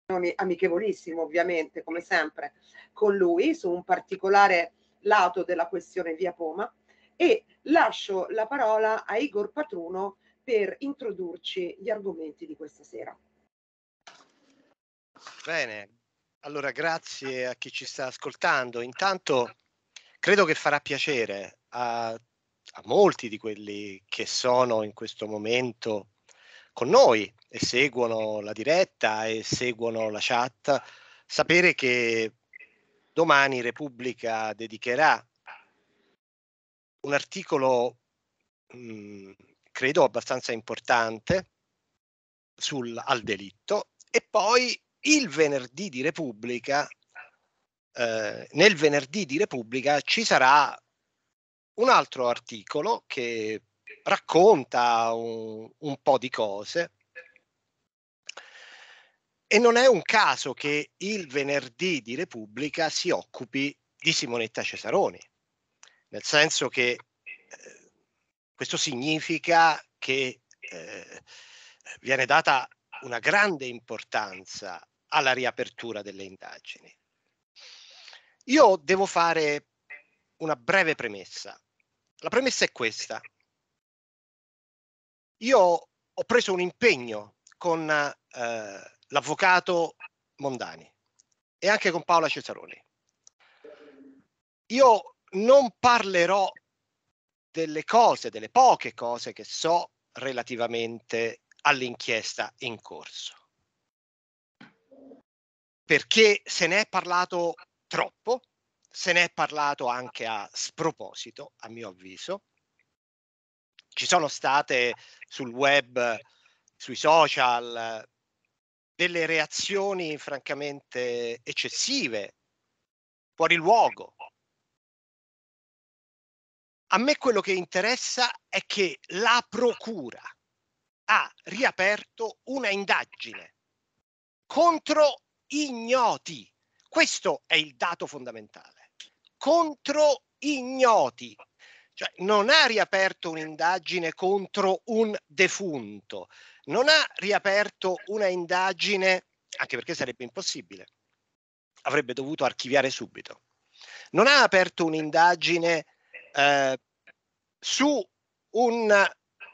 amichevolissimo ovviamente, come sempre, con lui su un particolare lato della questione Via Poma, e lascio la parola a Igor Patruno per introdurci gli argomenti di questa sera. Bene, allora grazie a chi ci sta ascoltando. Intanto credo che farà piacere a molti di quelli che sono in questo momento con noi e seguono la diretta e seguono la chat, sapere che domani Repubblica dedicherà un articolo, credo abbastanza importante, al delitto, e poi il venerdì di Repubblica, nel venerdì di Repubblica ci sarà un altro articolo che racconta un po' di cose, e non è un caso che il venerdì di Repubblica si occupi di Simonetta Cesaroni, nel senso che questo significa che viene data una grande importanza alla riapertura delle indagini. Io devo fare una breve premessa. La premessa è questa. Io ho preso un impegno con l'avvocato Mondani e anche con Paola Cesaroni. Io non parlerò delle poche cose che so relativamente all'inchiesta in corso, perché se ne è parlato troppo, se ne è parlato anche a sproposito, a mio avviso. Ci sono state sul web, sui social, delle reazioni francamente eccessive, fuori luogo. A me quello che interessa è che la procura ha riaperto una indagine contro ignoti. Questo è il dato fondamentale. Contro ignoti. Cioè, non ha riaperto un'indagine contro un defunto, non ha riaperto una indagine, anche perché sarebbe impossibile, avrebbe dovuto archiviare subito. Non ha aperto un'indagine su un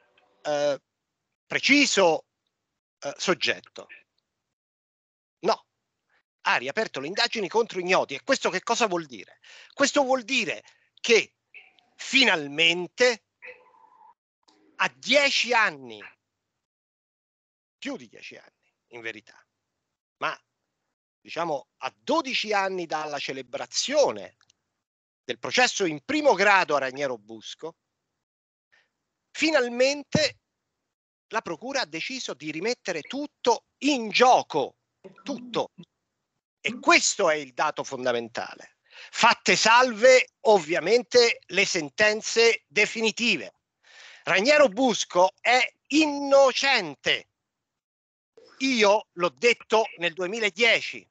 preciso soggetto. No, ha riaperto le indagini contro ignoti. E questo che cosa vuol dire? Questo vuol dire che finalmente a 10 anni, più di 10 anni in verità, ma diciamo a 12 anni dalla celebrazione del processo in primo grado a Raniero Busco, finalmente la procura ha deciso di rimettere tutto in gioco, tutto. E questo è il dato fondamentale. Fatte salve ovviamente le sentenze definitive. Raniero Busco è innocente. Io l'ho detto nel 2010.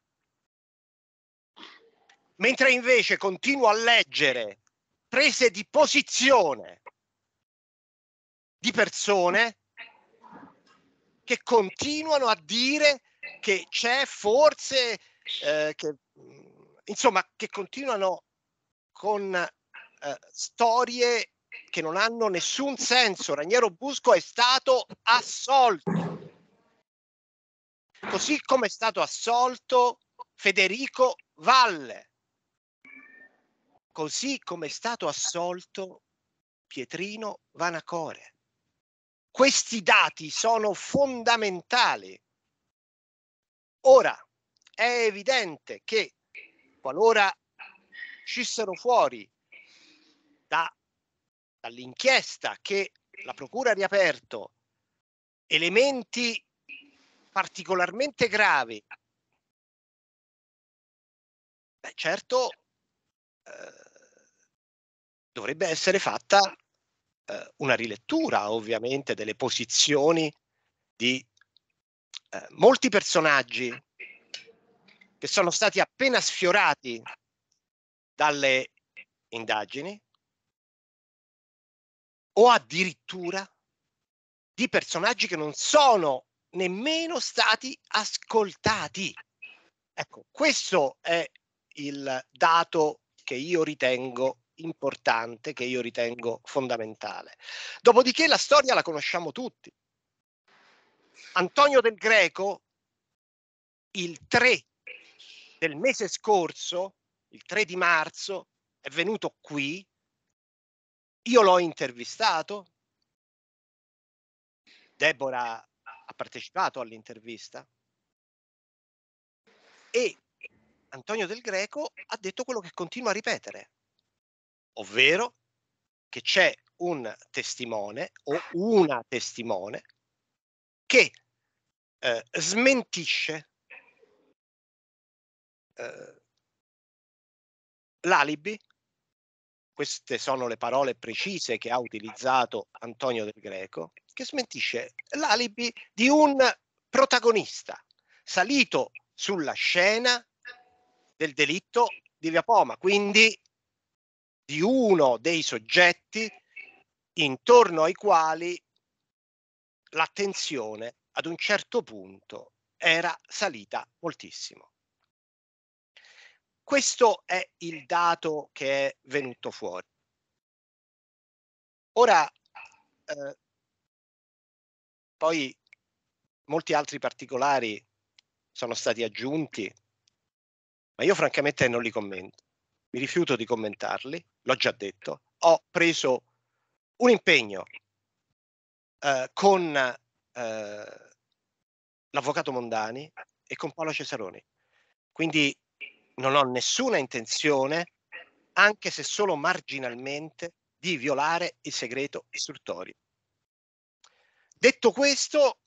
Mentre invece continuo a leggere prese di posizione di persone che continuano a dire che c'è forse, che continuano con storie che non hanno nessun senso. Raniero Busco è stato assolto, così come è stato assolto Federico Valle, così come è stato assolto Pietrino Vanacore. Questi dati sono fondamentali. Ora, è evidente che qualora uscissero fuori dall'inchiesta che la Procura ha riaperto elementi particolarmente gravi, certo dovrebbe essere fatta una rilettura ovviamente delle posizioni di molti personaggi che sono stati appena sfiorati dalle indagini, o addirittura di personaggi che non sono nemmeno stati ascoltati. Ecco, questo è il dato che io ritengo importante, che io ritengo fondamentale. Dopodiché la storia la conosciamo tutti. Antonio del Greco, il 3 del mese scorso, il 3 di marzo, è venuto qui, io l'ho intervistato, Deborah ha partecipato all'intervista e Antonio del Greco ha detto quello che continua a ripetere, ovvero che c'è un testimone o una testimone che smentisce l'alibi. Queste sono le parole precise che ha utilizzato Antonio del Greco, che smentisce l'alibi di un protagonista salito sulla scena del delitto di Via Poma, quindi di uno dei soggetti intorno ai quali l'attenzione ad un certo punto era salita moltissimo. Questo è il dato che è venuto fuori. Ora, poi molti altri particolari sono stati aggiunti, ma io francamente non li commento. Mi rifiuto di commentarli, l'ho già detto. Ho preso un impegno con l'avvocato Mondani e con Paolo Cesaroni. Quindi non ho nessuna intenzione, anche se solo marginalmente, di violare il segreto istruttorio. Detto questo,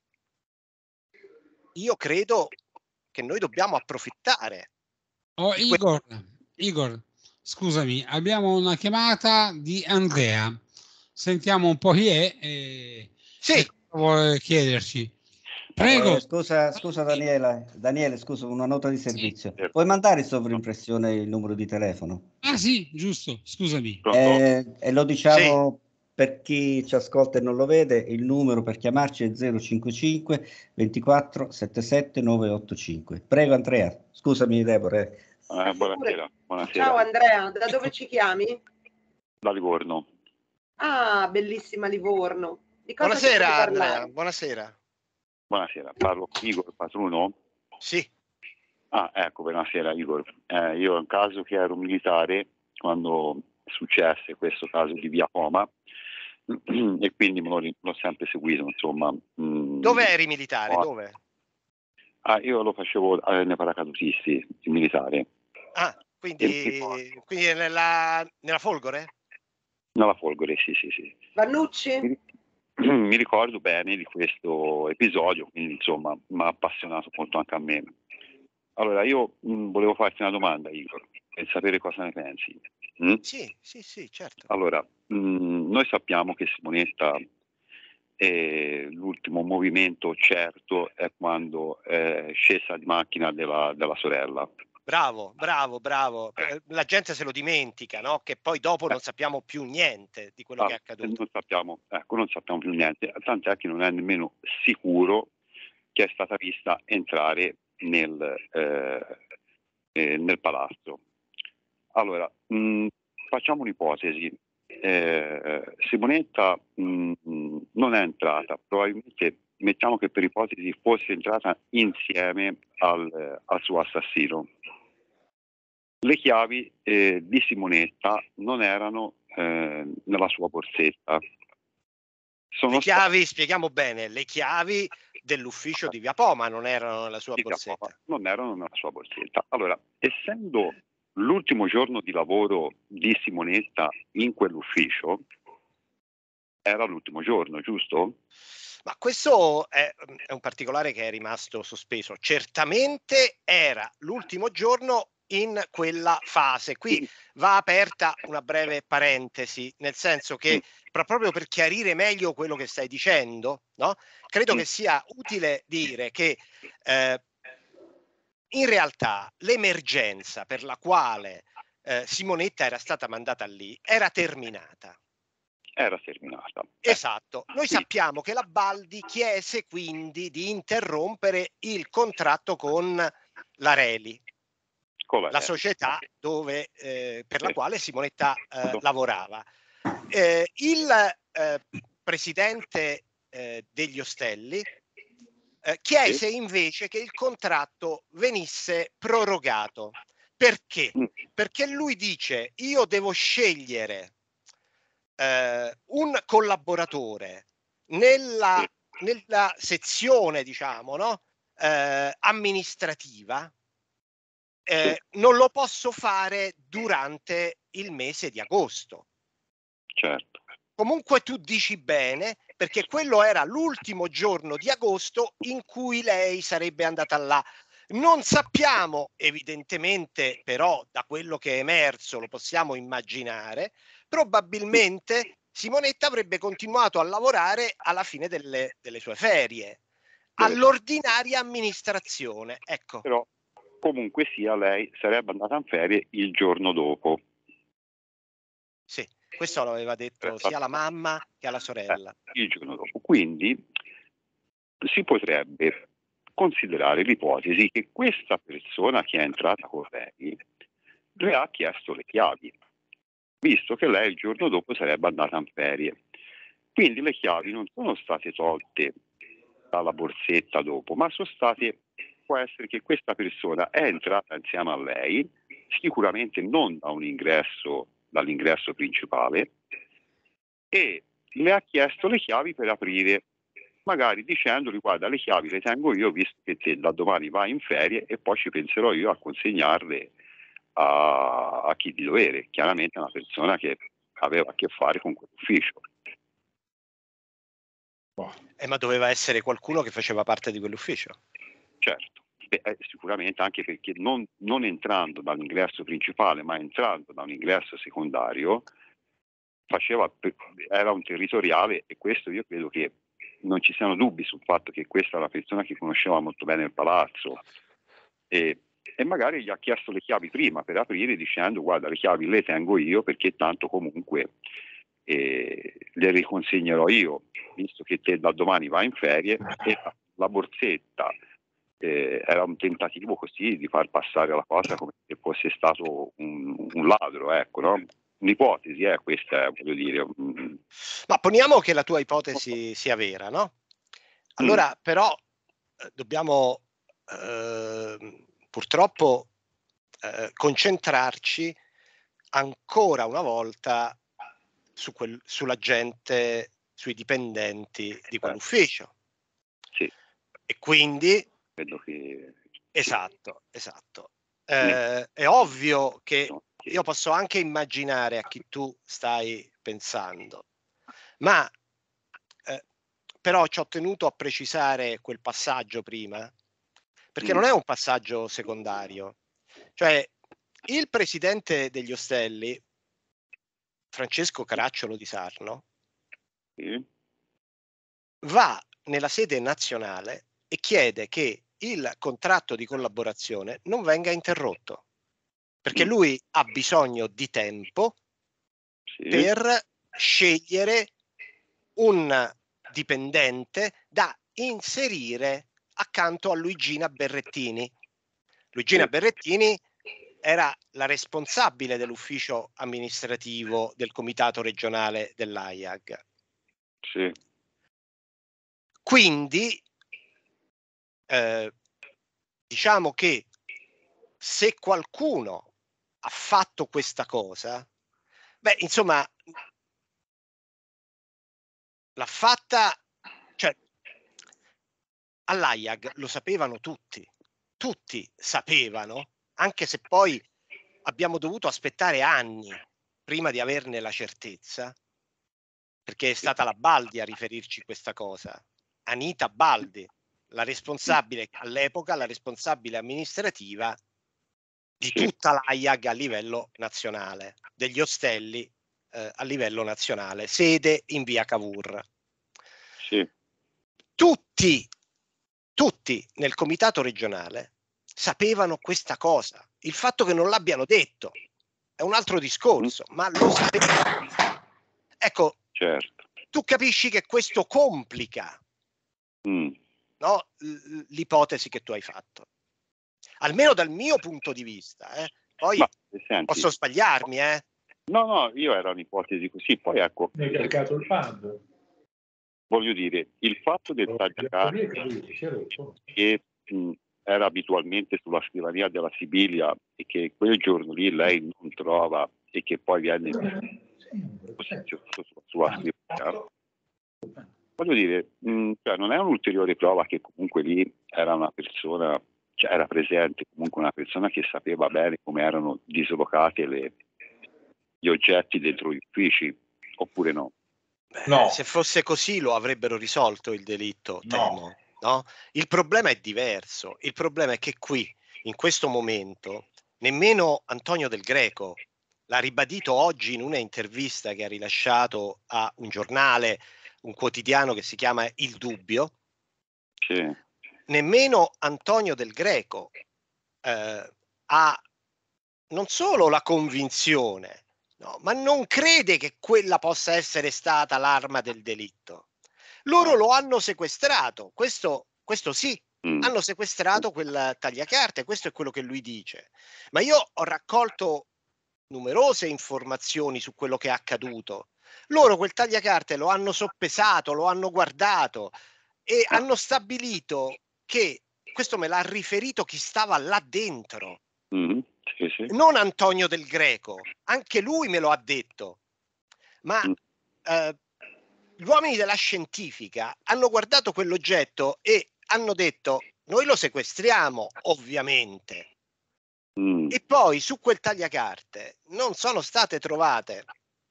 io credo che noi dobbiamo approfittare Oh, di questo. Igor, scusami, abbiamo una chiamata di Andrea. Sentiamo un po' chi è e Sì, cosa vuole chiederci. Prego. Scusa Daniele, scusa, una nota di servizio. Puoi mandare in sovrimpressione il numero di telefono? Ah sì, giusto, scusami. E lo diciamo per chi ci ascolta e non lo vede, il numero per chiamarci è 055 24 77 985. Prego Andrea, scusami Deborah. Buonasera. Ciao Andrea, da dove ci chiami? Da Livorno. Ah, bellissima Livorno. Di cosa buonasera ti posso parlare? Andrea, buonasera. Buonasera, parlo con Igor Patruno? Sì. Ah, ecco, buonasera Igor. Io è un caso che ero militare quando successe questo caso di Via Poma e quindi l'ho sempre seguito, insomma. Dove eri militare? Dove? Io lo facevo nei paracadutisti, il militare. Ah, quindi nella Folgore? Nella Folgore, sì. Vannucci? Mi ricordo bene di questo episodio, quindi insomma mi ha appassionato molto anche a me. Allora io volevo farti una domanda, Igor, per sapere cosa ne pensi. Sì, certo. Allora, noi sappiamo che Simonetta, l'ultimo movimento certo è quando è scesa di macchina della sorella. Bravo. La gente se lo dimentica, no? Che poi dopo non sappiamo più niente di quello che è accaduto. Non sappiamo più niente, tant'è che non è nemmeno sicuro che è stata vista entrare nel palazzo. Allora, facciamo un'ipotesi. Simonetta non è entrata, probabilmente mettiamo che per ipotesi fosse entrata insieme al suo assassino. Le chiavi di Simonetta non erano nella sua borsetta. Spieghiamo bene, le chiavi dell'ufficio di Via Poma non erano nella sua borsetta. Non erano nella sua borsetta. Allora, essendo l'ultimo giorno di lavoro di Simonetta in quell'ufficio, era l'ultimo giorno, giusto? Ma questo è un particolare che è rimasto sospeso. Certamente era l'ultimo giorno in quella fase. Qui va aperta una breve parentesi, nel senso che proprio per chiarire meglio quello che stai dicendo, no? Credo che sia utile dire che in realtà l'emergenza per la quale Simonetta era stata mandata lì era terminata. Era terminata. Esatto. Noi sappiamo che la Baldi chiese quindi di interrompere il contratto con la Reli, la società dove, per la quale Simonetta lavorava. Il presidente degli Ostelli chiese invece che il contratto venisse prorogato. Perché? Perché lui dice: io devo scegliere un collaboratore nella sezione, diciamo, no? Amministrativa, non lo posso fare durante il mese di agosto. Certo. Comunque tu dici bene, perché quello era l'ultimo giorno di agosto in cui lei sarebbe andata là. Non sappiamo, evidentemente, però da quello che è emerso lo possiamo immaginare, probabilmente Simonetta avrebbe continuato a lavorare alla fine delle sue ferie, all'ordinaria amministrazione. Ecco. Però comunque sia, lei sarebbe andata in ferie il giorno dopo. Sì, questo l'aveva detto sia la mamma che alla sorella. Il giorno dopo. Quindi si potrebbe considerare l'ipotesi che questa persona che è entrata con lei le ha chiesto le chiavi, visto che lei il giorno dopo sarebbe andata in ferie. Quindi le chiavi non sono state tolte dalla borsetta dopo, ma sono state, può essere che questa persona è entrata insieme a lei, sicuramente non da un ingresso, dall'ingresso principale, e le ha chiesto le chiavi per aprire, magari dicendogli: guarda, le chiavi le tengo io, visto che te da domani vai in ferie, e poi ci penserò io a consegnarle a chi di dovere, chiaramente una persona che aveva a che fare con quell'ufficio. Ma doveva essere qualcuno che faceva parte di quell'ufficio. Certo, sicuramente, anche perché non entrando dall'ingresso principale, ma entrando da un ingresso secondario, era un territoriale, e questo io credo che non ci siano dubbi sul fatto che questa è una persona che conosceva molto bene il palazzo, e magari gli ha chiesto le chiavi prima per aprire, dicendo: guarda, le chiavi le tengo io, perché tanto comunque le riconsegnerò io, visto che te da domani vai in ferie. E la borsetta era un tentativo così di far passare la cosa come se fosse stato un ladro, ecco, no? Un'ipotesi, questa, voglio dire. Ma poniamo che la tua ipotesi sia vera, no? Allora, però, dobbiamo purtroppo concentrarci ancora una volta sulla gente, sui dipendenti di quell'ufficio. Sì. E quindi credo che esatto. È ovvio che io posso anche immaginare a chi tu stai pensando, ma però ci ho tenuto a precisare quel passaggio prima, perché non è un passaggio secondario. Cioè, il presidente degli Ostelli, Francesco Caracciolo di Sarno, va nella sede nazionale e chiede che il contratto di collaborazione non venga interrotto, perché lui ha bisogno di tempo per scegliere un dipendente da inserire accanto a Luigina Berrettini. Luigina Berrettini era la responsabile dell'ufficio amministrativo del comitato regionale dell'AIAG. Sì. Quindi diciamo che se qualcuno ha fatto questa cosa, beh, insomma, l'ha fatta, cioè, all'AIAG lo sapevano tutti sapevano, anche se poi abbiamo dovuto aspettare anni prima di averne la certezza, perché è stata la Baldi a riferirci questa cosa, Anita Baldi, la responsabile all'epoca, la responsabile amministrativa di tutta l'AIAG a livello nazionale, degli Ostelli a livello nazionale, sede in via Cavour. Sì. Tutti nel comitato regionale sapevano questa cosa. Il fatto che non l'abbiano detto è un altro discorso, ma lo sapevano. Ecco, certo. Tu capisci che questo complica, no, l'ipotesi che tu hai fatto. almeno dal mio punto di vista. Poi senti, posso sbagliarmi. No, io era un'ipotesi così, poi ecco, mi hai caricato il pad. Voglio dire, il fatto del tagliacarte che era abitualmente sulla scrivania della Sibilia e che quel giorno lì lei non trova e che poi viene posizionato sulla scrivania, voglio dire, cioè non è un'ulteriore prova che comunque lì era una persona, cioè era presente comunque una persona che sapeva bene come erano dislocati gli oggetti dentro gli uffici, oppure no? No. Se fosse così lo avrebbero risolto il delitto, temo. No? Il problema è diverso. Il problema è che qui, in questo momento, nemmeno Antonio Del Greco l'ha ribadito oggi in una intervista che ha rilasciato a un giornale, un quotidiano che si chiama Il Dubbio. Sì. Nemmeno Antonio Del Greco ha non solo la convinzione, no, ma non crede che quella possa essere stata l'arma del delitto. Loro lo hanno sequestrato, questo sì, hanno sequestrato quel tagliacarte, questo è quello che lui dice. Ma io ho raccolto numerose informazioni su quello che è accaduto. Loro quel tagliacarte lo hanno soppesato, lo hanno guardato e hanno stabilito che, questo me l'ha riferito chi stava là dentro. Sì. Non Antonio Del Greco, anche lui me lo ha detto, ma gli uomini della scientifica hanno guardato quell'oggetto e hanno detto noi lo sequestriamo, ovviamente. E poi su quel tagliacarte non sono state trovate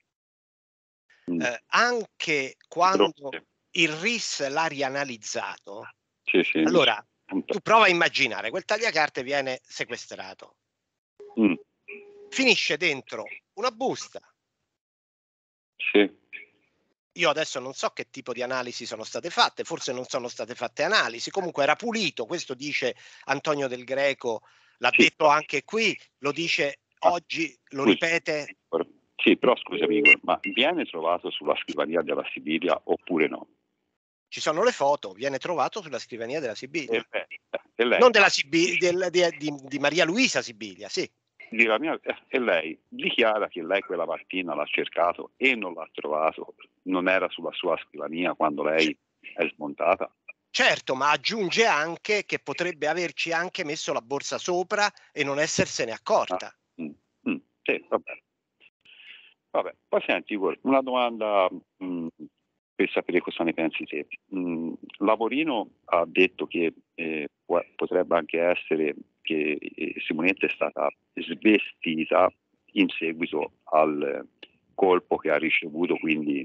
anche quando il RIS l'ha rianalizzato. Sì. Allora tu prova a immaginare, quel tagliacarte viene sequestrato. Finisce dentro una busta. Sì. Io adesso non so che tipo di analisi sono state fatte, forse non sono state fatte analisi, comunque era pulito, questo dice Antonio Del Greco, l'ha detto anche qui, lo dice oggi, lo ripete. Sì, però scusami Igor, ma viene trovato sulla scrivania della Sibilia oppure no? Ci sono le foto, viene trovato sulla scrivania della Sibilia. E lei? Non della di Maria Luisa Sibilia, sì. E lei dichiara che lei quella mattina l'ha cercato e non l'ha trovato, non era sulla sua scrivania quando lei è smontata. Certo, ma aggiunge anche che potrebbe averci anche messo la borsa sopra e non essersene accorta. Sì, vabbè. Poi senti, una domanda per sapere cosa ne pensi te. Lavorino ha detto che potrebbe anche essere che Simonetta è stata svestita in seguito al colpo che ha ricevuto, quindi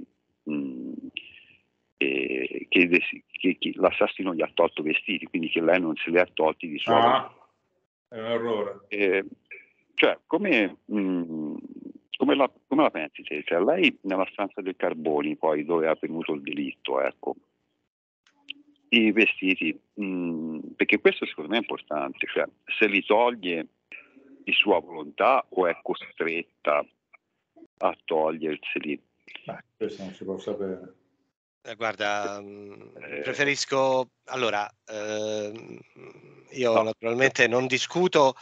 che l'assassino gli ha tolto vestiti, quindi che lei non se li ha tolti di suo. È un errore. Cioè, come la pensi te? Cioè, lei nella stanza del Carboni, poi dove è avvenuto il delitto, ecco, i vestiti, perché questo secondo me è importante, cioè se li toglie di sua volontà o è costretta a toglierseli? Questo non si può sapere. Guarda, preferisco, allora, io naturalmente non discuto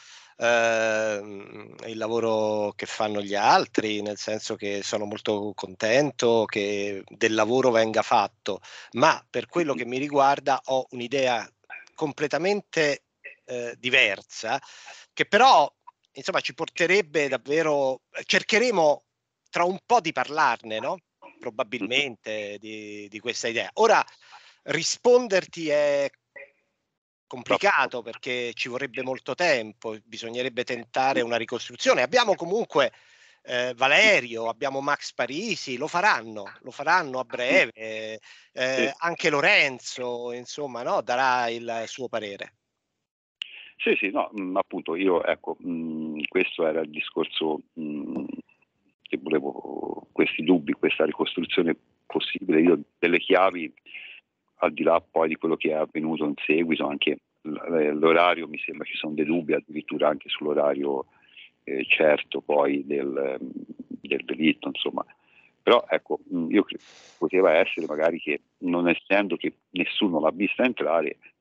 il lavoro che fanno gli altri, nel senso che sono molto contento che del lavoro venga fatto, ma per quello che mi riguarda ho un'idea completamente diversa, che però insomma ci porterebbe davvero, cercheremo tra un po' di parlarne, no? Probabilmente di questa idea. Ora risponderti è complicato perché ci vorrebbe molto tempo, bisognerebbe tentare una ricostruzione. Abbiamo comunque Valerio, abbiamo Max Parisi, lo faranno a breve, anche Lorenzo, insomma, no, darà il suo parere. Sì, no, appunto io, ecco, questo era il discorso che volevo, questi dubbi, questa ricostruzione possibile, io delle chiavi, al di là poi di quello che è avvenuto in seguito, anche l'orario, mi sembra ci sono dei dubbi addirittura anche sull'orario certo poi del delitto, insomma. Però ecco, io credo poteva essere magari che, non essendo che nessuno l'ha vista entrare,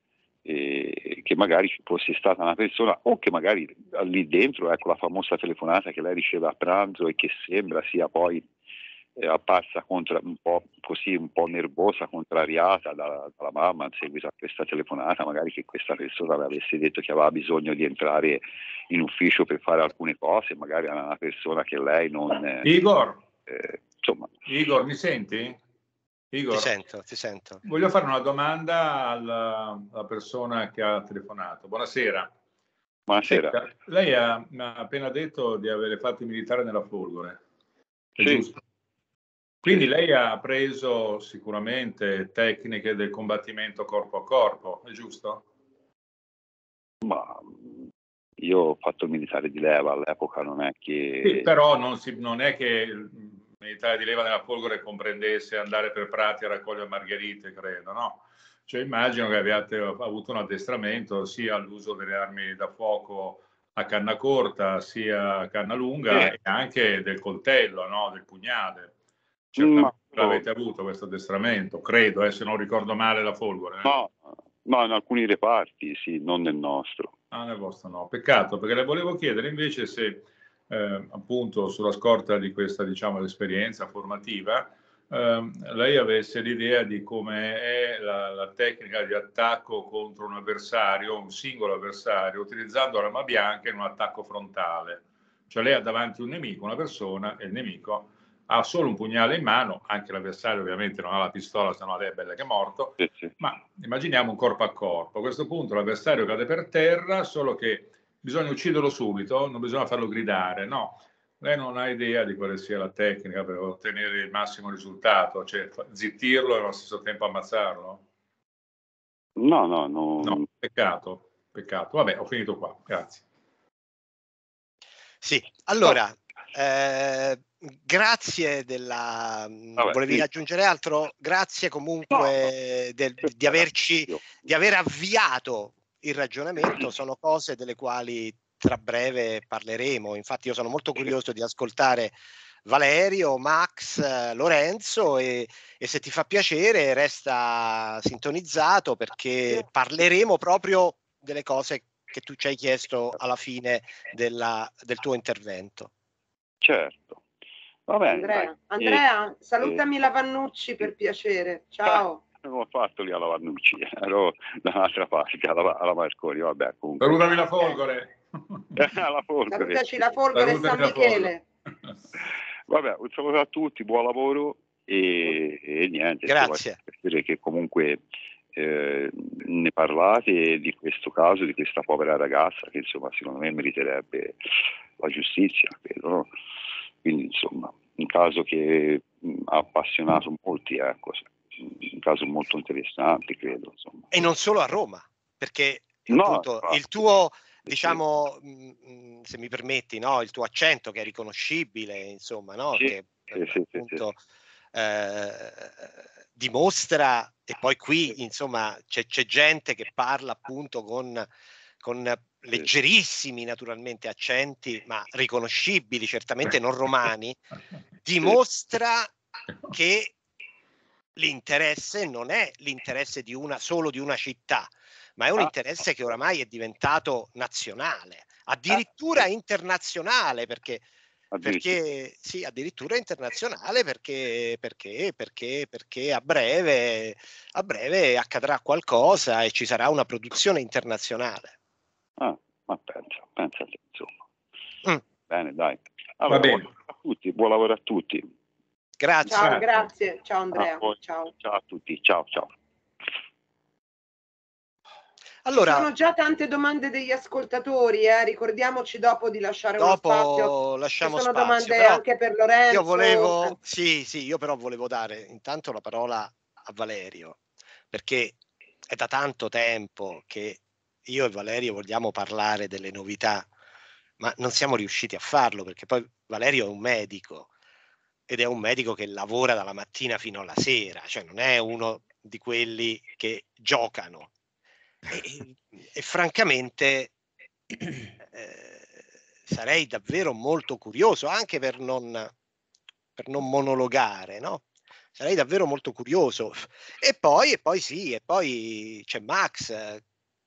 che magari ci fosse stata una persona, o che magari lì dentro, ecco, la famosa telefonata che lei riceve a pranzo e che sembra sia poi apparsa un po' nervosa, contrariata dalla mamma in seguito a questa telefonata, magari che questa persona le avesse detto che aveva bisogno di entrare in ufficio per fare alcune cose, magari era una persona che lei non... Igor, insomma. Igor, mi senti? Igor? Ti sento. Voglio fare una domanda alla persona che ha telefonato. Buonasera. Buonasera. Senta, lei mi ha appena detto di avere fatto il militare nella Folgore, è Sì. giusto? Quindi lei ha preso sicuramente tecniche del combattimento corpo a corpo, è giusto? Ma io ho fatto il militare di leva all'epoca, non è che... Sì, però non è che il militare di leva nella Folgore comprendesse andare per prati a raccogliere margherite, credo, no? Cioè immagino che abbiate avuto un addestramento sia all'uso delle armi da fuoco a canna corta, sia a canna lunga, e anche del coltello, no? Del pugnale. Certamente l'avete avuto questo addestramento, credo, se non ricordo male la Folgore. No, in alcuni reparti, sì, non nel nostro. Ah, nel vostro no. Peccato, perché le volevo chiedere invece se appunto sulla scorta di questa, diciamo, esperienza formativa, lei avesse l'idea di come è la tecnica di attacco contro un avversario, un singolo avversario, utilizzando l'arma bianca in un attacco frontale. Cioè lei ha davanti un nemico, una persona, e il nemico ha solo un pugnale in mano, anche l'avversario ovviamente non ha la pistola, se no lei è bella che è morto, sì. Ma immaginiamo un corpo a corpo. A questo punto l'avversario cade per terra, solo che bisogna ucciderlo subito, non bisogna farlo gridare, no. Lei non ha idea di quale sia la tecnica per ottenere il massimo risultato, cioè zittirlo e allo stesso tempo ammazzarlo? No, peccato. Vabbè, ho finito qua, grazie. Sì, allora, grazie volevi aggiungere altro? Grazie comunque di aver avviato il ragionamento, sono cose delle quali tra breve parleremo. Infatti io sono molto curioso di ascoltare Valerio, Max, Lorenzo e se ti fa piacere resta sintonizzato, perché parleremo proprio delle cose che tu ci hai chiesto alla fine del tuo intervento. Certo. Va bene. Andrea, salutami la Vannucci per piacere. Ciao. Non ho fatto lì alla Vannucci, ero da un'altra parte, alla Marconi. Vabbè, comunque. Salutami la Folgore. La Folgore. Salutaci la Folgore e San Michele. Vabbè, un saluto a tutti, buon lavoro e niente. Grazie. Spero che comunque ne parlate di questo caso, di questa povera ragazza che insomma secondo me meriterebbe la giustizia, credo, no? Quindi insomma un caso che ha appassionato molti, ecco, un caso molto interessante, credo, insomma. E non solo a Roma, perché appunto il tuo, diciamo, se mi permetti, no, il tuo accento che è riconoscibile, insomma, no, che appunto dimostra, e poi qui insomma c'è gente che parla appunto con leggerissimi naturalmente accenti, ma riconoscibili, certamente non romani, dimostra che l'interesse non è l'interesse solo di una città, ma è un interesse che oramai è diventato nazionale, addirittura internazionale, perché sì, addirittura internazionale, perché a breve accadrà qualcosa e ci sarà una produzione internazionale. Ma pensa insomma. Bene, dai. Allora, va bene. Buon lavoro a tutti. Grazie. Ciao, grazie. Ciao Andrea. Ciao a tutti. Ciao. Allora, ci sono già tante domande degli ascoltatori, ricordiamoci dopo di lasciare uno spazio. Lasciamo ci sono spazio, domande però anche per Lorenzo. Io però volevo dare intanto la parola a Valerio, perché è da tanto tempo che io e Valerio vogliamo parlare delle novità, ma non siamo riusciti a farlo, perché poi Valerio è un medico ed è un medico che lavora dalla mattina fino alla sera, cioè non è uno di quelli che giocano. E francamente sarei davvero molto curioso, anche per non monologare, no? Sarei davvero molto curioso. E poi c'è Max,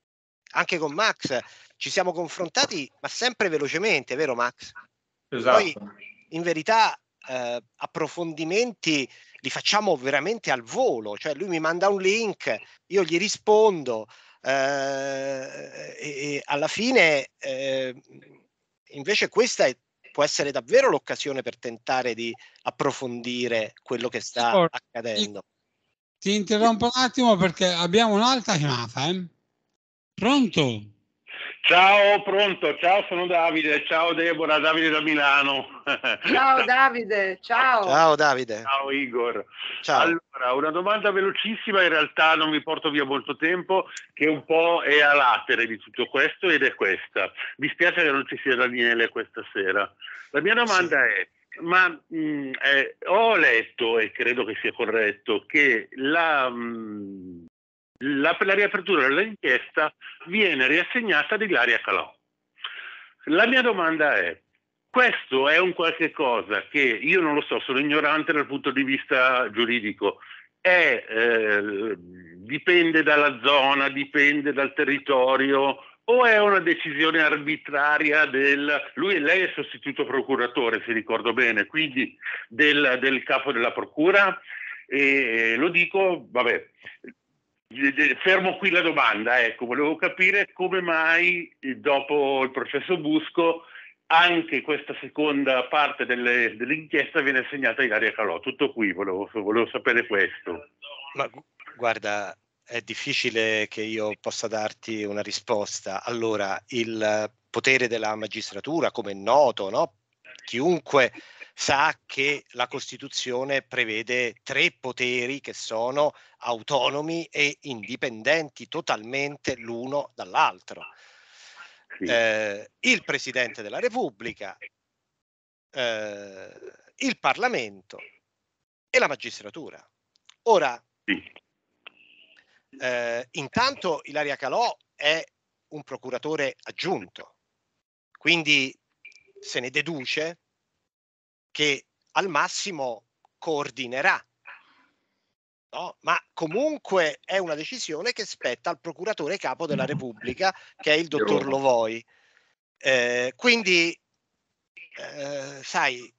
anche con Max ci siamo confrontati, ma sempre velocemente, vero Max? Esatto. Poi in verità approfondimenti li facciamo veramente al volo, cioè lui mi manda un link, io gli rispondo e alla fine invece questa può essere davvero l'occasione per tentare di approfondire quello che sta accadendo. Ti interrompo un attimo perché abbiamo un'altra chiamata. Pronto? Ciao, pronto, ciao, sono Davide, ciao Deborah, Davide da Milano. Ciao Davide, ciao. Ciao Davide. Ciao Igor. Ciao. Allora, una domanda velocissima, in realtà non mi porto via molto tempo, che un po' è a latere di tutto questo, ed è questa. Mi spiace che non ci sia Daniele questa sera. La mia domanda è, ma ho letto, e credo che sia corretto, che la riapertura dell'inchiesta viene riassegnata ad Ilaria Calò. La mia domanda è: questo è un qualche cosa che io non lo so, sono ignorante dal punto di vista giuridico, dipende dalla zona, dipende dal territorio, o è una decisione arbitraria lei è sostituto procuratore, se ricordo bene, quindi del capo della procura? E lo dico, vabbè, fermo qui la domanda, ecco, volevo capire come mai dopo il processo Busco anche questa seconda parte dell'inchiesta viene assegnata a Ilaria Calò. Tutto qui, volevo sapere questo. Ma guarda, è difficile che io possa darti una risposta. Allora, il potere della magistratura, come è noto, no? Chiunque sa che la Costituzione prevede 3 poteri che sono autonomi e indipendenti totalmente l'uno dall'altro. Sì. Il Presidente della Repubblica, il Parlamento e la magistratura. Ora, sì. Intanto Ilaria Calò è un procuratore aggiunto, quindi se ne deduce che al massimo coordinerà, no? Ma comunque è una decisione che spetta al procuratore capo della Repubblica, che è il dottor Lovoi. Quindi, sai,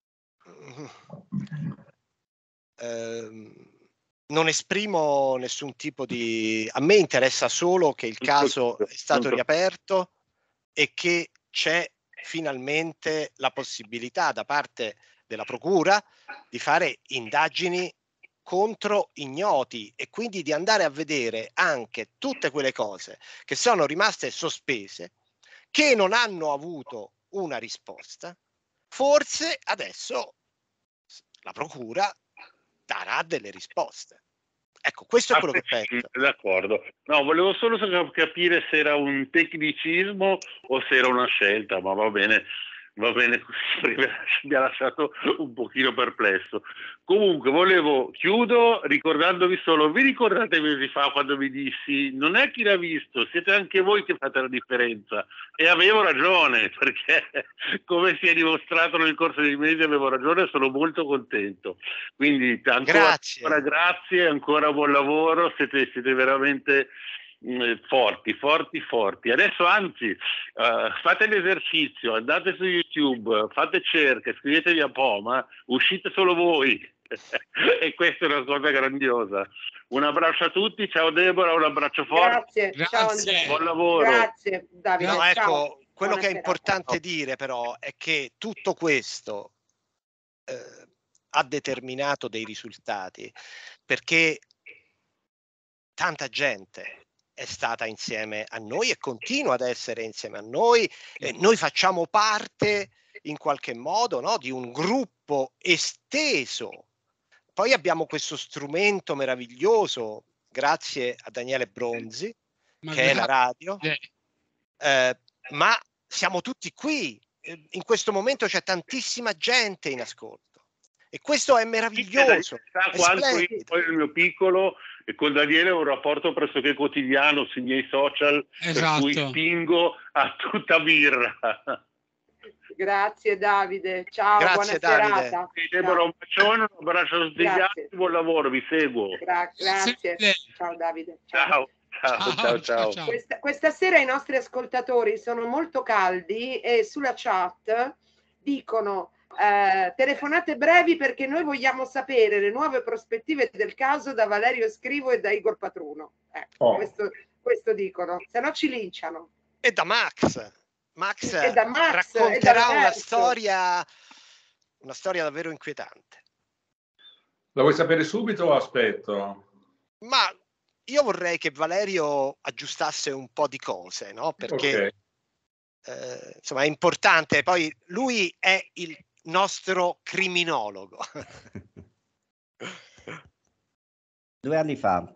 non esprimo nessun tipo di... A me interessa solo che il caso è stato riaperto e che c'è finalmente la possibilità da parte della procura di fare indagini contro ignoti e quindi di andare a vedere anche tutte quelle cose che sono rimaste sospese, che non hanno avuto una risposta. Forse adesso la procura darà delle risposte. Ecco, questo è quello che penso. D'accordo. No, volevo solo capire se era un tecnicismo o se era una scelta, ma va bene, mi ha lasciato un pochino perplesso. Comunque chiudo ricordandovi solo, vi ricordate mesi fa quando vi dissi non è chi l'ha visto, siete anche voi che fate la differenza, e avevo ragione, perché come si è dimostrato nel corso dei mesi avevo ragione, sono molto contento, quindi ancora grazie, ancora buon lavoro, siete veramente forti. Adesso anzi fate l'esercizio, andate su YouTube, fate cerche, iscrivetevi a Poma, uscite solo voi e questa è una cosa grandiosa. Un abbraccio a tutti, ciao Deborah, un abbraccio forte. Grazie. Ciao Andrea. Buon lavoro. Grazie Davide. No, ecco, ciao. quello Buona che è serata. importante dire però è che tutto questo ha determinato dei risultati, perché tanta gente è stata insieme a noi e continua ad essere insieme a noi, e noi facciamo parte in qualche modo, no, di un gruppo esteso. Poi abbiamo questo strumento meraviglioso, grazie a Daniele Bronzi, che è la radio, ma siamo tutti qui. In questo momento c'è tantissima gente in ascolto e questo è meraviglioso. Quanto io poi nel mio piccolo e con Daniele ho un rapporto pressoché quotidiano sui miei social, per cui spingo a tutta birra. Grazie Davide, ciao, grazie, buona Davide. serata. Deborah, un bacione, un abbraccio a tutti gli altri, buon lavoro, vi seguo. Grazie, ciao Davide. Ciao. Ciao. Questa sera i nostri ascoltatori sono molto caldi e sulla chat dicono telefonate brevi perché noi vogliamo sapere le nuove prospettive del caso da Valerio Scrivo e da Igor Patruno. Questo dicono, se no ci linciano. E da Max E da Max racconterà una storia davvero inquietante. La vuoi sapere subito o aspetto? Ma io vorrei che Valerio aggiustasse un po' di cose, no? Perché insomma è importante, poi lui è il nostro criminologo. 2 anni fa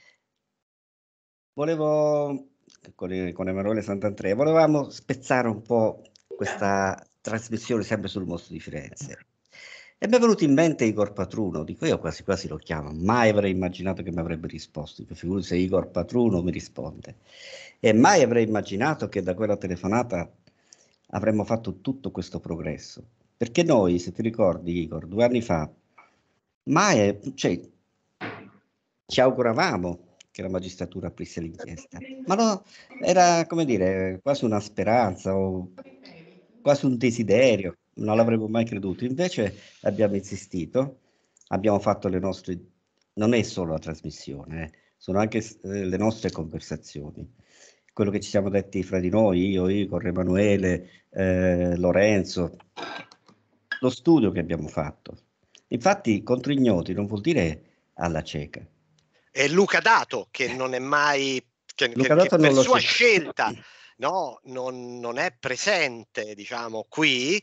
volevo, con Emanuele Sant'Andrea, volevamo spezzare un po' questa trasmissione sempre sul mostro di Firenze. E mi è venuto in mente Igor Patruno, dico io quasi quasi lo chiamo, mai avrei immaginato che mi avrebbe risposto, dico, figurati se Igor Patruno mi risponde. E mai avrei immaginato che da quella telefonata avremmo fatto tutto questo progresso. Perché noi, se ti ricordi Igor, 2 anni fa, ci auguravamo che la magistratura aprisse l'inchiesta, ma no, era come dire quasi una speranza o quasi un desiderio, non l'avremmo mai creduto. Invece abbiamo insistito, abbiamo fatto le nostre, non è solo la trasmissione, sono anche le nostre conversazioni, quello che ci siamo detti fra di noi, io, Igor, Emanuele, Lorenzo, lo studio che abbiamo fatto. Infatti contro ignoti non vuol dire alla cieca. E Luca Dato, che non è mai, che per sua scelta non è presente, diciamo, qui,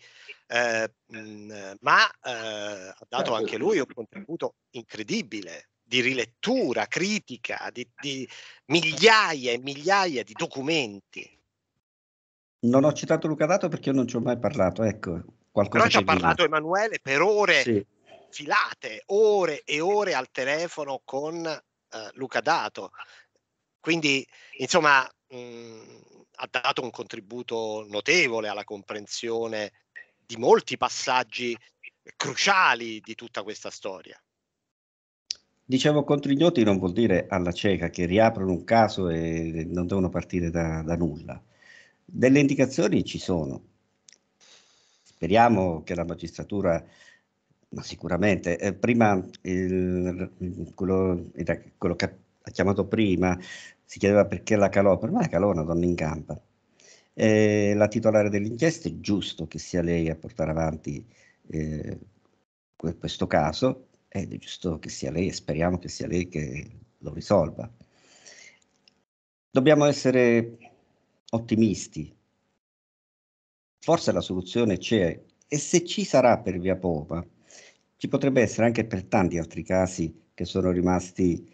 ma ha dato anche lui un contributo incredibile di rilettura, critica, di migliaia e migliaia di documenti. Non ho citato Luca Dato perché io non ci ho mai parlato, ecco, qualcosa. Però ci ha parlato Emanuele per ore sì. filate, ore e ore al telefono con Luca Dato. Quindi, insomma, ha dato un contributo notevole alla comprensione di molti passaggi cruciali di tutta questa storia. Dicevo contro ignoti non vuol dire alla cieca che riaprono un caso e non devono partire da nulla. Delle indicazioni ci sono. Speriamo che la magistratura, ma sicuramente, prima quello che ha chiamato prima si chiedeva perché la Calò, per me la Calò è una donna in gamba. La titolare dell'inchiesta è giusto che sia lei a portare avanti questo caso, ed è giusto che sia lei e speriamo che sia lei che lo risolva. Dobbiamo essere ottimisti. Forse la soluzione c'è e se ci sarà per Via Poma, ci potrebbe essere anche per tanti altri casi che sono rimasti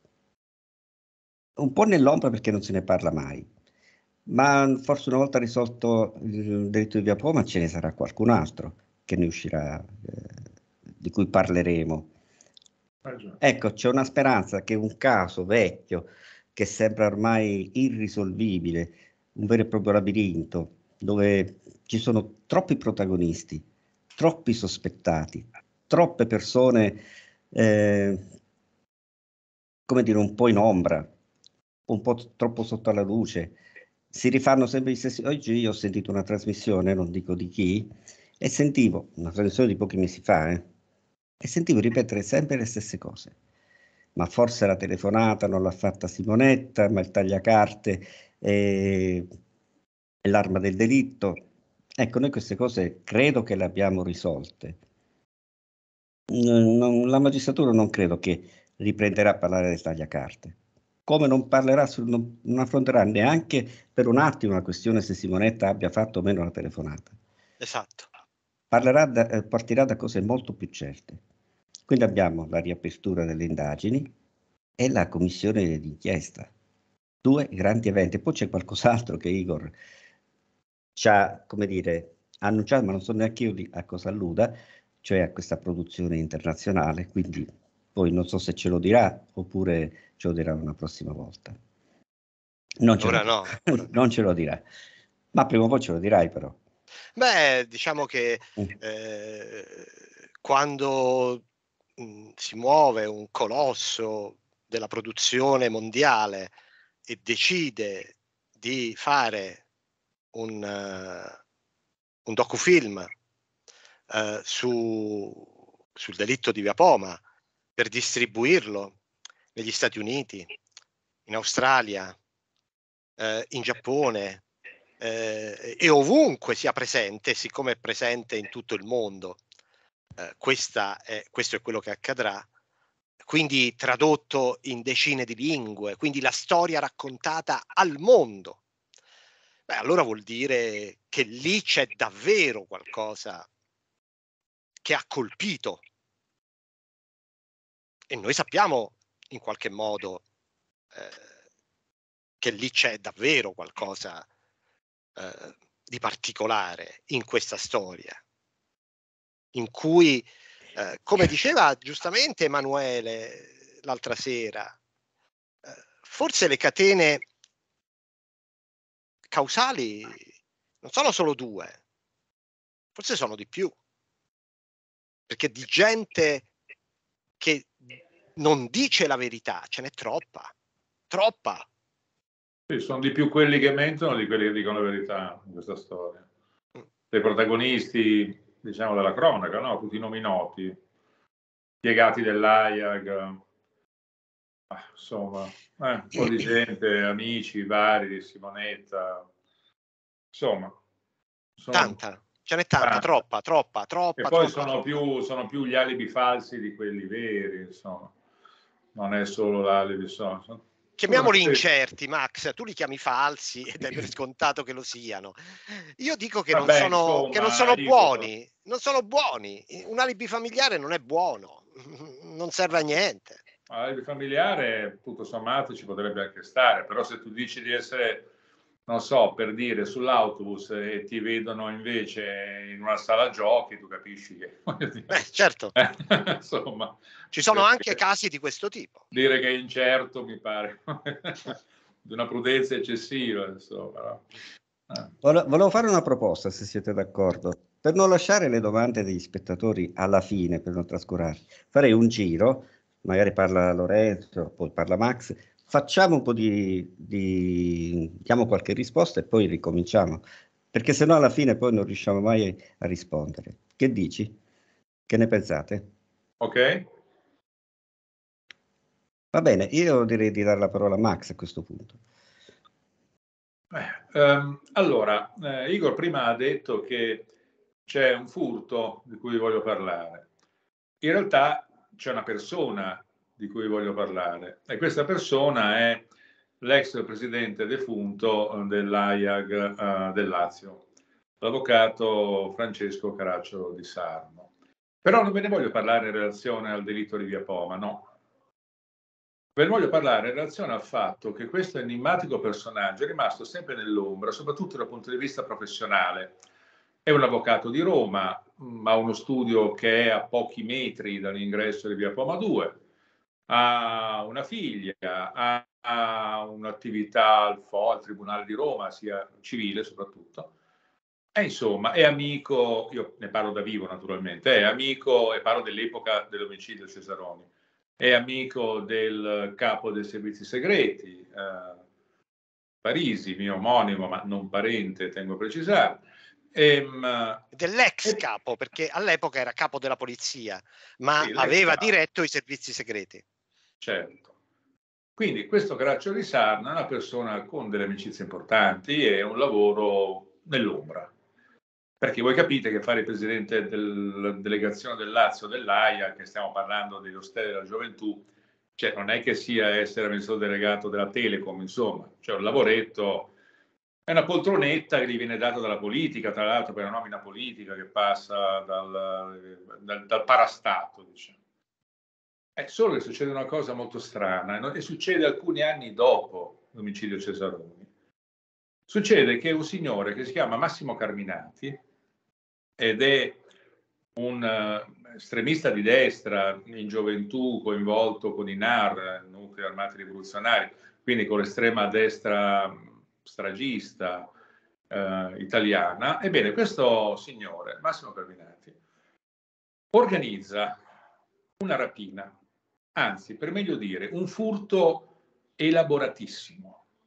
un po' nell'ombra perché non se ne parla mai. Ma forse una volta risolto il delitto di Via Poma ce ne sarà qualcun altro che ne uscirà, di cui parleremo. Ecco, c'è una speranza che un caso vecchio che sembra ormai irrisolvibile, un vero e proprio labirinto, dove ci sono troppi protagonisti, troppi sospettati, troppe persone, come dire, un po' in ombra, un po' troppo sotto alla luce, si rifanno sempre gli stessi. Oggi io ho sentito una trasmissione, non dico di chi, e sentivo, una trasmissione di pochi mesi fa, e sentivo ripetere sempre le stesse cose. Ma forse la telefonata non l'ha fatta Simonetta, ma il tagliacarte è l'arma del delitto. Ecco, noi queste cose credo che le abbiamo risolte. La magistratura non credo che riprenderà a parlare del tagliacarte. Come non parlerà, non affronterà neanche per un attimo la questione se Simonetta abbia fatto o meno la telefonata. Esatto. Partirà da cose molto più certe. Quindi abbiamo la riapertura delle indagini e la commissione d'inchiesta. 2 grandi eventi. Poi c'è qualcos'altro che Igor ci ha, come dire, annunciato, ma non so neanche io a cosa alluda, cioè a questa produzione internazionale, quindi poi non so se ce lo dirà oppure ce lo dirà una prossima volta. Non ce lo dirà, ma prima o poi ce lo dirai però. Beh, diciamo che quando si muove un colosso della produzione mondiale e decide di fare un docufilm sul delitto di Via Poma per distribuirlo negli Stati Uniti, in Australia, in Giappone e ovunque sia presente, siccome è presente in tutto il mondo, questo è quello che accadrà, quindi tradotto in decine di lingue, quindi la storia raccontata al mondo. Beh, allora vuol dire che lì c'è davvero qualcosa che ha colpito, e noi sappiamo in qualche modo che lì c'è davvero qualcosa di particolare in questa storia, in cui, come diceva giustamente Emanuele l'altra sera, forse le catene causali non sono solo due, forse sono di più, perché di gente che non dice la verità ce n'è troppa. Sì, sono di più quelli che mentono di quelli che dicono la verità in questa storia. Dei protagonisti, diciamo, della cronaca, no? Tutti i nomi noti, piegati dell'AIAG, insomma, un po' di gente, amici vari di Simonetta, insomma. Tanta, ce n'è tanta, troppa. E poi sono più gli alibi falsi di quelli veri, insomma. Non è solo l'alibi, chiamiamoli incerti, Max, tu li chiami falsi ed è per scontato che lo siano. Io dico che, non sono buoni, non sono buoni. Un alibi familiare non è buono, non serve a niente. L'alibi familiare, tutto sommato, ci potrebbe anche stare, però se tu dici di essere, non so, per dire, sull'autobus e ti vedono invece in una sala giochi, tu capisci che... certo. Insomma, ci sono anche casi di questo tipo. Dire che è incerto mi pare di una prudenza eccessiva, insomma. Volevo fare una proposta, se siete d'accordo. Per non lasciare le domande degli spettatori alla fine, per non trascurare, farei un giro, magari parla Lorenzo, poi parla Max, facciamo un po' diamo qualche risposta e poi ricominciamo, perché sennò alla fine poi non riusciamo mai a rispondere. Che dici? Che ne pensate? Ok. Va bene, io direi di dare la parola a Max a questo punto. Allora, Igor prima ha detto che c'è un furto di cui voglio parlare. In realtà c'è una persona di cui voglio parlare e questa persona è l'ex presidente defunto dell'AIAG del Lazio, l'avvocato Francesco Caracciolo di Sarno. Però non ve ne voglio parlare in relazione al delitto di Via Poma, no. Ve ne voglio parlare in relazione al fatto che questo enigmatico personaggio è rimasto sempre nell'ombra, soprattutto dal punto di vista professionale. È un avvocato di Roma, ha uno studio che è a pochi metri dall'ingresso di Via Poma 2, ha una figlia, ha un'attività al Tribunale di Roma, sia civile soprattutto. E insomma, è amico, io ne parlo da vivo naturalmente, è amico, e parlo dell'epoca dell'omicidio Cesaroni, è amico del capo dei servizi segreti, Parisi, mio omonimo, ma non parente, tengo a precisare. Dell'ex capo, perché all'epoca era capo della polizia, ma sì, aveva diretto i servizi segreti. Certo. Quindi questo Caracciolo di Sarno è una persona con delle amicizie importanti e un lavoro nell'ombra. Perché voi capite che fare il presidente della delegazione del Lazio dell'AIA, che stiamo parlando degli ostelli della gioventù, cioè non è che sia essere amministratore delegato della Telecom, insomma, cioè un lavoretto, è una poltronetta che gli viene data dalla politica, tra l'altro per una nomina politica che passa dal parastato, diciamo. È solo che succede una cosa molto strana, e succede alcuni anni dopo l'omicidio Cesaroni. Succede che un signore che si chiama Massimo Carminati, ed è un estremista di destra in gioventù coinvolto con i NAR, nuclei armati rivoluzionari, quindi con l'estrema destra stragista italiana. Ebbene, questo signore, Massimo Carminati, organizza una rapina, anzi, per meglio dire, un furto elaboratissimo,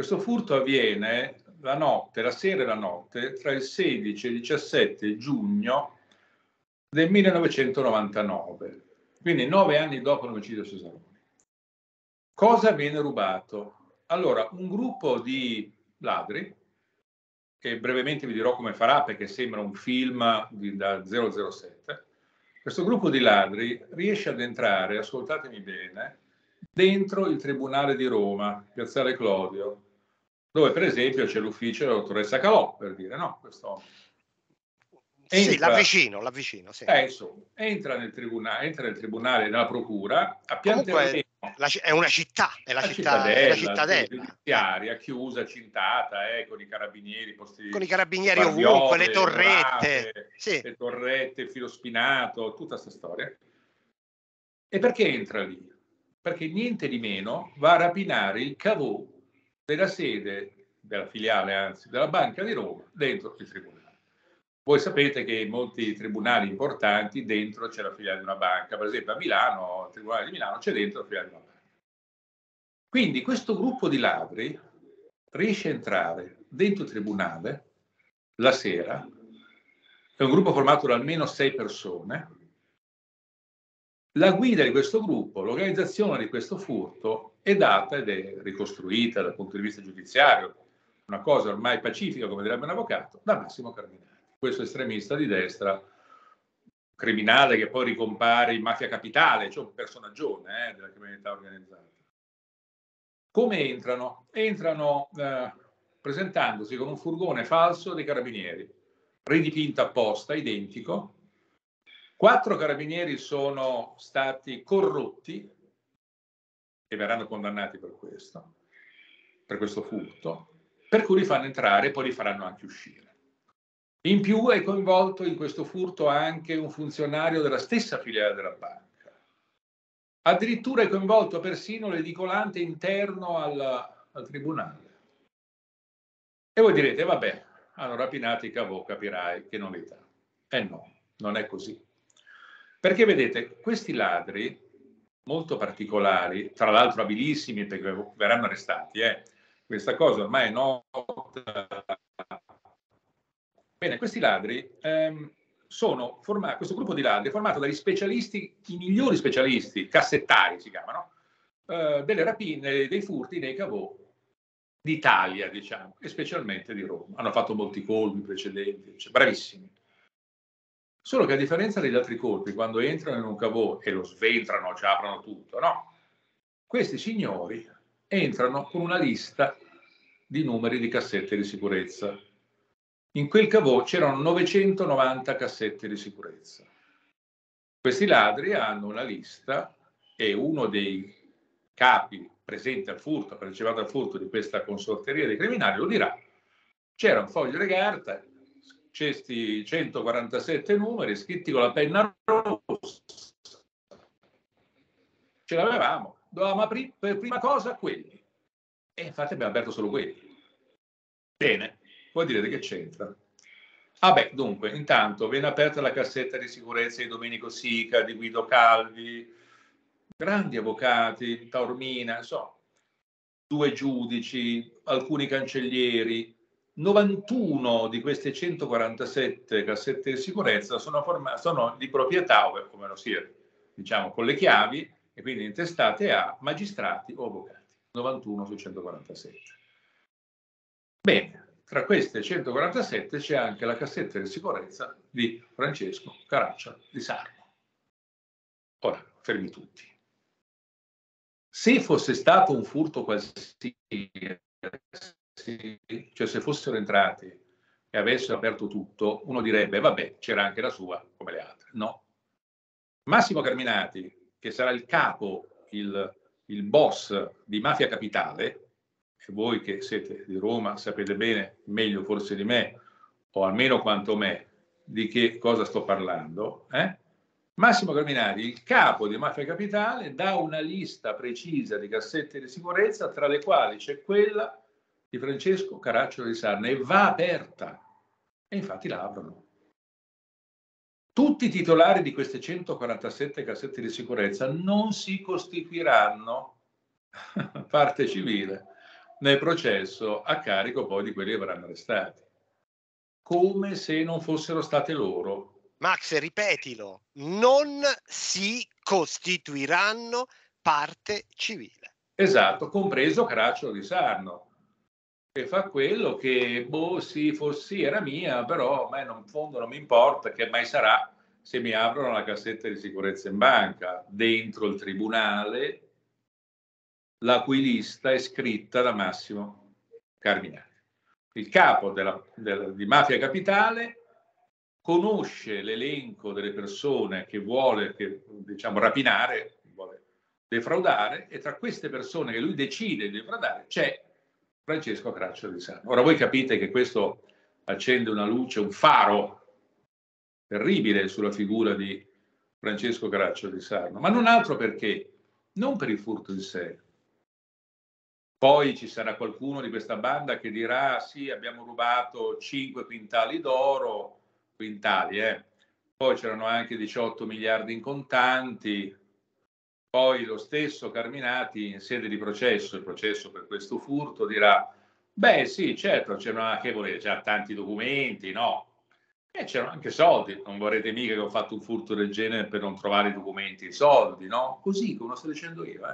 Questo furto avviene la sera e la notte, tra il 16 e il 17 giugno del 1999, quindi 9 anni dopo l'omicidio Cesaroni. Cosa viene rubato? Allora, un gruppo di ladri, che brevemente vi dirò come farà perché sembra un film da 007, questo gruppo di ladri riesce ad entrare, ascoltatemi bene, dentro il Tribunale di Roma, Piazzale Clodio, dove per esempio c'è l'ufficio della dottoressa Calò, per dire, no? Questo sì, l'avvicino, sì. Insomma, entra nel tribunale, nella procura, a Comunque è una città, è la cittadella giudiziaria, chiusa, cintata, con i carabinieri posti, con i carabinieri ovunque, le torrette, le torrette, il filo spinato, tutta questa storia. E perché entra lì? Perché niente di meno va a rapinare il cavò della sede, della filiale anzi, della Banca di Roma, dentro il tribunale. Voi sapete che in molti tribunali importanti dentro c'è la filiale di una banca, per esempio a Milano, il Tribunale di Milano, c'è dentro la filiale di una banca. Quindi questo gruppo di ladri riesce a entrare dentro il tribunale la sera, è un gruppo formato da almeno 6 persone. La guida di questo gruppo, l'organizzazione di questo furto è data ed è ricostruita dal punto di vista giudiziario, una cosa ormai pacifica, come direbbe un avvocato, da Massimo Carminati, questo estremista di destra, criminale che poi ricompare in Mafia Capitale, cioè un personaggione della criminalità organizzata. Come entrano? Entrano presentandosi con un furgone falso dei carabinieri, ridipinto apposta, identico. 4 carabinieri sono stati corrotti e verranno condannati per questo furto, per cui li fanno entrare e poi li faranno anche uscire. In più è coinvolto in questo furto anche un funzionario della stessa filiale della banca. Addirittura è coinvolto persino l'edicolante interno al tribunale. E voi direte, vabbè, hanno rapinato i cavò, capirai che novità. No, non è così. Perché vedete, questi ladri molto particolari, tra l'altro abilissimi perché verranno arrestati, questa cosa ormai è nota. Bene, questi ladri questo gruppo di ladri è formato dagli specialisti, i migliori specialisti, cassettari si chiamano, delle rapine, dei furti nei cavò d'Italia, diciamo, e specialmente di Roma. Hanno fatto molti colpi precedenti, cioè, bravissimi. Solo che a differenza degli altri colpi, quando entrano in un cavò e lo sventrano, cioè aprono tutto, no? Questi signori entrano con una lista di numeri di cassette di sicurezza. In quel cavò c'erano 990 cassette di sicurezza. Questi ladri hanno una lista e uno dei capi presenti al furto, partecipato al furto di questa consorteria dei criminali, lo dirà. C'era un foglio di carta, questi 147 numeri scritti con la penna rossa. Ce l'avevamo, dovevamo aprire per prima cosa quelli. E infatti abbiamo aperto solo quelli. Bene, voi direte che c'entra. Dunque, intanto viene aperta la cassetta di sicurezza di Domenico Sica, di Guido Calvi, grandi avvocati, Taormina, 2 giudici, alcuni cancellieri. 91 di queste 147 cassette di sicurezza sono di proprietà, come lo sia, diciamo, con le chiavi e quindi intestate a magistrati o avvocati. 91 su 147. Bene, tra queste 147 c'è anche la cassetta di sicurezza di Francesco Caraccia di Sarno. Ora, fermi tutti. Se fosse stato un furto qualsiasi, cioè se fossero entrati e avessero aperto tutto, uno direbbe, vabbè, c'era anche la sua, come le altre. No. Massimo Carminati, che sarà il capo, il boss di Mafia Capitale, e voi che siete di Roma sapete bene, meglio forse di me, o almeno quanto me, di che cosa sto parlando, Massimo Carminati, il capo di Mafia Capitale, dà una lista precisa di cassette di sicurezza, tra le quali c'è quella di Francesco Caracciolo di Sarno, e va aperta. E infatti la aprono. Tutti i titolari di queste 147 cassette di sicurezza non si costituiranno parte civile, nel processo a carico poi di quelli che verranno arrestati, come se non fossero state loro. Max, ripetilo, non si costituiranno parte civile. Esatto, compreso Caracciolo di Sarno, che fa quello che, sì, fossi, era mia, però a me in fondo non mi importa, che mai sarà se mi aprono la cassetta di sicurezza in banca. Dentro il tribunale, la cui lista è scritta da Massimo Carminati. Il capo di Mafia Capitale conosce l'elenco delle persone che vuole rapinare, vuole defraudare, e tra queste persone che lui decide di defraudare c'è Francesco Caracciolo di Sarno. Ora voi capite che questo accende una luce, un faro terribile sulla figura di Francesco Caracciolo di Sarno, ma non altro perché, non per il furto in sé. Poi ci sarà qualcuno di questa banda che dirà sì, abbiamo rubato 5 quintali d'oro, poi c'erano anche 18 miliardi in contanti. Poi lo stesso Carminati in sede di processo, il processo per questo furto, dirà beh sì, certo, c'erano anche, volete, già tanti documenti, no? E c'erano anche soldi, non vorrete mica che ho fatto un furto del genere per non trovare i documenti e i soldi, no? Così come lo sto dicendo io,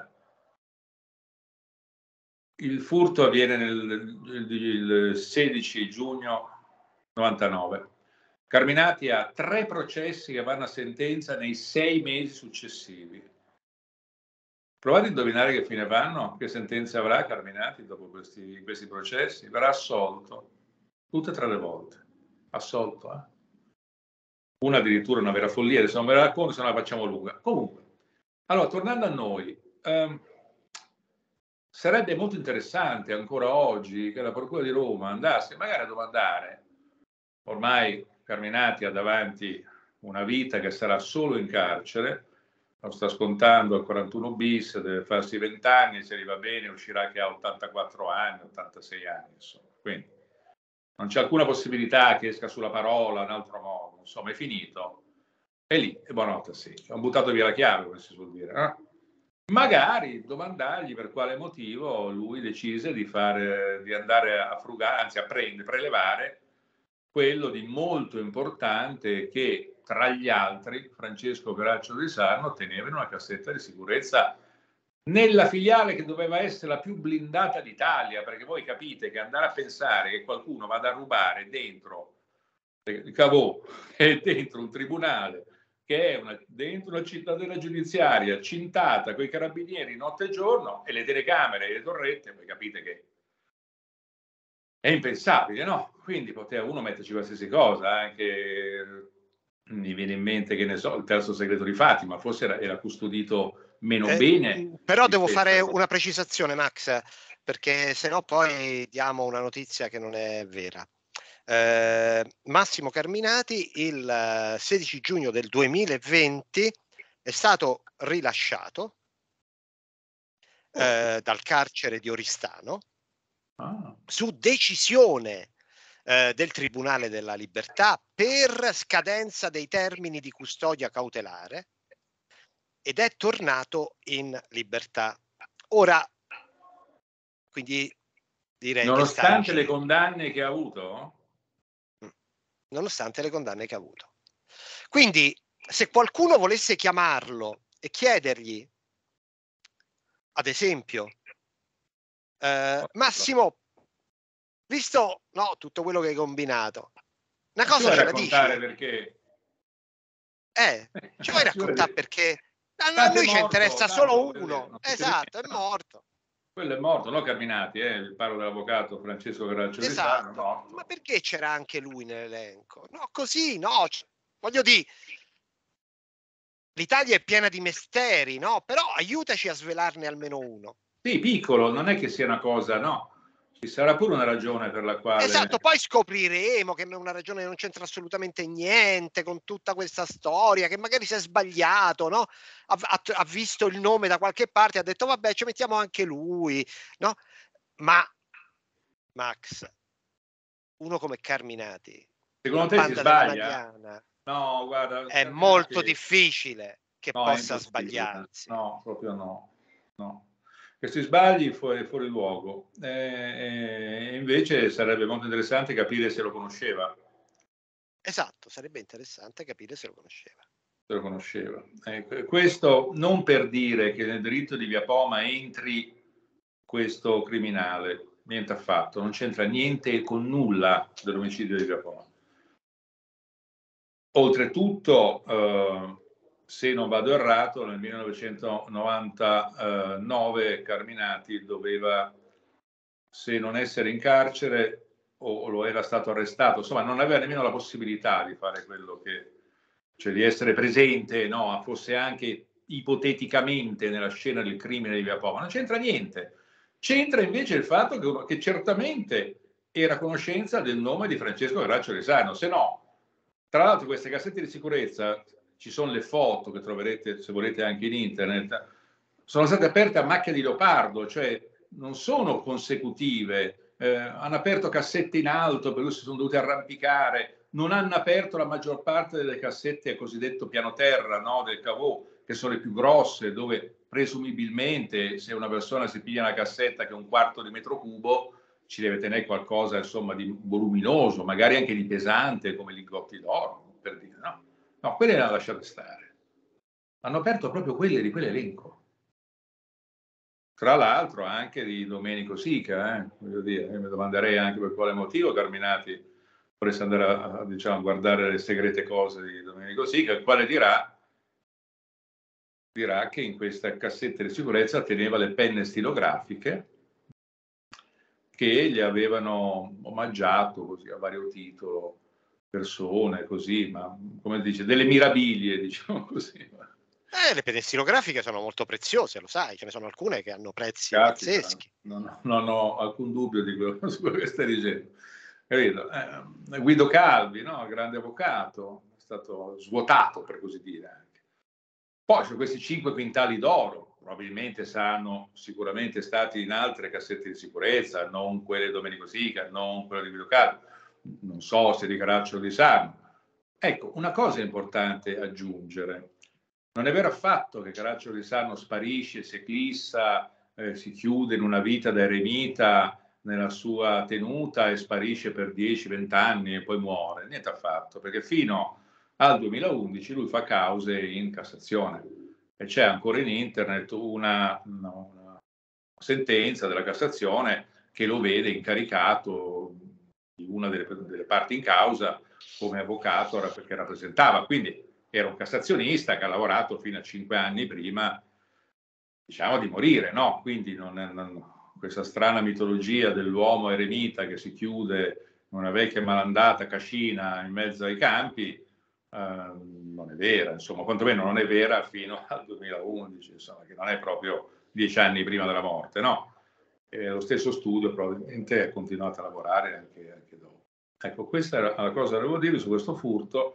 Il furto avviene il 16 giugno 99. Carminati ha 3 processi che vanno a sentenza nei 6 mesi successivi. Provate a indovinare che fine vanno, che sentenza avrà Carminati dopo questi processi. Verrà assolto tutte e 3 le volte. Assolto, Una addirittura una vera follia, adesso non ve la racconto, se no la facciamo lunga. Comunque, allora, tornando a noi, sarebbe molto interessante ancora oggi che la Procura di Roma andasse magari a domandare, ormai Carminati ha davanti una vita che sarà solo in carcere, lo sta scontando al 41 bis, deve farsi 20 anni, se gli va bene uscirà che ha 84 anni, 86 anni, insomma. Quindi non c'è alcuna possibilità che esca sulla parola in altro modo, insomma è finito. E lì, e buonanotte, sì, ho buttato via la chiave, come si suol dire, no? Magari domandargli per quale motivo lui decise di andare a frugare, anzi a prelevare quello di molto importante che tra gli altri Francesco Caracciolo di Sarno teneva in una cassetta di sicurezza nella filiale che doveva essere la più blindata d'Italia, perché voi capite che andare a pensare che qualcuno vada a rubare dentro il Cavò e dentro un tribunale che è dentro una cittadella giudiziaria cintata con i carabinieri notte e giorno e le telecamere e le torrette, voi capite che è impensabile, no? Quindi poteva uno metterci qualsiasi cosa, anche mi viene in mente, che ne so, il terzo segreto di Fatima, forse era custodito meno bene. Però devo fare una precisazione, Max, perché se no poi diamo una notizia che non è vera. Massimo Carminati il 16 giugno del 2020 è stato rilasciato dal carcere di Oristano su decisione del Tribunale della Libertà per scadenza dei termini di custodia cautelare ed è tornato in libertà. Ora, quindi direi nonostante le condanne che ha avuto? Nonostante le condanne che ha avuto. Quindi, se qualcuno volesse chiamarlo e chiedergli, ad esempio, Massimo, visto tutto quello che hai combinato, una cosa ce la dici? Perché? Ci vuoi raccontare perché? A noi ci interessa solo uno. Esatto, è morto. Quello è morto, no Carminati, parlo dell'avvocato Francesco Caracciolo di Sarno, morto. Ma perché c'era anche lui nell'elenco? No, così, no. Voglio dire, l'Italia è piena di misteri, no? Però aiutaci a svelarne almeno uno. Sì, piccolo, non è che sia una cosa, no. Ci sarà pure una ragione per la quale... Esatto, poi scopriremo che è una ragione che non c'entra assolutamente niente con tutta questa storia, che magari si è sbagliato, no? Ha visto il nome da qualche parte, ha detto vabbè ci mettiamo anche lui, no? Ma Max, uno come Carminati, secondo te si sbaglia? No, guarda, è molto difficile che possa sbagliarsi. No, proprio no. questi sbagli fuori luogo. Invece sarebbe molto interessante capire se lo conosceva. Esatto, sarebbe interessante capire se lo conosceva. Questo non per dire che nel delitto di Via Poma entri questo criminale, niente affatto, non c'entra niente con nulla dell'omicidio di Via Poma. Oltretutto, se non vado errato, nel 1999 Carminati doveva, se non essere in carcere, o lo era stato arrestato, insomma non aveva nemmeno la possibilità di fare quello che, cioè di essere presente, no, fosse anche ipoteticamente nella scena del crimine di Via Poma. Non c'entra niente. C'entra invece il fatto che certamente era a conoscenza del nome di Francesco Carraccio Resano, se no, tra l'altro queste cassette di sicurezza, ci sono le foto che troverete se volete anche in internet, sono state aperte a macchia di leopardo, cioè non sono consecutive, hanno aperto cassette in alto, per cui si sono dovuti arrampicare, non hanno aperto la maggior parte delle cassette cosiddetto piano terra, no, del cavò, che sono le più grosse, dove presumibilmente se una persona si piglia una cassetta che è 1/4 di metro cubo, ci deve tenere qualcosa insomma di voluminoso, magari anche di pesante, come lingotti d'oro, per dire, no? No, quelle le hanno lasciate stare. Hanno aperto proprio quelle di quell'elenco. Tra l'altro anche di Domenico Sica, voglio dire, mi domanderei anche per quale motivo Carminati vorreste andare a diciamo, guardare le segrete cose di Domenico Sica, il quale dirà che in questa cassetta di sicurezza teneva le penne stilografiche che gli avevano omaggiato così a vario titolo persone così, ma come dice, delle mirabilie, diciamo così. Le penne stilografiche sono molto preziose, lo sai, ce ne sono alcune che hanno prezzi Caspita, pazzeschi. non ho alcun dubbio di quello, su quello che stai dicendo. Guido Calvi, no? Grande avvocato, è stato svuotato per così dire anche. Poi su questi 5 quintali d'oro, probabilmente saranno sicuramente stati in altre cassette di sicurezza, non quelle di Domenico Sica, non quelle di Guido Calvi, non so se di Carraccio di Sarno. Ecco, una cosa importante aggiungere. Non è vero affatto che Carraccio di Sarno sparisce, si eclissa, si chiude in una vita da eremita nella sua tenuta e sparisce per 10-20 anni e poi muore. Niente affatto, perché fino al 2011 lui fa cause in Cassazione e c'è ancora in internet una sentenza della Cassazione che lo vede incaricato di una delle parti in causa come avvocato perché rappresentava, quindi era un cassazionista che ha lavorato fino a 5 anni prima, diciamo, di morire, no? Quindi questa strana mitologia dell'uomo eremita che si chiude in una vecchia malandata cascina in mezzo ai campi non è vera, insomma, quantomeno non è vera fino al 2011, insomma, che non è proprio 10 anni prima della morte, no? E lo stesso studio probabilmente ha continuato a lavorare anche dopo. Ecco, questa era la cosa che volevo dire su questo furto,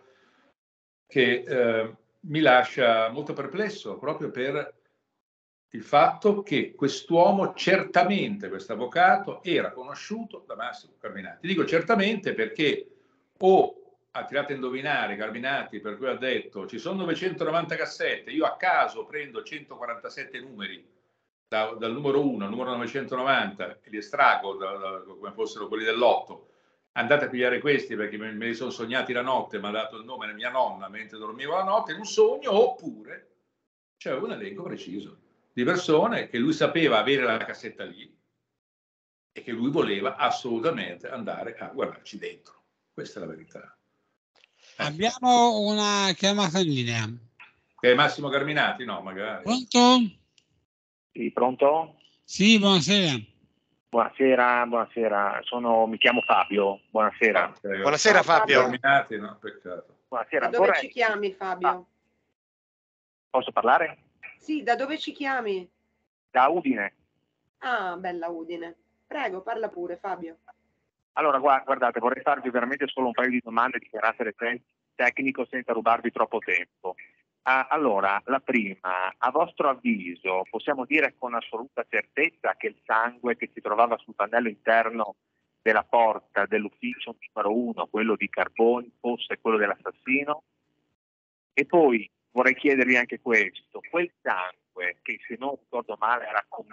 che mi lascia molto perplesso proprio per il fatto che quest'uomo certamente, questo avvocato, era conosciuto da Massimo Carminati. Dico certamente perché o ha tirato a indovinare Carminati, per cui ha detto ci sono 990 cassette, io a caso prendo 147 numeri dal numero 1 al numero 990 e li estraggo come fossero quelli dell'8. Andate a pigliare questi perché me li sono sognati la notte, mi ha dato il nome di mia nonna mentre dormivo la notte in un sogno, oppure c'è un elenco preciso di persone che lui sapeva avere la cassetta lì e che lui voleva assolutamente andare a guardarci dentro. Questa è la verità. Abbiamo una chiamata in linea. Che è Massimo Carminati? No, magari. Pronto? Sì, pronto? Sì, buonasera. Buonasera, mi chiamo Fabio, buonasera. Buonasera Fabio. Carminati, no, peccato. Buonasera. Da dove ci chiami, Fabio? Posso parlare? Sì, da dove ci chiami? Da Udine. Ah, bella Udine. Prego, parla pure, Fabio. Allora, guardate, vorrei farvi veramente solo un paio di domande di carattere tecnico senza rubarvi troppo tempo. Allora, la prima, a vostro avviso, possiamo dire con assoluta certezza che il sangue che si trovava sul pannello interno della porta dell'ufficio numero 1, quello di Carboni, fosse quello dell'assassino? E poi vorrei chiedervi anche questo, quel sangue che se non ricordo male era commisto,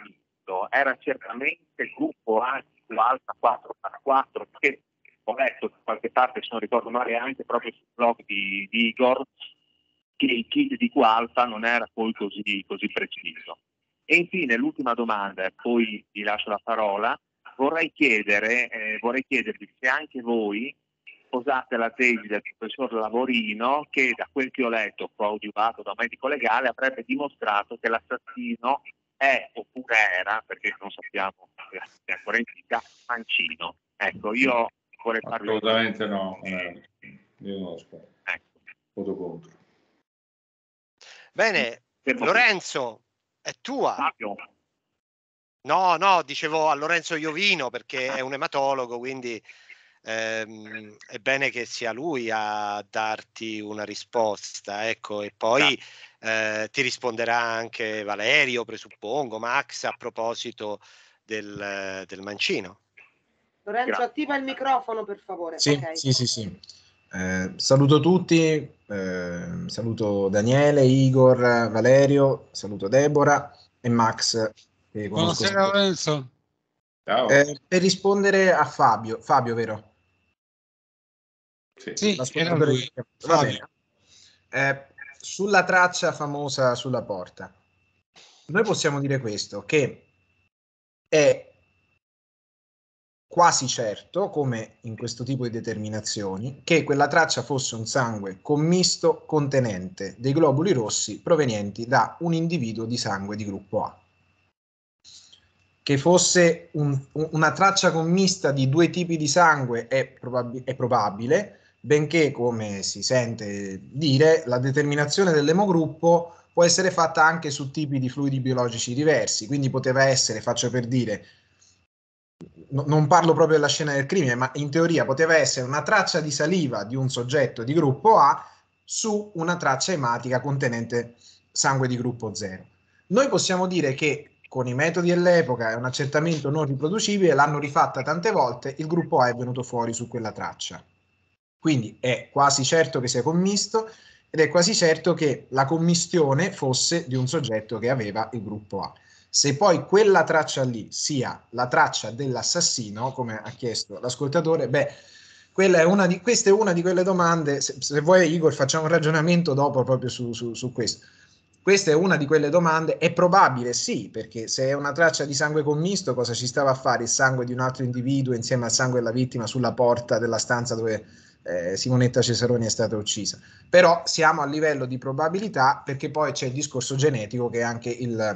detto era certamente il gruppo A di Alfa 4/4, che ho letto da qualche parte, se non ricordo male, anche proprio sul blog di Igor, che il kit di Q-Alpha non era poi così preciso. E infine l'ultima domanda, e poi vi lascio la parola, vorrei chiedervi se anche voi sposate la tesi del professor Lavorino, che da quel che ho letto, coadiuvato da un medico legale, avrebbe dimostrato che l'assassino è oppure era, perché non sappiamo se è ancora in vita, mancino. Ecco, io vorrei farvi... Assolutamente no, io non lo so. Ecco. Voto contro. Bene, Lorenzo, è tua. Fabio. No, dicevo a Lorenzo Iovino perché è un ematologo, quindi è bene che sia lui a darti una risposta, ecco, e poi ti risponderà anche Valerio, presuppongo, Max, a proposito del mancino. Lorenzo, attiva il microfono per favore. Sì, Okay. sì. Saluto tutti, saluto Daniele, Igor, Valerio, saluto Deborah e Max. Buonasera Lorenzo. Ciao. Per rispondere a Fabio, vero? Sì, era lui. Va bene. Sulla traccia famosa sulla porta, noi possiamo dire questo, che è quasi certo, come in questo tipo di determinazioni, che quella traccia fosse un sangue commisto contenente dei globuli rossi provenienti da un individuo di sangue di gruppo A. Che fosse una traccia commista di due tipi di sangue è probabile, benché, come si sente dire, la determinazione dell'emogruppo può essere fatta anche su tipi di fluidi biologici diversi, quindi poteva essere, faccio per dire, non parlo proprio della scena del crimine, ma in teoria poteva essere una traccia di saliva di un soggetto di gruppo A su una traccia ematica contenente sangue di gruppo 0. Noi possiamo dire che con i metodi dell'epoca e un accertamento non riproducibile l'hanno rifatta tante volte, il gruppo A è venuto fuori su quella traccia. Quindi è quasi certo che sia commisto ed è quasi certo che la commistione fosse di un soggetto che aveva il gruppo A. Se poi quella traccia lì sia la traccia dell'assassino, come ha chiesto l'ascoltatore, questa è una di quelle domande, se vuoi Igor facciamo un ragionamento dopo proprio su questo. Questa è una di quelle domande, è probabile sì, perché se è una traccia di sangue commisto, cosa ci stava a fare il sangue di un altro individuo insieme al sangue della vittima sulla porta della stanza dove Simonetta Cesaroni è stata uccisa? Però siamo a livello di probabilità, perché poi c'è il discorso genetico che anche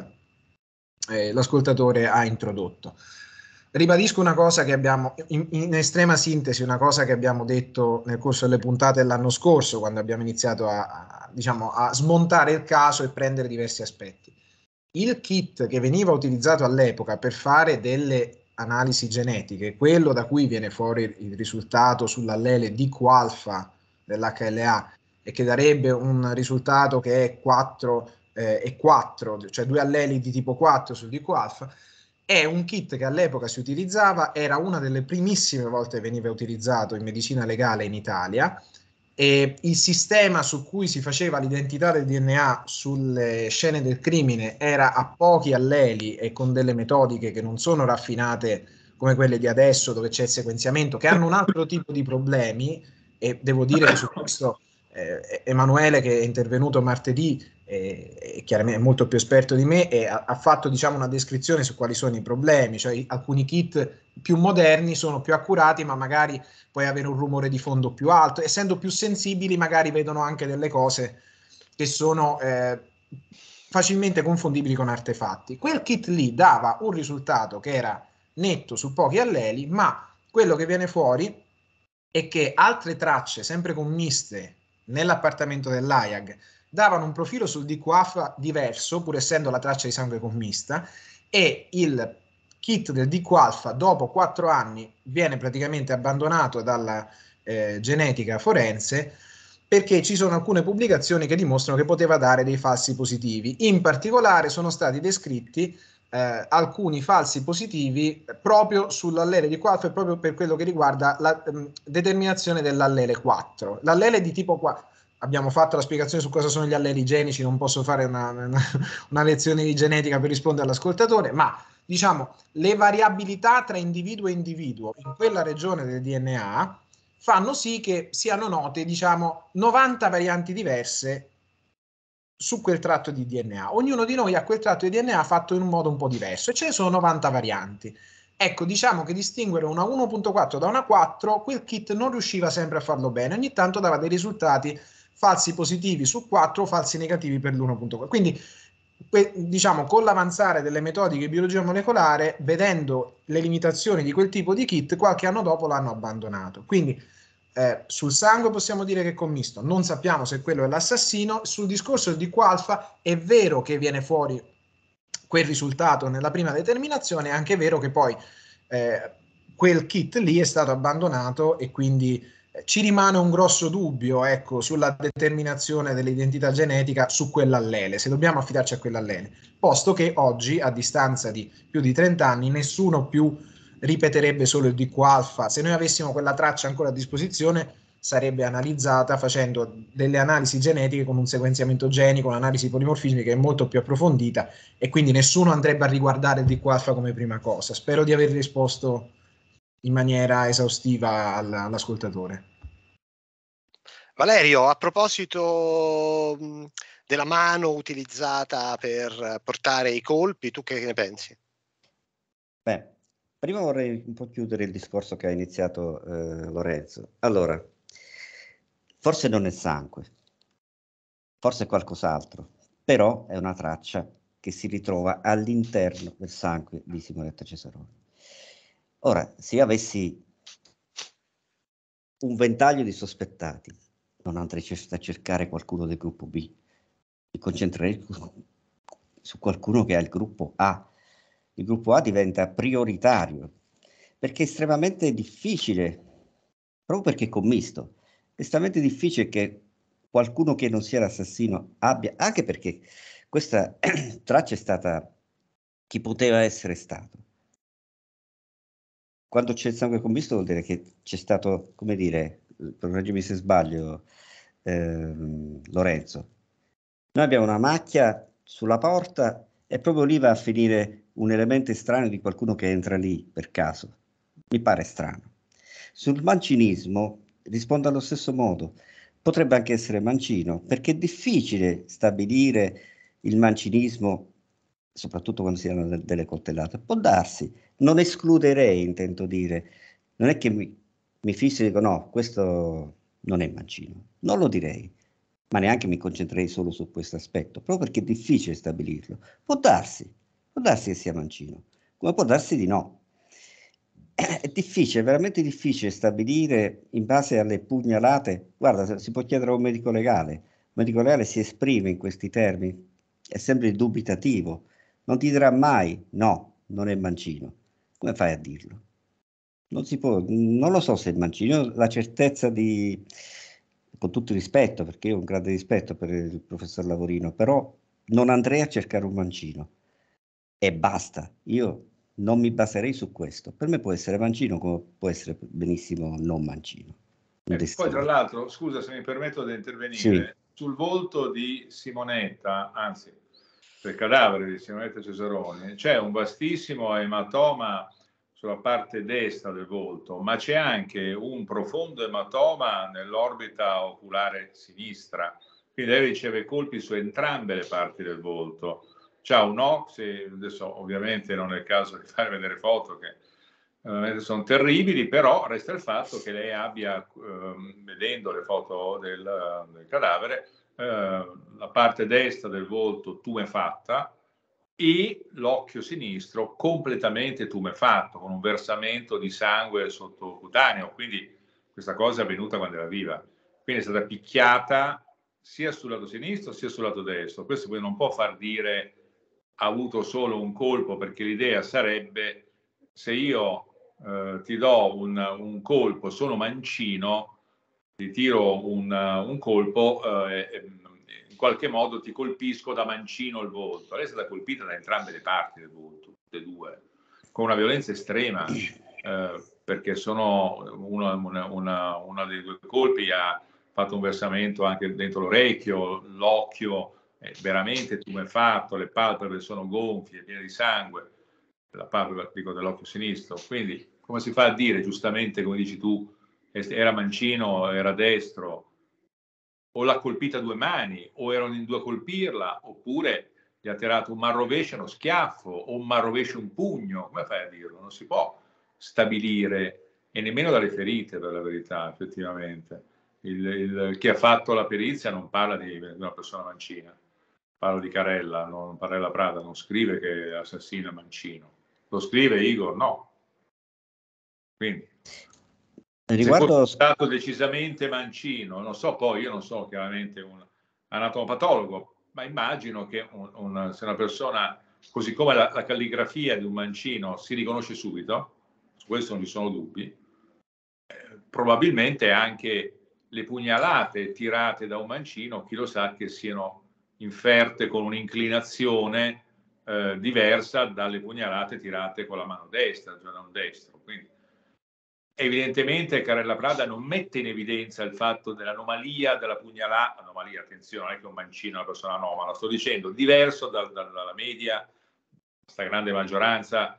l'ascoltatore ha introdotto. Ribadisco una cosa che abbiamo, in estrema sintesi, una cosa che abbiamo detto nel corso delle puntate dell'anno scorso, quando abbiamo iniziato a smontare il caso e prendere diversi aspetti. Il kit che veniva utilizzato all'epoca per fare delle analisi genetiche, quello da cui viene fuori il risultato sull'allele di Q-alfa dell'HLA e che darebbe un risultato che è 4 e 4, cioè due alleli di tipo 4 sul DQ-alfa, è un kit che all'epoca si utilizzava, era una delle primissime volte che veniva utilizzato in medicina legale in Italia, e il sistema su cui si faceva l'identità del DNA sulle scene del crimine era a pochi alleli e con delle metodiche che non sono raffinate come quelle di adesso, dove c'è il sequenziamento, che hanno un altro tipo di problemi, e devo dire che su questo Emanuele, che è intervenuto martedì, chiaramente è molto più esperto di me e ha fatto una descrizione su quali sono i problemi, cioè alcuni kit più moderni sono più accurati, ma magari puoi avere un rumore di fondo più alto, essendo più sensibili magari vedono anche delle cose che sono facilmente confondibili con artefatti. Quel kit lì dava un risultato che era netto su pochi alleli, ma quello che viene fuori è che altre tracce sempre commiste nell'appartamento dell'AIAG davano un profilo sul DQ-alfa diverso, pur essendo la traccia di sangue commista, e il kit del DQ-alfa dopo 4 anni viene praticamente abbandonato dalla genetica forense, perché ci sono alcune pubblicazioni che dimostrano che poteva dare dei falsi positivi. In particolare sono stati descritti alcuni falsi positivi proprio sull'allele di Q-alfa e proprio per quello che riguarda la determinazione dell'allele 4. L'allele di tipo 4, abbiamo fatto la spiegazione su cosa sono gli allerigenici, non posso fare una lezione di genetica per rispondere all'ascoltatore, ma diciamo le variabilità tra individuo e individuo in quella regione del DNA fanno sì che siano note, diciamo, 90 varianti diverse su quel tratto di DNA. Ognuno di noi ha quel tratto di DNA fatto in un modo un po' diverso e ce ne sono 90 varianti. Ecco, diciamo che distinguere una 1.4 da una 4, quel kit non riusciva sempre a farlo bene, ogni tanto dava dei risultati falsi positivi su 4 o falsi negativi per l'1.4. Quindi, diciamo, con l'avanzare delle metodiche di biologia molecolare, vedendo le limitazioni di quel tipo di kit, qualche anno dopo l'hanno abbandonato. Quindi sul sangue possiamo dire che è commisto, non sappiamo se quello è l'assassino. Sul discorso di Q-alfa è vero che viene fuori quel risultato nella prima determinazione, è anche vero che poi quel kit lì è stato abbandonato e quindi ci rimane un grosso dubbio, ecco, sulla determinazione dell'identità genetica su quell'allele, se dobbiamo affidarci a quell'allele, posto che oggi, a distanza di più di 30 anni, nessuno più ripeterebbe solo il DQ-alfa. Se noi avessimo quella traccia ancora a disposizione, sarebbe analizzata facendo delle analisi genetiche con un sequenziamento genico, un'analisi polimorfismica che è molto più approfondita, e quindi nessuno andrebbe a riguardare il DQ-alfa come prima cosa. Spero di aver risposto in maniera esaustiva all'ascoltatore. Valerio, a proposito della mano utilizzata per portare i colpi, tu che ne pensi? Beh, prima vorrei un po' chiudere il discorso che ha iniziato Lorenzo. Allora, forse non è sangue, forse è qualcos'altro, però è una traccia che si ritrova all'interno del sangue di Simonetta Cesaroni. Ora, se io avessi un ventaglio di sospettati, non andrei a cercare qualcuno del gruppo B, mi concentrerei su qualcuno che ha il gruppo A. Il gruppo A diventa prioritario, perché è estremamente difficile, proprio perché è commisto, è estremamente difficile che qualcuno che non sia l'assassino abbia, anche perché questa traccia è stata chi poteva essere stato. Quando c'è il sangue commisto vuol dire che c'è stato, come dire, correggimi se sbaglio, Lorenzo, noi abbiamo una macchia sulla porta e proprio lì va a finire un elemento estraneo di qualcuno che entra lì per caso. Mi pare strano. Sul mancinismo rispondo allo stesso modo. Potrebbe anche essere mancino, perché è difficile stabilire il mancinismo, soprattutto quando si hanno delle coltellate. Può darsi, non escluderei, intendo dire. Non è che mi fisso e dico no, questo non è mancino. Non lo direi, ma neanche mi concentrerei solo su questo aspetto, proprio perché è difficile stabilirlo. Può darsi che sia mancino, come può darsi di no. È difficile, è veramente difficile stabilire in base alle pugnalate. Guarda, si può chiedere a un medico legale. Il medico legale si esprime in questi termini, è sempre dubitativo, non ti dirà mai no, non è mancino. Come fai a dirlo? Non si può, non lo so se è mancino. Io la certezza di, con tutto il rispetto, perché io ho un grande rispetto per il professor Lavorino, però non andrei a cercare un mancino e basta. Io non mi baserei su questo. Per me può essere mancino come può essere benissimo non mancino. Poi tra l'altro, scusa se mi permetto di intervenire, sì, sul volto di Simonetta, anzi del cadavere di Simonetta Cesaroni, c'è un vastissimo ematoma sulla parte destra del volto, ma c'è anche un profondo ematoma nell'orbita oculare sinistra, quindi lei riceve colpi su entrambe le parti del volto. C'ha un occhio, adesso ovviamente non è il caso di fare vedere foto che sono terribili, però resta il fatto che lei abbia, vedendo le foto del cadavere, la parte destra del volto tumefatta e l'occhio sinistro completamente tumefatto, con un versamento di sangue sottocutaneo, quindi questa cosa è avvenuta quando era viva, quindi è stata picchiata sia sul lato sinistro sia sul lato destro. Questo poi non può far dire ha avuto solo un colpo, perché l'idea sarebbe se io ti do un colpo, sono mancino, ti tiro un colpo, in qualche modo ti colpisco da mancino il volto. Lei è stata colpita da entrambe le parti del volto, tutte e due, con una violenza estrema, perché sono uno dei due colpi ha fatto un versamento anche dentro l'orecchio, l'occhio è veramente tumefatto, le palpebre sono gonfie, piene di sangue, la palpebra, dico, dell'occhio sinistro. Quindi come si fa a dire, giustamente, come dici tu, era mancino, era destro, o l'ha colpita a 2 mani, o erano in 2 a colpirla, oppure gli ha tirato un manrovescio, uno schiaffo, o un manrovescio, un pugno? Come fai a dirlo? Non si può stabilire, e nemmeno dalle ferite, per la verità, effettivamente. Chi ha fatto la perizia non parla di una persona mancina, parla di Carella, non Parella Prada, non scrive che assassina Mancino. Lo scrive Igor? No. Quindi, Riguardo... se fosse stato decisamente Mancino, non so, poi io non sono chiaramente un anatomopatologo, ma immagino che se una persona, così come la calligrafia di un Mancino, si riconosce subito, su questo non ci sono dubbi, probabilmente anche le pugnalate tirate da un Mancino, chi lo sa che siano inferte con un'inclinazione diversa dalle pugnalate tirate con la mano destra, cioè da un destro. Quindi evidentemente Carella Prada non mette in evidenza il fatto dell'anomalia della pugnalata, anomalia, attenzione, non è che un Mancino è una persona anomala, sto dicendo, diverso dalla media, questa grande maggioranza,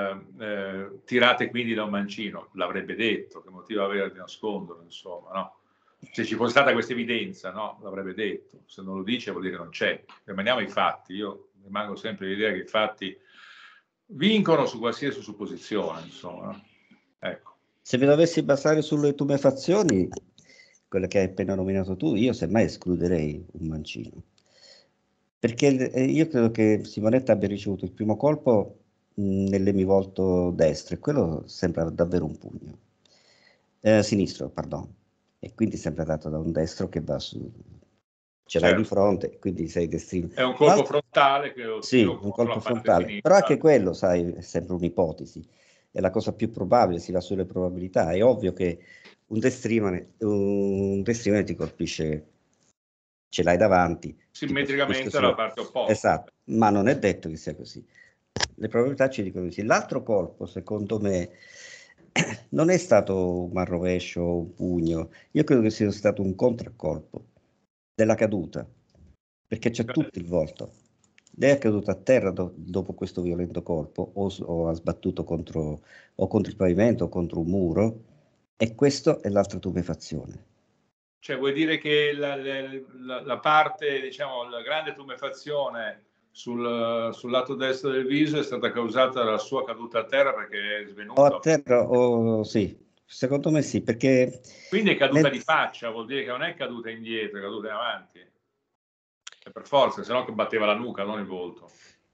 tirate quindi da un Mancino, l'avrebbe detto, che motivo aveva di nasconderlo, insomma, no? Se ci fosse stata questa evidenza, no, l'avrebbe detto. Se non lo dice vuol dire che non c'è. Rimaniamo ai fatti. Io rimango sempre l'idea che i fatti vincono su qualsiasi supposizione, insomma, no? Ecco. Se vi dovessi basare sulle tumefazioni, quelle che hai appena nominato tu, io semmai escluderei un Mancino. Perché io credo che Simonetta abbia ricevuto il primo colpo nell'emivolto destro, e quello sembra davvero un pugno. Sinistro, pardon. E quindi sempre dato da un destro che va su, ce l'hai di fronte, quindi sei destrino. È un colpo frontale che sì, un colpo frontale, però anche quello, sai, è sempre un'ipotesi, è la cosa più probabile, si va sulle probabilità. È ovvio che un destrimane ti colpisce, ce l'hai davanti simmetricamente dalla parte opposta. Esatto, ma non è detto che sia così. Le probabilità ci dicono così. L'altro colpo, secondo me, non è stato un manrovescio o un pugno, io credo che sia stato un contraccolpo della caduta, perché c'è tutto il volto. Lei è caduta a terra dopo questo violento colpo, o ha sbattuto contro il pavimento o contro un muro, e questo è l'altra tumefazione. Cioè vuoi dire che la parte, diciamo, la grande tumefazione sul lato destro del viso è stata causata dalla sua caduta a terra perché è svenuto? O a terra o sì, secondo me sì, perché... Quindi è caduta di faccia, vuol dire che non è caduta indietro, è caduta in avanti. E per forza, se no che batteva la nuca, non il volto.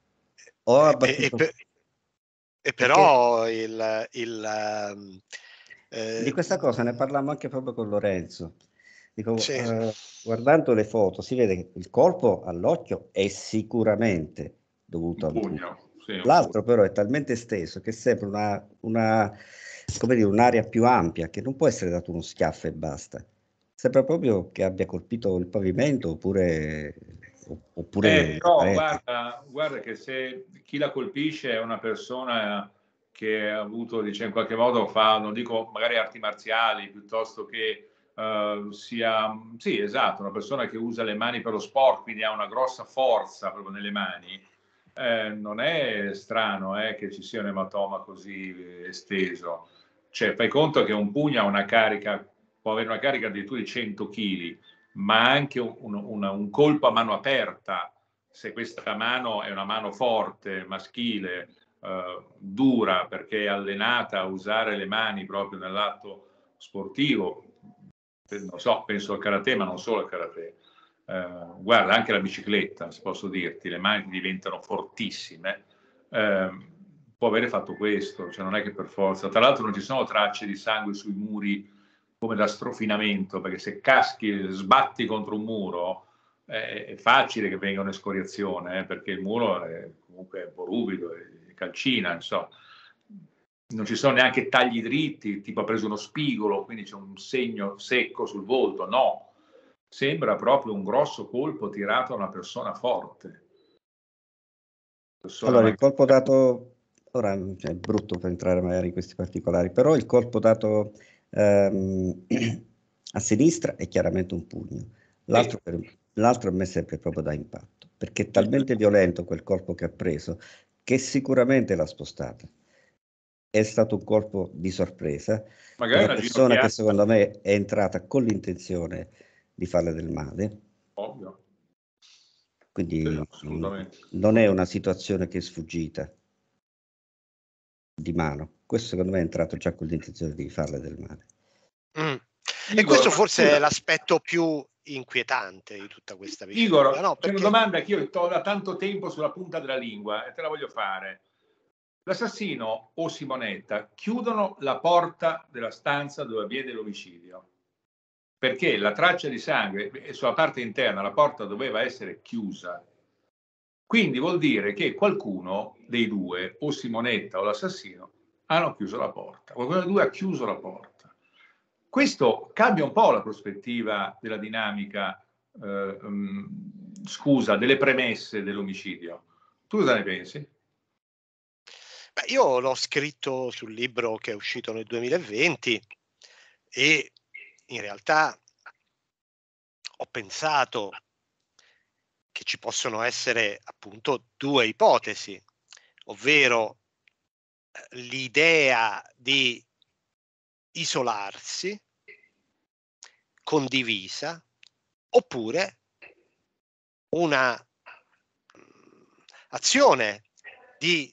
E però di questa cosa ne parlavamo anche proprio con Lorenzo. Dico, sì. Guardando le foto si vede che il colpo all'occhio è sicuramente dovuto al pugno. Sì, l'altro però è talmente esteso che sembra come dire, un'area più ampia, che non può essere dato uno schiaffo e basta. Sembra proprio che abbia colpito il pavimento oppure però guarda che se chi la colpisce è una persona che ha avuto, diciamo, in qualche modo non dico magari arti marziali, piuttosto che sia, sì, esatto, una persona che usa le mani per lo sport, quindi ha una grossa forza proprio nelle mani, non è strano che ci sia un ematoma così esteso. Cioè, fai conto che un pugno ha una carica, può avere una carica addirittura di 100 kg, ma anche un colpo a mano aperta, se questa mano è una mano forte, maschile, dura, perché è allenata a usare le mani proprio nell'atto sportivo, non so, penso al karate, ma non solo al karate. Guarda, anche la bicicletta, se posso dirti, le mani diventano fortissime, può avere fatto questo, cioè non è che per forza. Tra l'altro non ci sono tracce di sangue sui muri come da strofinamento, perché se caschi, sbatti contro un muro, è facile che venga un'escoriazione, perché il muro è comunque un po' ruvido, e calcina, insomma. Non ci sono neanche tagli dritti, tipo ha preso uno spigolo, quindi c'è un segno secco sul volto, no. Sembra proprio un grosso colpo tirato a una persona forte. Allora, il colpo dato, ora è brutto per entrare magari in questi particolari, però il colpo dato A sinistra è chiaramente un pugno, l'altro a me sempre proprio da impatto, perché è talmente violento quel colpo che ha preso che sicuramente l'ha spostata. È stato un colpo di sorpresa, Magari una persona che secondo me è entrata con l'intenzione di farle del male. Ovvio. Quindi Assolutamente. non è una situazione che è sfuggita di mano. Questo secondo me è entrato già con l'intenzione di farle del male. E questo forse è l'aspetto più inquietante di tutta questa vicenda. Igor, no? c'è una domanda che io ho da tanto tempo sulla punta della lingua e te la voglio fare. L'assassino o Simonetta chiudono la porta della stanza dove avviene l'omicidio, perché la traccia di sangue sulla parte interna, la porta doveva essere chiusa. Quindi vuol dire che qualcuno dei due, o Simonetta o l'assassino, hanno chiuso la porta. Qualcuno dei due ha chiuso la porta. Questo cambia un po' la prospettiva della dinamica, delle premesse dell'omicidio. Tu cosa ne pensi? Beh, io l'ho scritto sul libro che è uscito nel 2020 e in realtà ho pensato che ci possono essere appunto due ipotesi, ovvero l'idea di isolarsi condivisa, oppure una azione di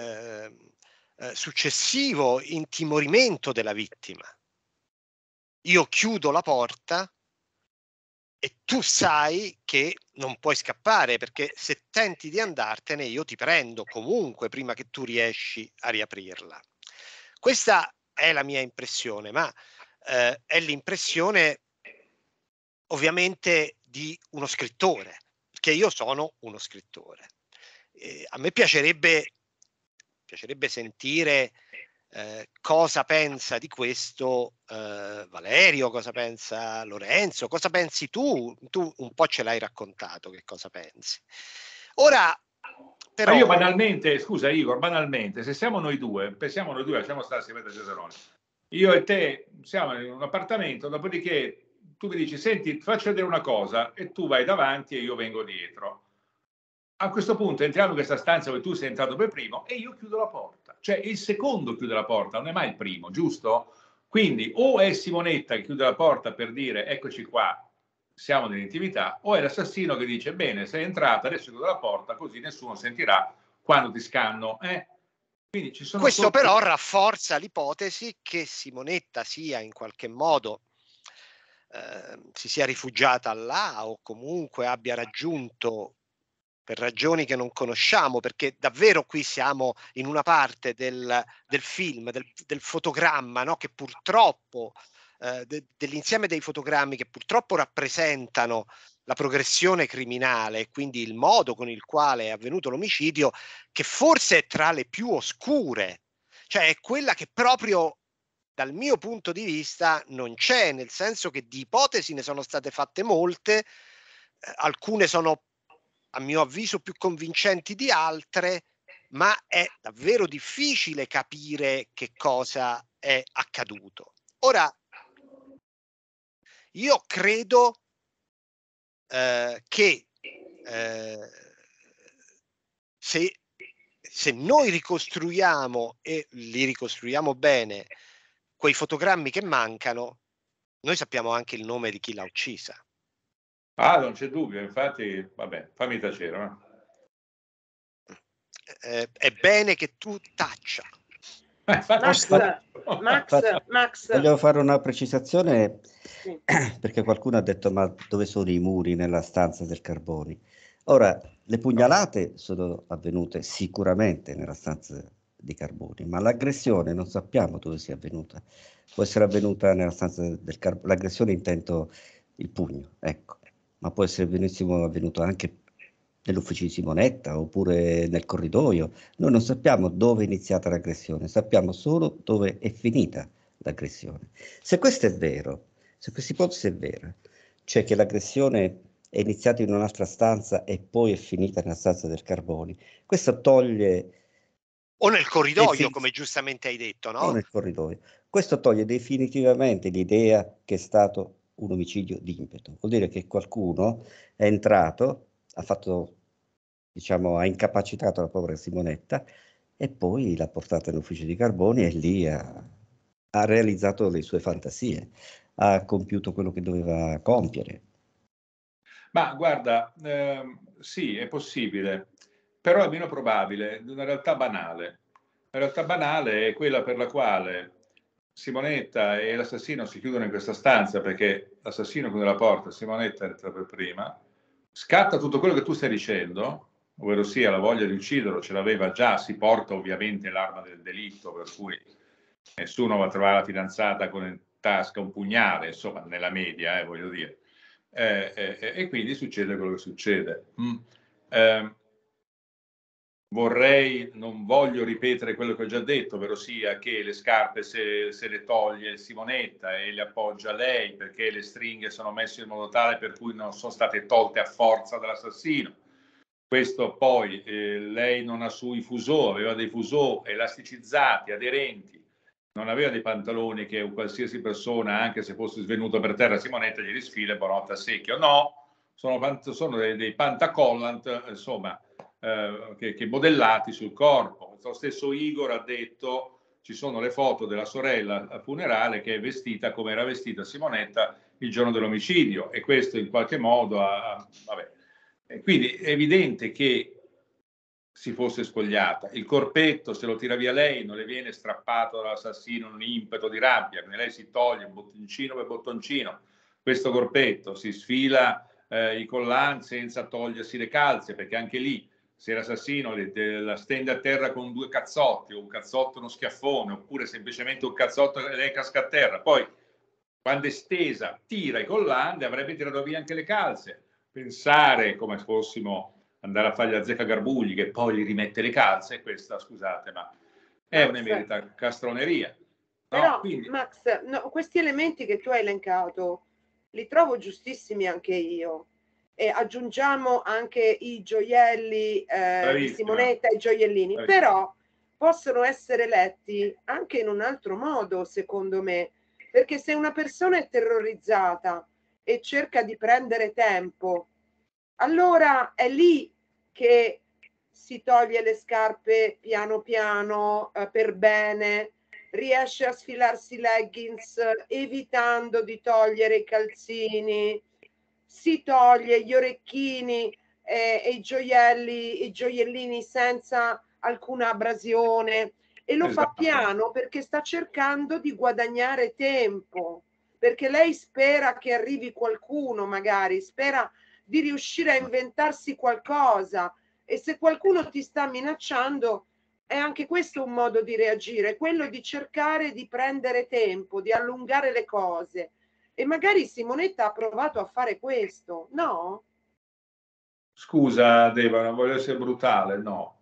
successivo intimorimento della vittima. Io chiudo la porta e tu sai che non puoi scappare, perché se tenti di andartene io ti prendo comunque prima che tu riesci a riaprirla. Questa è la mia impressione, ma è l'impressione ovviamente di uno scrittore, perché io sono uno scrittore. A me piacerebbe sentire cosa pensa di questo Valerio, cosa pensa Lorenzo, cosa pensi tu? Tu un po' ce l'hai raccontato che cosa pensi. Ora, però... Ma io banalmente, scusa Igor, se siamo noi due, lasciamo stare Silvetta Cesaroni, io e te siamo in un appartamento, dopodiché tu mi dici, senti, faccio vedere una cosa, e tu vai davanti e io vengo dietro. A questo punto entriamo in questa stanza dove tu sei entrato per primo e io chiudo la porta. Cioè il secondo chiude la porta, non è mai il primo, giusto? Quindi o è Simonetta che chiude la porta per dire eccoci qua, siamo nell'intimità, o è l'assassino che dice bene, sei entrata, adesso chiudo la porta così nessuno sentirà quando ti scanno. Quindi ci sono questo però rafforza l'ipotesi che Simonetta sia in qualche modo si sia rifugiata là o comunque abbia raggiunto per ragioni che non conosciamo, perché davvero qui siamo in una parte del film, del fotogramma, no? Che purtroppo, dell'insieme dei fotogrammi che purtroppo rappresentano la progressione criminale, quindi il modo con il quale è avvenuto l'omicidio, che forse è tra le più oscure, cioè è quella che proprio dal mio punto di vista non c'è, nel senso che di ipotesi ne sono state fatte molte, alcune sono a mio avviso più convincenti di altre, ma è davvero difficile capire che cosa è accaduto. Ora, io credo che se noi ricostruiamo e li ricostruiamo bene quei fotogrammi che mancano, noi sappiamo anche il nome di chi l'ha uccisa. Non c'è dubbio, infatti, vabbè, fammi tacere. È bene che tu taccia. Max. Voglio fare una precisazione, sì. Perché qualcuno ha detto ma dove sono i muri nella stanza del Carboni? Ora, le pugnalate sono avvenute sicuramente nella stanza di Carboni, ma l'aggressione non sappiamo dove sia avvenuta. Può essere avvenuta nella stanza del Carboni, l'aggressione intendo il pugno, ecco, ma può essere benissimo avvenuto anche nell'ufficio di Simonetta oppure nel corridoio. Noi non sappiamo dove è iniziata l'aggressione, sappiamo solo dove è finita l'aggressione. Se questo è vero, se questa ipotesi è vera, cioè che l'aggressione è iniziata in un'altra stanza e poi è finita nella stanza del Carboni, questo toglie... O nel corridoio, come giustamente hai detto, no? O nel corridoio. Questo toglie definitivamente l'idea che è stato un omicidio di impeto. Vuol dire che qualcuno è entrato, ha fatto, diciamo, ha incapacitato la povera Simonetta e poi l'ha portata all'ufficio di Carboni e lì ha realizzato le sue fantasie, ha compiuto quello che doveva compiere. Ma guarda, sì, è possibile, però è meno probabile di una realtà banale. La realtà banale è quella per la quale Simonetta e l'assassino si chiudono in questa stanza perché l'assassino chiude la porta, Simonetta entra per prima, scatta tutto quello che tu stai dicendo, ovvero sia la voglia di ucciderlo, ce l'aveva già, si porta ovviamente l'arma del delitto, per cui nessuno va a trovare la fidanzata con in tasca un pugnale, insomma, nella media, voglio dire. E quindi succede quello che succede. Non voglio ripetere quello che ho già detto, ovvero sia che le scarpe se le toglie Simonetta e le appoggia lei perché le stringhe sono messe in modo tale per cui non sono state tolte a forza dall'assassino. Questo poi lei non ha sui fuseau, aveva dei fuseau elasticizzati, aderenti, non aveva dei pantaloni che qualsiasi persona, anche se fosse svenuto per terra Simonetta, gli risfila e buonanotte a secchio. No, sono dei pantacollant, insomma, che modellati sul corpo. Lo stesso Igor ha detto, ci sono le foto della sorella al funerale che è vestita come era vestita Simonetta il giorno dell'omicidio, e questo in qualche modo vabbè. E quindi è evidente che si fosse spogliata. Il corpetto, se lo tira via lei, non le viene strappato dall'assassino in un impeto di rabbia, quindi lei si toglie bottoncino per bottoncino questo corpetto, si sfila i collant senza togliersi le calze, perché anche lì, se l'assassino la stende a terra con due cazzotti, o un cazzotto uno schiaffone, oppure semplicemente un cazzotto e lei casca a terra, poi quando è stesa tira i collant, avrebbe tirato via anche le calze. Pensare come fossimo andare a fare gli azzeccagarbugli che poi gli rimette le calze, questa, scusate, ma è un'emerita castroneria. Però, Quindi... Max, questi elementi che tu hai elencato li trovo giustissimi anche io. E aggiungiamo anche i gioielli di Simonetta e i gioiellini, Bravissima. Però possono essere letti anche in un altro modo, secondo me, perché se una persona è terrorizzata e cerca di prendere tempo, allora è lì che si toglie le scarpe piano piano, per bene, riesce a sfilarsi i leggings evitando di togliere i calzini, si toglie gli orecchini e i gioiellini senza alcuna abrasione, e lo fa piano perché sta cercando di guadagnare tempo, perché lei spera che arrivi qualcuno, magari spera di riuscire a inventarsi qualcosa, e se qualcuno ti sta minacciando è anche questo un modo di reagire, quello di cercare di prendere tempo, di allungare le cose. E magari Simonetta ha provato a fare questo, no? Scusa, Deva, non voglio essere brutale,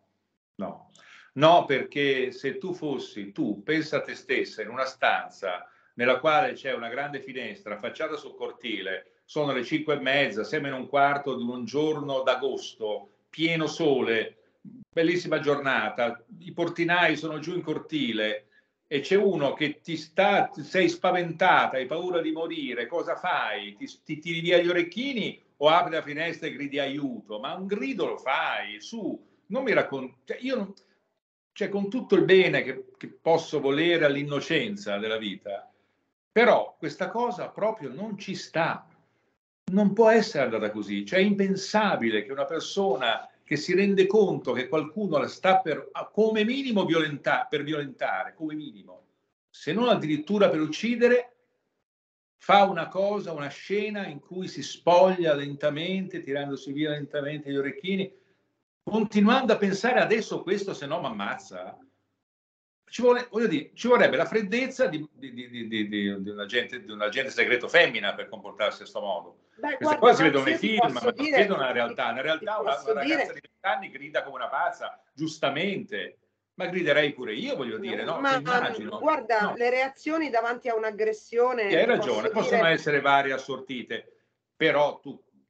no, perché se tu pensa a te stessa in una stanza nella quale c'è una grande finestra affacciata sul cortile, sono le 5:30, 6:15 di un giorno d'agosto, pieno sole, bellissima giornata, i portinai sono giù in cortile e c'è uno che sei spaventata, hai paura di morire, cosa fai? Ti tiri via gli orecchini o apri la finestra e gridi aiuto? Ma un grido lo fai, su, non mi racconti, cioè, con tutto il bene che posso volere all'innocenza della vita, però questa cosa proprio non ci sta, non può essere andata così, cioè è impensabile che una persona che si rende conto che qualcuno la sta per come minimo violentare, come minimo, se non addirittura per uccidere, fa una cosa, una scena in cui si spoglia lentamente, tirandosi via lentamente gli orecchini, continuando a pensare adesso questo, se no mi ammazza. Ci vorrebbe la freddezza di un agente segreto femmina per comportarsi a questo modo. Queste cose si vedono nei film, ma non si vedono nella realtà. Nella realtà una ragazza di 20 anni grida come una pazza, giustamente, ma griderei pure io, voglio dire, no? Ma immagino. guarda, No. le reazioni davanti a un'aggressione... Hai ragione, possono essere varie, assortite, però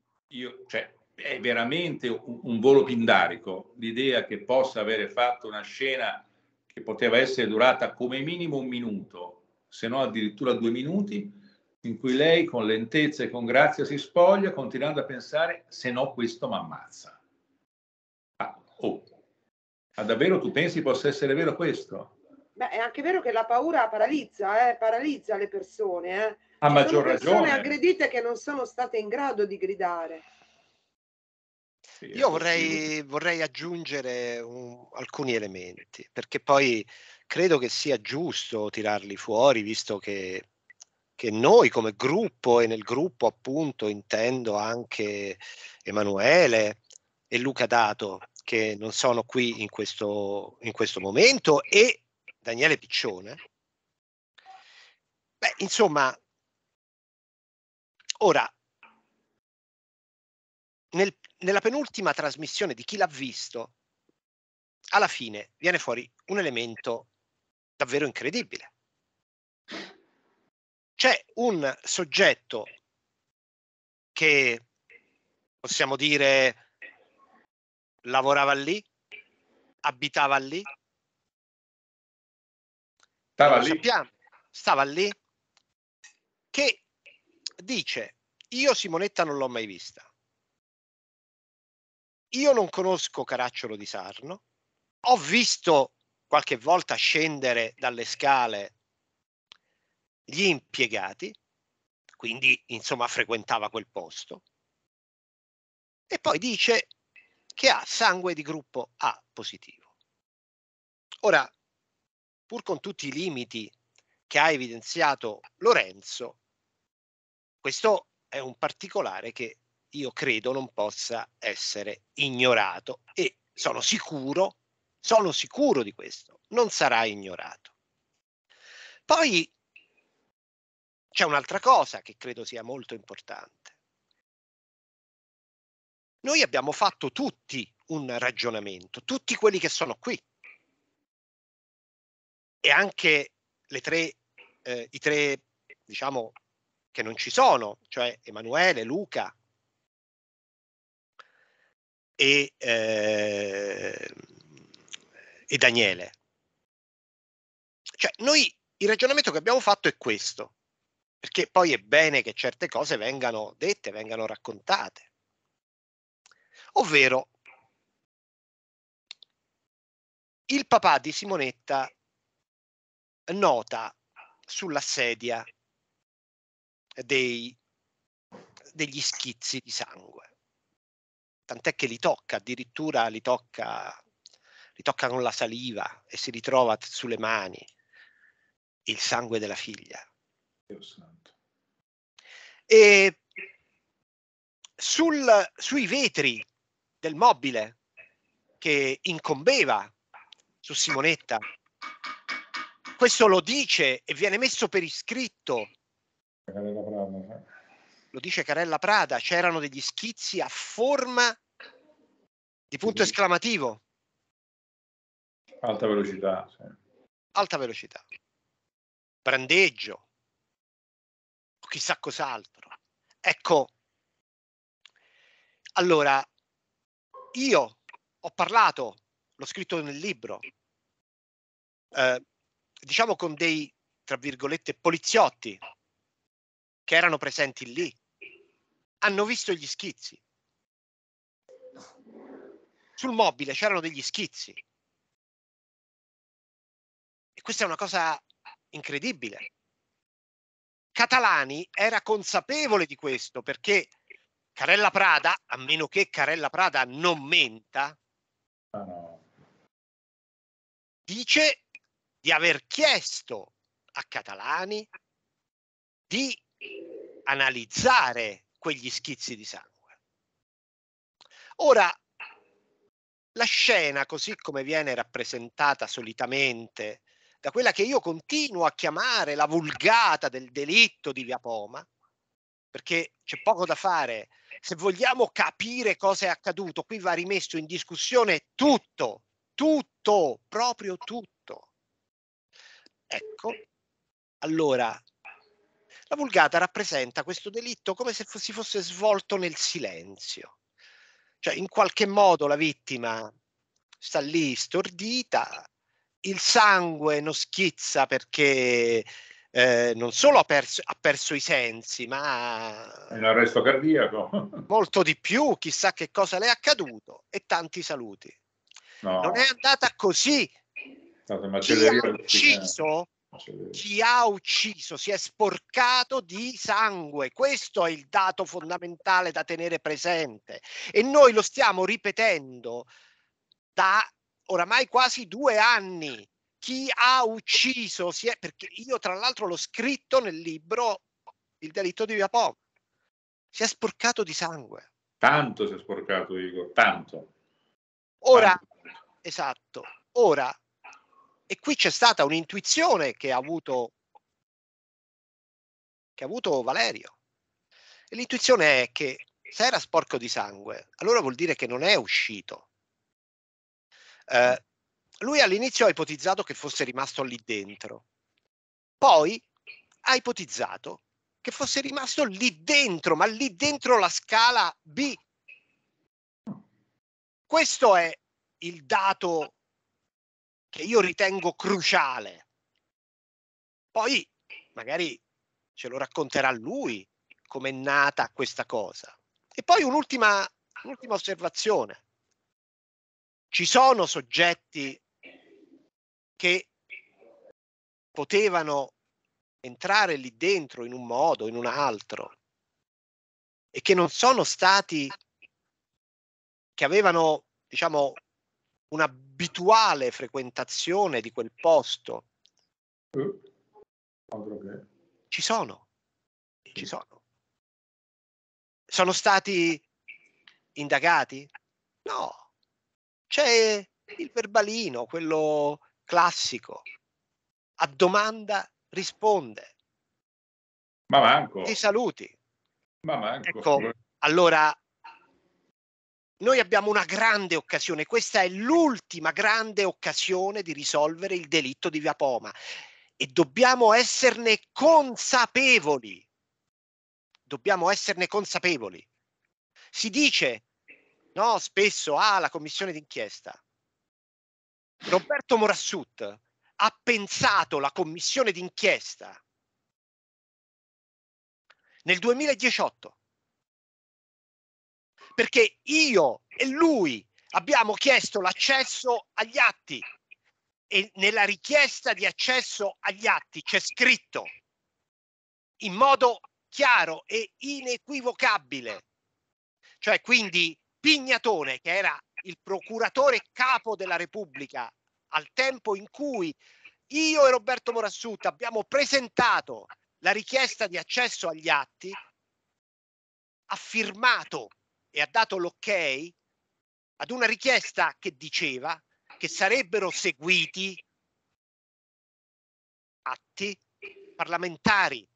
è veramente un volo pindarico l'idea che possa avere fatto una scena che poteva essere durata come minimo 1 minuto, se no addirittura 2 minuti, in cui lei con lentezza e con grazia si spoglia, continuando a pensare: se no questo mi ammazza. Ma davvero tu pensi possa essere vero questo? Beh, è anche vero che la paura paralizza le persone. A Ci maggior sono persone ragione. aggredite che non sono state in grado di gridare. Sì, Io vorrei aggiungere alcuni elementi, perché poi credo che sia giusto tirarli fuori, visto che noi come gruppo, e nel gruppo appunto intendo anche Emanuele e Luca Dato, che non sono qui in questo momento, e Daniele Piccione. Beh, insomma, ora, nella penultima trasmissione di Chi l'ha visto, alla fine viene fuori un elemento davvero incredibile. C'è un soggetto che, possiamo dire, lavorava lì, abitava lì, Stava lo lì. sappiamo, stava lì, che dice: io Simonetta non l'ho mai vista, io non conosco Caracciolo di Sarno, ho visto qualche volta scendere dalle scale gli impiegati, quindi insomma frequentava quel posto, e poi dice che ha sangue di gruppo A positivo. Ora, pur con tutti i limiti che ha evidenziato Lorenzo, questo è un particolare che io credo non possa essere ignorato, e sono sicuro di questo, non sarà ignorato. Poi c'è un'altra cosa che credo sia molto importante. Noi abbiamo fatto tutti un ragionamento, tutti quelli che sono qui, e anche i tre, diciamo, che non ci sono, cioè Emanuele, Luca e Daniele. Cioè, noi il ragionamento che abbiamo fatto è questo, perché poi è bene che certe cose vengano dette, vengano raccontate. Ovvero, il papà di Simonetta nota sulla sedia degli schizzi di sangue, tant'è che addirittura li tocca con la saliva, e si ritrova sulle mani il sangue della figlia. E sui vetri del mobile che incombeva su Simonetta, questo lo dice e viene messo per iscritto, lo dice Carella Prada, c'erano degli schizzi a forma di punto esclamativo. Alta velocità. Sì. Alta velocità. Brandeggio. O chissà cos'altro. Ecco, allora, io ho parlato, l'ho scritto nel libro, diciamo con dei, tra virgolette, poliziotti che erano presenti lì, hanno visto gli schizzi. Sul mobile c'erano degli schizzi. E questa è una cosa incredibile. Catalani era consapevole di questo, perché Carella Prada, a meno che Carella Prada non menta, dice di aver chiesto a Catalani di analizzare quegli schizzi di sangue. Ora, la scena, così come viene rappresentata solitamente da quella che io continuo a chiamare la vulgata del delitto di Via Poma, perché c'è poco da fare, se vogliamo capire cosa è accaduto, qui va rimesso in discussione tutto, proprio tutto. Ecco, allora, la vulgata rappresenta questo delitto come se si fosse svolto nel silenzio. Cioè, in qualche modo la vittima sta lì stordita, il sangue non schizza perché non solo ha perso i sensi, ma È in arresto cardiaco. molto di più, chissà che cosa le è accaduto, e tanti saluti. No, Non è andata così. Chi ha ucciso si è sporcato di sangue. Questo è il dato fondamentale da tenere presente, e noi lo stiamo ripetendo da oramai quasi 2 anni. Chi ha ucciso perché io tra l'altro l'ho scritto nel libro Il delitto di Via Poma, si è sporcato di sangue. Tanto si è sporcato, Igor, tanto. Ora, esatto, ora, e qui c'è stata un'intuizione che ha avuto Valerio. E l'intuizione è che se era sporco di sangue, allora vuol dire che non è uscito. Lui all'inizio ha ipotizzato che fosse rimasto lì dentro, poi ha ipotizzato che fosse rimasto lì dentro, ma lì dentro la scala B. Questo è il dato che io ritengo cruciale. Poi magari ce lo racconterà lui com'è nata questa cosa. E poi un'ultima osservazione. Ci sono soggetti che potevano entrare lì dentro in un modo o in un altro e che non sono stati, che avevano, diciamo, un'abituale frequentazione di quel posto. Ci sono. Sono stati indagati? No. C'è il verbalino, quello classico. A domanda risponde. Ma manco. Ti saluti. Ma manco. Ecco, allora noi abbiamo una grande occasione. Questa è l'ultima grande occasione di risolvere il delitto di Via Poma e dobbiamo esserne consapevoli. Si dice, no, spesso, la commissione d'inchiesta. Roberto Morassut ha pensato la commissione d'inchiesta nel 2018, perché io e lui abbiamo chiesto l'accesso agli atti, e nella richiesta di accesso agli atti c'è scritto in modo chiaro e inequivocabile, cioè quindi Pignatone, che era il procuratore capo della Repubblica al tempo in cui io e Roberto Morassut abbiamo presentato la richiesta di accesso agli atti, ha firmato e ha dato l'ok ad una richiesta che diceva che sarebbero seguiti atti parlamentari,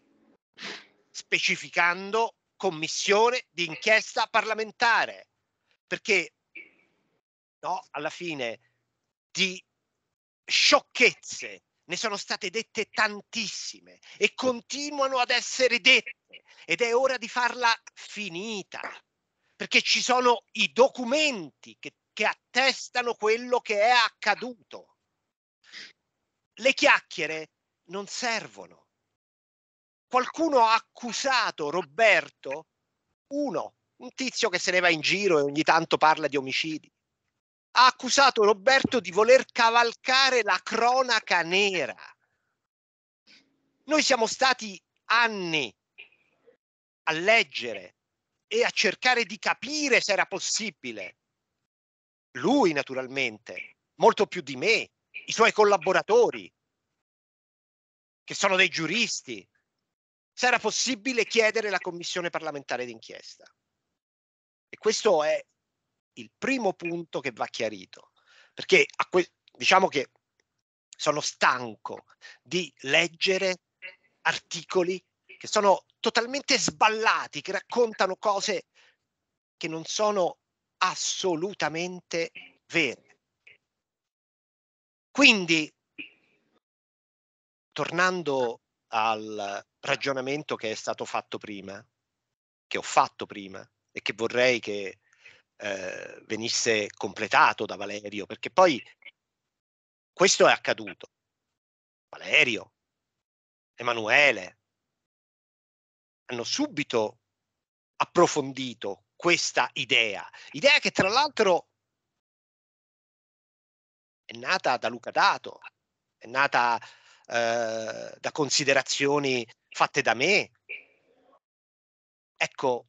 specificando commissione di inchiesta parlamentare, perché no, alla fine di sciocchezze ne sono state dette tantissime e continuano ad essere dette, ed è ora di farla finita, perché ci sono i documenti che attestano quello che è accaduto. Le chiacchiere non servono. Qualcuno ha accusato Roberto, un tizio che se ne va in giro e ogni tanto parla di omicidi, ha accusato Roberto di voler cavalcare la cronaca nera. Noi siamo stati anni a leggere e a cercare di capire se era possibile. Lui naturalmente, molto più di me, i suoi collaboratori, che sono dei giuristi, se era possibile chiedere la commissione parlamentare d'inchiesta. E questo è il primo punto che va chiarito, perché diciamo che sono stanco di leggere articoli che sono totalmente sballati, che raccontano cose che non sono assolutamente vere. Quindi, tornando al ragionamento che è stato fatto prima, che ho fatto prima e che vorrei che venisse completato da Valerio, perché poi questo è accaduto. Valerio, Emanuele, hanno subito approfondito questa idea che tra l'altro è nata da Luca Dato, è nata da considerazioni fatte da me. Ecco,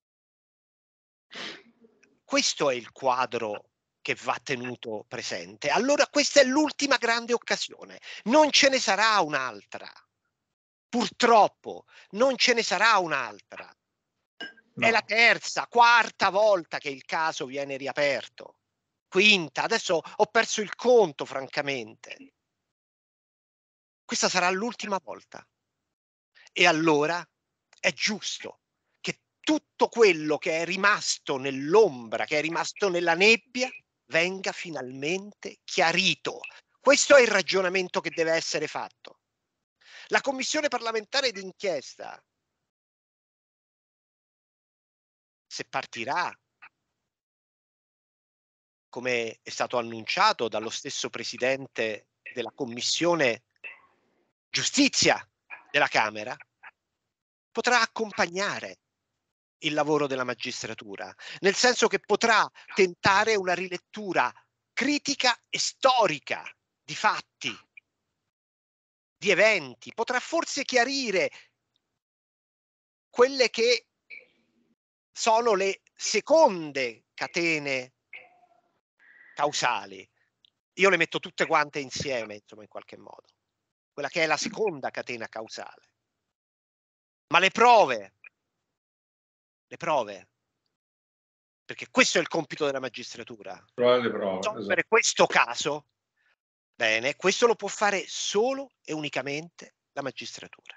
questo è il quadro che va tenuto presente. Allora questa è l'ultima grande occasione, non ce ne sarà un'altra. Purtroppo non ce ne sarà un'altra. No. È la terza, quarta volta che il caso viene riaperto. Quinta, adesso ho perso il conto, francamente. Questa sarà l'ultima volta. E allora è giusto che tutto quello che è rimasto nell'ombra, che è rimasto nella nebbia, venga finalmente chiarito. Questo è il ragionamento che deve essere fatto. La commissione parlamentare d'inchiesta, se partirà, come è stato annunciato dallo stesso presidente della commissione giustizia della Camera, potrà accompagnare il lavoro della magistratura, nel senso che potrà tentare una rilettura critica e storica di fatti, di eventi, potrà forse chiarire quelle che sono le seconde catene causali. Io le metto tutte quante insieme, insomma, in qualche modo. Quella che è la seconda catena causale. Ma le prove, perché questo è il compito della magistratura. Le prove, risolvere questo caso, bene, questo lo può fare solo e unicamente la magistratura.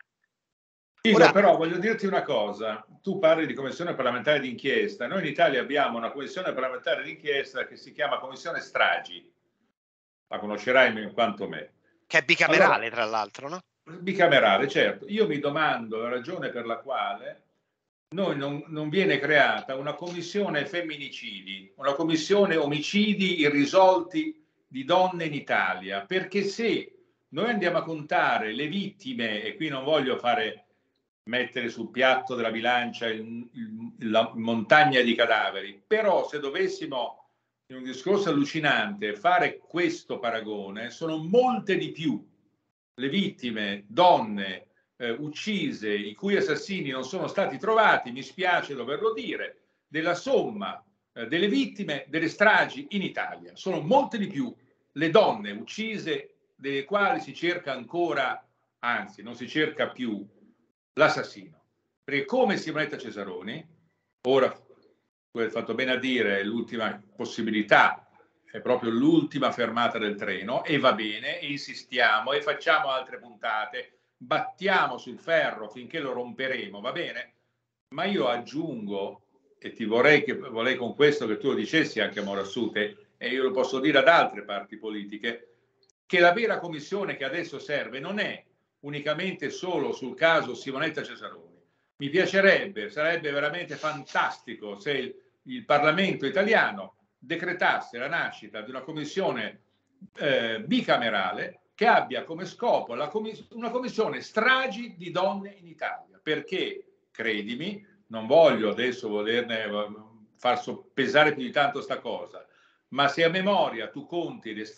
Ora, però voglio dirti una cosa, tu parli di commissione parlamentare d'inchiesta, noi in Italia abbiamo una commissione parlamentare d'inchiesta che si chiama Commissione Stragi, la conoscerai in quanto me. Che è bicamerale, allora, tra l'altro, no? Bicamerale, certo. Io mi domando la ragione per la quale noi non viene creata una commissione femminicidi, una commissione omicidi irrisolti di donne in Italia, perché se noi andiamo a contare le vittime, e qui non voglio mettere sul piatto della bilancia la montagna di cadaveri, però se dovessimo, in un discorso allucinante, fare questo paragone, sono molte di più le vittime, donne uccise, i cui assassini non sono stati trovati, mi spiace doverlo dire, della somma delle vittime delle stragi in Italia. Sono molte di più le donne uccise, delle quali si cerca ancora, anzi non si cerca più, l'assassino. Perché come Simonetta Cesaroni, ora tu hai fatto bene a dire, l'ultima possibilità, è proprio l'ultima fermata del treno, e va bene, e insistiamo e facciamo altre puntate, battiamo sul ferro finché lo romperemo, va bene? Ma io aggiungo, e vorrei con questo che tu lo dicessi anche a Morassute, e io lo posso dire ad altre parti politiche, che la vera commissione che adesso serve non è unicamente solo sul caso Simonetta Cesaroni. Mi piacerebbe, sarebbe veramente fantastico se il Parlamento italiano decretasse la nascita di una commissione bicamerale che abbia come scopo una commissione stragi di donne in Italia, perché, credimi, non voglio adesso far pesare più di tanto sta cosa, ma se a memoria tu conti la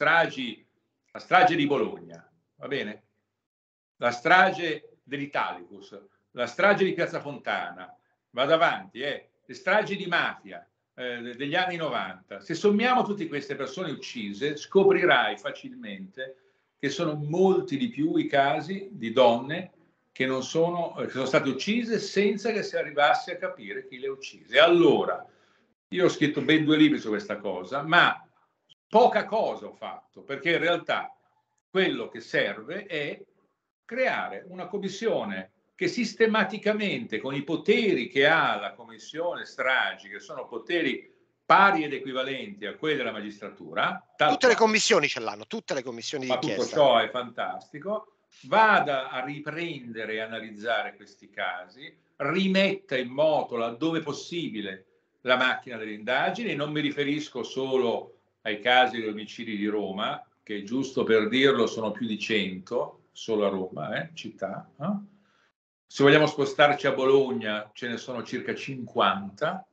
strage di Bologna, va bene? La strage dell'Italicus, la strage di Piazza Fontana, vado avanti, le stragi di mafia degli anni 90, se sommiamo tutte queste persone uccise, scoprirai facilmente che sono molti di più i casi di donne che sono state uccise senza che si arrivasse a capire chi le ha uccise. Allora, io ho scritto ben 2 libri su questa cosa, ma poca cosa ho fatto, perché in realtà quello che serve è creare una commissione che sistematicamente, con i poteri che ha la commissione stragi, che sono poteri pari ed equivalenti a quelli della magistratura, tutte le commissioni ce l'hanno, tutte le commissioni di inchiesta. Tutto ciò è fantastico, vada a riprendere e analizzare questi casi, rimetta in moto laddove possibile la macchina delle indagini. Non mi riferisco solo ai casi degli omicidi di Roma, che giusto per dirlo sono più di 100, solo a Roma, città. Se vogliamo spostarci a Bologna ce ne sono circa 50.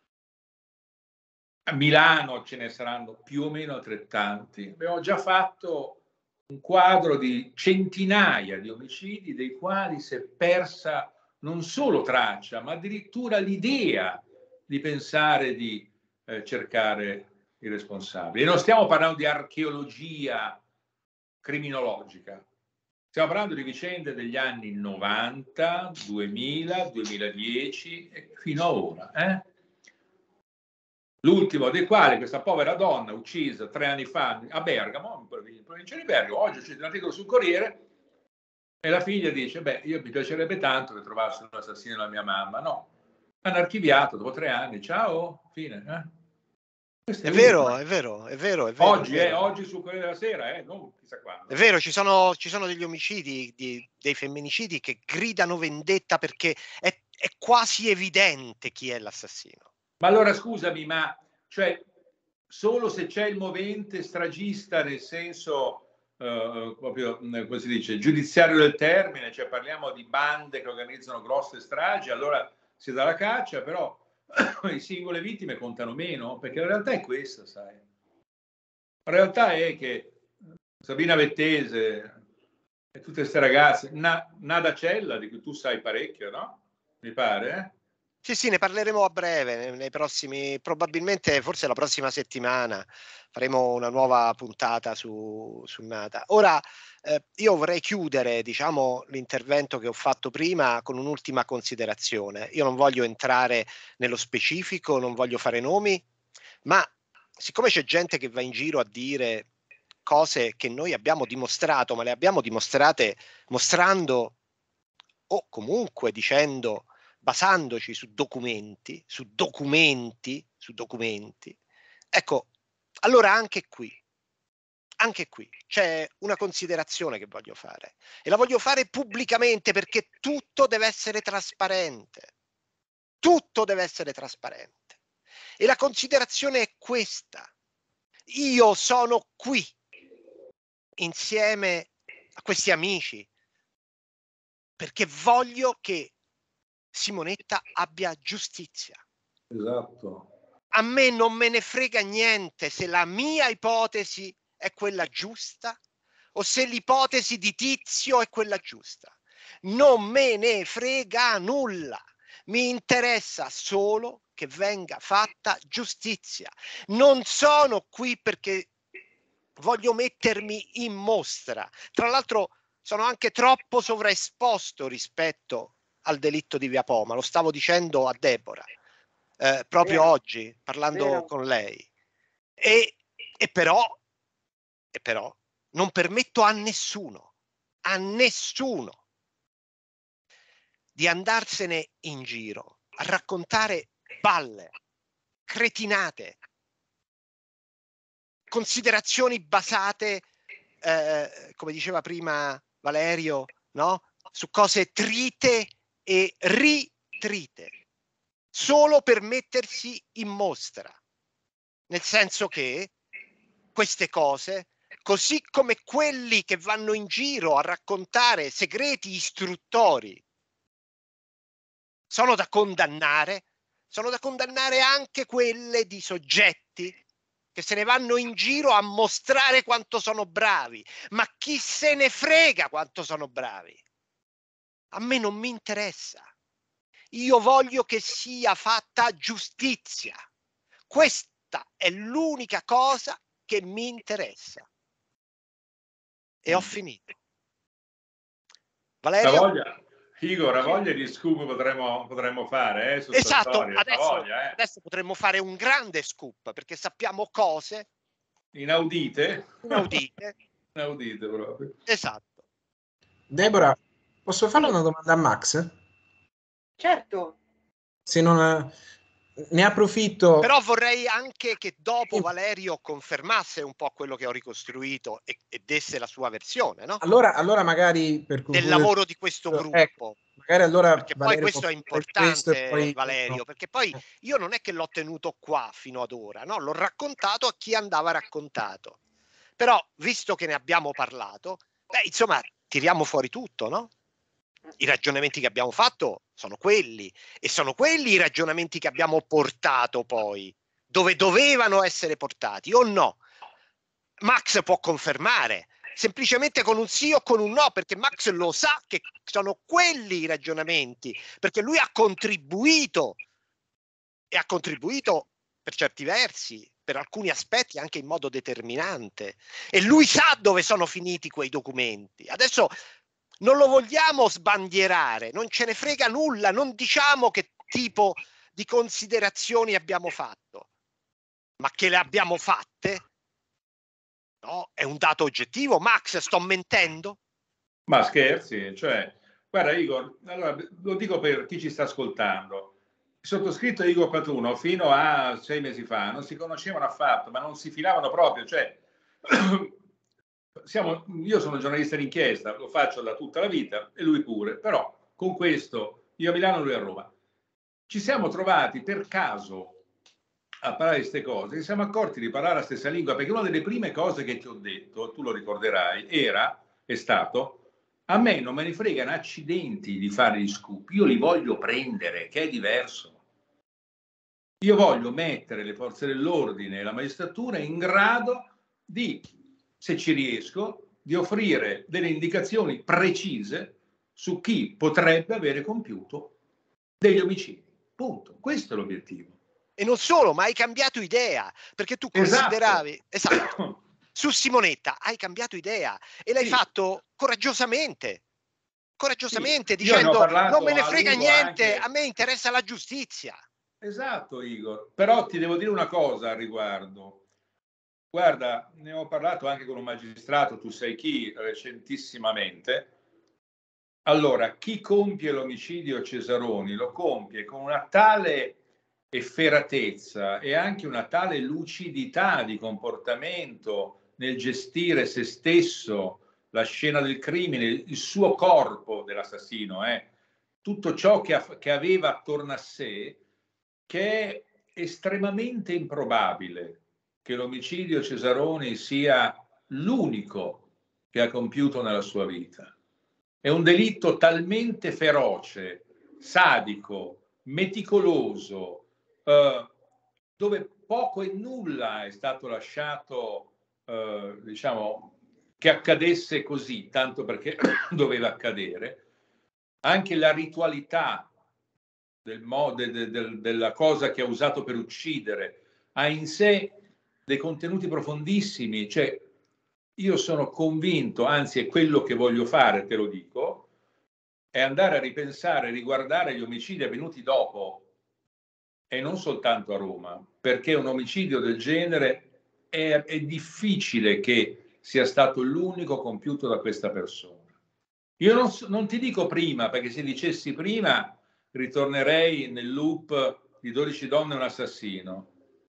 A Milano ce ne saranno più o meno altrettanti. Abbiamo già fatto un quadro di centinaia di omicidi dei quali si è persa non solo traccia, ma addirittura l'idea di pensare di cercare i responsabili. E non stiamo parlando di archeologia criminologica, stiamo parlando di vicende degli anni 90, 2000, 2010 e fino a ora. L'ultimo dei quali, questa povera donna uccisa 3 anni fa a Bergamo, in provincia di Bergamo. Oggi c'è un articolo sul Corriere e la figlia dice: beh, io mi piacerebbe tanto che trovassero un assassino della mia mamma. No, hanno archiviato dopo 3 anni. Ciao, fine. È vero, è vero, è vero, è vero. Oggi, è vero. Oggi sul Corriere della Sera, non chissà quando. È vero, ci sono degli omicidi, dei femminicidi che gridano vendetta perché è quasi evidente chi è l'assassino. Ma allora scusami, ma cioè solo se c'è il movente stragista nel senso proprio, come si dice, giudiziario del termine, cioè parliamo di bande che organizzano grosse stragi, allora si dà la caccia, però le singole vittime contano meno, perché la realtà è questa, sai. La realtà è che Sabina Vettese e tutte queste ragazze, Nada Cella, di cui tu sai parecchio, no? Mi pare, Sì, ne parleremo a breve, nei prossimi, probabilmente forse la prossima settimana faremo una nuova puntata su Nada. Ora io vorrei chiudere, diciamo, l'intervento che ho fatto prima con un'ultima considerazione. Io non voglio entrare nello specifico, non voglio fare nomi, ma siccome c'è gente che va in giro a dire cose che noi abbiamo dimostrato, ma le abbiamo dimostrate mostrando o comunque dicendo, basandoci su documenti, ecco, allora anche qui c'è una considerazione che voglio fare e la voglio fare pubblicamente perché tutto deve essere trasparente. E la considerazione è questa: io sono qui insieme a questi amici perché voglio che Simonetta abbia giustizia. Esatto. A me non me ne frega niente se la mia ipotesi è quella giusta o se l'ipotesi di Tizio è quella giusta. Non me ne frega nulla. Mi interessa solo che venga fatta giustizia. Non sono qui perché voglio mettermi in mostra. Tra l'altro sono anche troppo sovraesposto rispetto al delitto di Via Poma, lo stavo dicendo a Deborah proprio oggi parlando con lei e però non permetto a nessuno di andarsene in giro a raccontare balle, cretinate, considerazioni basate come diceva prima Valerio, no? Su cose trite e ritrite, solo per mettersi in mostra, nel senso che queste cose, così come quelli che vanno in giro a raccontare segreti istruttori, sono da condannare anche quelle di soggetti che se ne vanno in giro a mostrare quanto sono bravi, ma chi se ne frega quanto sono bravi? A me non mi interessa. Io voglio che sia fatta giustizia. Questa è l'unica cosa che mi interessa. E ho finito. Valerio? Igor, a voglia di scoop potremmo fare su esatto, storia, adesso potremmo fare un grande scoop perché sappiamo cose inaudite proprio. Esatto. Deborah, posso fare una domanda a Max? Certo. Se non ne approfitto. Però vorrei anche che dopo Valerio confermasse un po' quello che ho ricostruito e desse la sua versione, no? Allora magari per del lavoro di questo gruppo. Magari allora perché Valerio, poi questo è importante, poi, Valerio, perché poi io non è che l'ho tenuto qua fino ad ora, no? L'ho raccontato a chi andava raccontato. Però, visto che ne abbiamo parlato, insomma, tiriamo fuori tutto, no? I ragionamenti che abbiamo fatto sono quelli, e sono quelli i ragionamenti che abbiamo portato poi, dove dovevano essere portati, o no? Max può confermare, semplicemente con un sì o con un no, perché Max lo sa che sono quelli i ragionamenti, perché lui ha contribuito, e ha contribuito per certi versi, per alcuni aspetti anche in modo determinante, e lui sa dove sono finiti quei documenti. Adesso non lo vogliamo sbandierare, non ce ne frega nulla, non diciamo che tipo di considerazioni abbiamo fatto, ma che le abbiamo fatte, no, è un dato oggettivo. Max, sto mentendo? Ma scherzi, cioè, guarda Igor, allora, lo dico per chi ci sta ascoltando. Il sottoscritto e Igor Patruno fino a 6 mesi fa non si conoscevano affatto, ma non si filavano proprio, cioè io sono giornalista d'inchiesta, lo faccio da tutta la vita e lui pure, però con questo io a Milano, lui a Roma. Ci siamo trovati per caso a parlare di queste cose, ci siamo accorti di parlare la stessa lingua, perché una delle prime cose che ti ho detto, tu lo ricorderai, è stato: a me non me ne fregano accidenti di fare gli scoop, io li voglio prendere, che è diverso. Io voglio mettere le forze dell'ordine e la magistratura in grado di, se ci riesco, di offrire delle indicazioni precise su chi potrebbe avere compiuto degli omicidi. Punto. Questo è l'obiettivo. E non solo, ma hai cambiato idea, perché tu consideravi, esatto, su Simonetta hai cambiato idea e l'hai fatto coraggiosamente, dicendo non me ne frega niente, anche a me interessa la giustizia. Esatto, Igor, però ti devo dire una cosa al riguardo. Guarda, ne ho parlato anche con un magistrato, tu sai chi, recentissimamente. Allora, chi compie l'omicidio Cesaroni lo compie con una tale efferatezza e anche una tale lucidità di comportamento nel gestire se stesso, la scena del crimine, il suo corpo dell'assassino, tutto ciò che aveva attorno a sé, che è estremamente improbabile che l'omicidio Cesaroni sia l'unico che ha compiuto nella sua vita. È un delitto talmente feroce, sadico, meticoloso, dove poco e nulla è stato lasciato, diciamo, che accadesse così, tanto perché doveva accadere. Anche la ritualità della cosa che ha usato per uccidere ha in sé dei contenuti profondissimi. Cioè, io sono convinto, anzi è quello che voglio fare, te lo dico, è andare a ripensare, riguardare gli omicidi avvenuti dopo, e non soltanto a Roma, perché un omicidio del genere è difficile che sia stato l'unico compiuto da questa persona. Io non ti dico prima, perché se dicessi prima ritornerei nel loop di 12 donne e un assassino,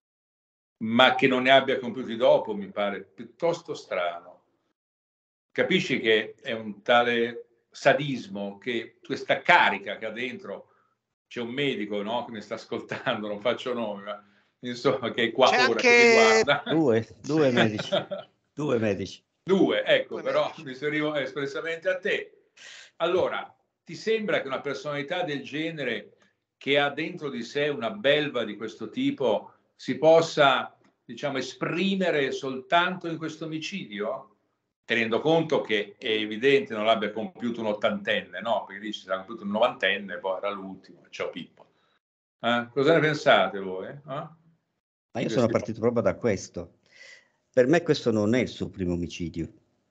ma che non ne abbia compiuti dopo mi pare piuttosto strano. Capisci che è un tale sadismo, che questa carica che ha dentro, c'è un medico, no, che mi sta ascoltando, non faccio nome, ma insomma, che è qua c'è ora anche... che mi guarda. Due medici. Due medici. Ecco, però mi riferivo espressamente a te. Allora, ti sembra che una personalità del genere, che ha dentro di sé una belva di questo tipo, si possa, diciamo, esprimere soltanto in questo omicidio? Tenendo conto che è evidente non l'abbia compiuto un ottantenne, no? Perché dice se l'ha compiuto un novantenne, poi era l'ultimo. Ciao Pippo. Cosa ne pensate voi? Ma io sono partito proprio da questo. Per me questo non è il suo primo omicidio.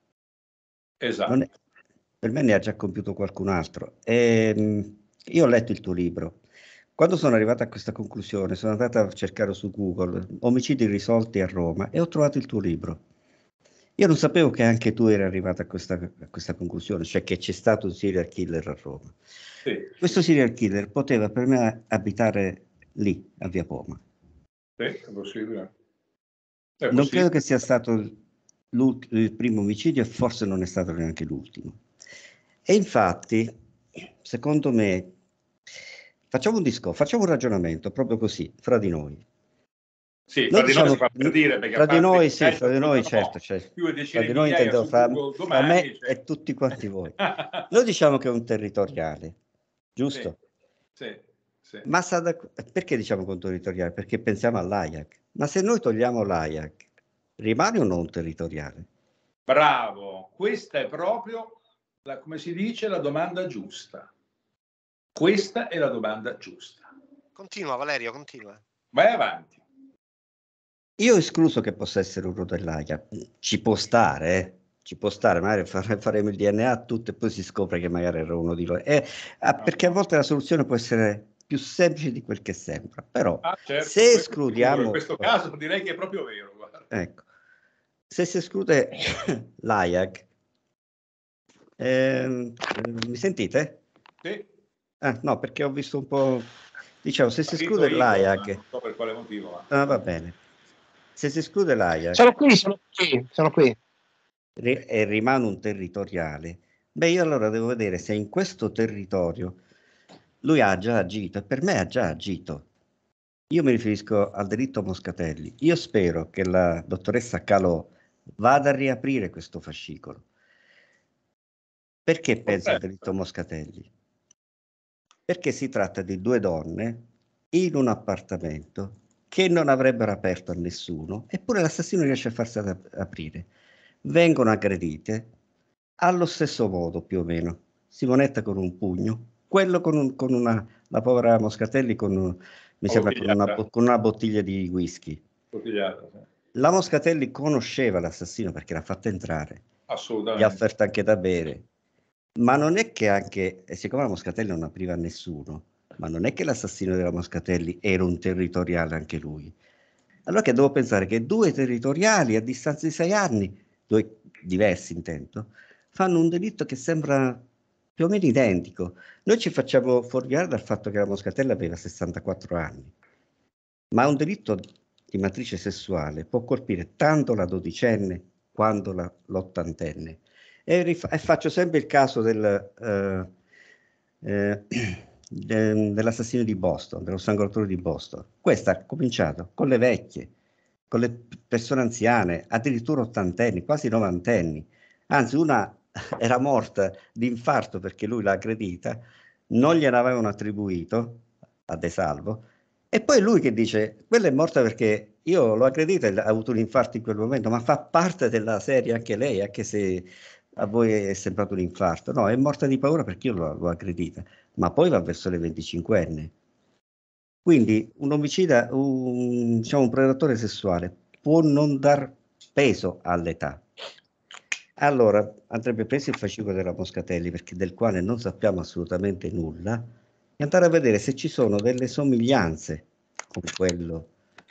Esatto. Per me ne ha già compiuto qualcun altro. Io ho letto il tuo libro. Quando sono arrivato a questa conclusione, sono andato a cercare su Google omicidi irrisolti a Roma e ho trovato il tuo libro. Io non sapevo che anche tu eri arrivato a questa conclusione, cioè che c'è stato un serial killer a Roma. Sì. Questo serial killer poteva per me abitare lì, a Via Poma. Sì, è possibile. Non credo che sia stato il primo omicidio e forse non è stato neanche l'ultimo. E infatti, secondo me, facciamo un ragionamento proprio così, fra di noi. Sì, tra di noi si fa per dire, perché tra di noi, sì, tra di noi, certo, più di tra di noi intendo fra me cioè. e tutti quanti voi. Noi diciamo che è un territoriale, giusto? Sì. Ma perché diciamo che è un territoriale? Perché pensiamo all'Ajax. Ma se noi togliamo l'Ajax, rimane o non un territoriale? Bravo, questa è proprio, come si dice, la domanda giusta. Questa è la domanda giusta. Continua Valerio, continua. Vai avanti. Io ho escluso che possa essere un rotallaia, ci può stare, magari faremo il DNA a tutto e poi si scopre che magari era uno di loro. Perché a volte la soluzione può essere più semplice di quel che sembra, però certo, se escludiamo... in questo caso direi che è proprio vero. Guarda. Ecco, se si esclude l'AIAC, mi sentite? Sì. No, perché ho visto un po'... Diciamo, se si esclude l'AIAC... Non so per quale motivo. Va bene. Se si esclude l'AIAC... Sono qui. E rimane un territoriale, beh, io allora devo vedere se in questo territorio lui ha già agito, e per me ha già agito. Io mi riferisco al delitto Moscatelli. Io spero che la dottoressa Calò vada a riaprire questo fascicolo. Perché penso al delitto Moscatelli? Perché si tratta di due donne in un appartamento che non avrebbero aperto a nessuno, eppure l'assassino riesce a farsi aprire. Vengono aggredite allo stesso modo, più o meno. Simonetta con un pugno, quello la povera Moscatelli mi sembra con una bottiglia di whisky. Bottigliata, sì. La Moscatelli conosceva l'assassino perché l'ha fatta entrare. Assolutamente. Gli ha offerto anche da bere. Ma non è che anche, siccome la Moscatelli non apriva a nessuno, ma non è che l'assassino della Moscatelli era un territoriale anche lui. Allora che devo pensare che due territoriali a distanza di 6 anni, due diversi intendo, fanno un delitto che sembra più o meno identico. Noi ci facciamo fuorviare dal fatto che la Moscatelli aveva 64 anni, ma un delitto di matrice sessuale può colpire tanto la dodicenne quanto l'80enne. E faccio sempre il caso dell'assassino di Boston, dello strangolatore di Boston. Questa ha cominciato con le vecchie, con le persone anziane, addirittura ottantenni, quasi novantenni. Anzi, una era morta di infarto perché lui l'ha aggredita, non gliene avevano attribuito a De Salvo, e poi lui che dice, quella è morta perché io l'ho aggredita e ha avuto un infarto in quel momento, ma fa parte della serie anche lei, anche se a voi è sembrato un infarto. No, è morta di paura perché io l'ho aggredita, ma poi va verso le 25enne. Quindi un omicida, un predatore sessuale può non dar peso all'età. Allora andrebbe preso il fascicolo della Moscatelli, del quale non sappiamo assolutamente nulla, e andare a vedere se ci sono delle somiglianze con quello.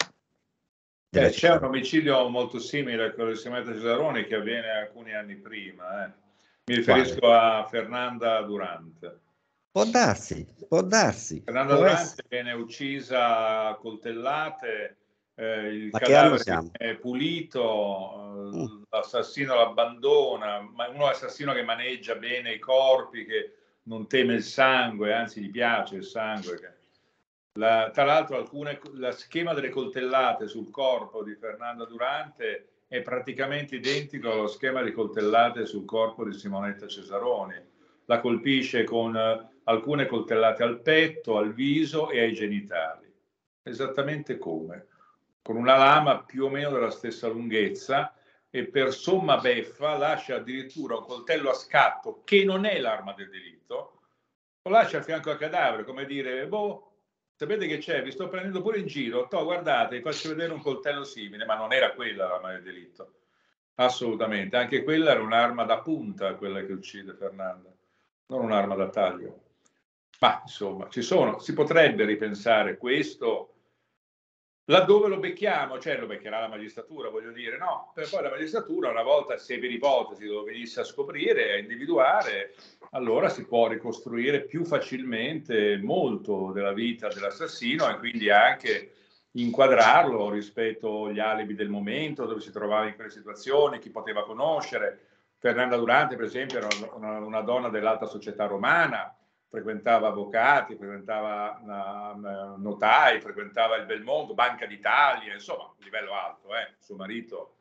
C'è un omicidio molto simile a quello di Simonetta Cesaroni che avviene alcuni anni prima. Mi riferisco a Fernanda Durante. Può darsi. Fernanda Durante viene uccisa a coltellate, il Ma cadavere è pulito, l'assassino l'abbandona, ma uno assassino che maneggia bene i corpi, che non teme il sangue, anzi gli piace il sangue. Tra l'altro la schema delle coltellate sul corpo di Fernanda Durante è praticamente identico allo schema di coltellate sul corpo di Simonetta Cesaroni. La colpisce con alcune coltellate al petto, al viso e ai genitali. Esattamente come? Con una lama più o meno della stessa lunghezza, e per somma beffa lascia addirittura un coltello a scatto, che non è l'arma del delitto, lo lascia a fianco al cadavere, come dire, sapete che c'è? Vi sto prendendo pure in giro. Guardate, vi faccio vedere un coltello simile, ma non era quella l'arma del delitto. Assolutamente. Anche quella era un'arma da punta, quella che uccide Fernanda, non un'arma da taglio. Ma insomma, si potrebbe ripensare questo laddove lo becchiamo, cioè lo beccherà la magistratura, voglio dire, no? Per poi la magistratura, una volta, se per ipotesi lo venisse a scoprire, a individuare, allora si può ricostruire più facilmente molto della vita dell'assassino e quindi anche inquadrarlo rispetto agli alibi del momento, dove si trovava in quelle situazioni, chi poteva conoscere. Fernanda Durante, per esempio, era una donna dell'alta società romana, frequentava avvocati, frequentava notai, frequentava il Belmondo, Banca d'Italia, insomma, livello alto. Suo marito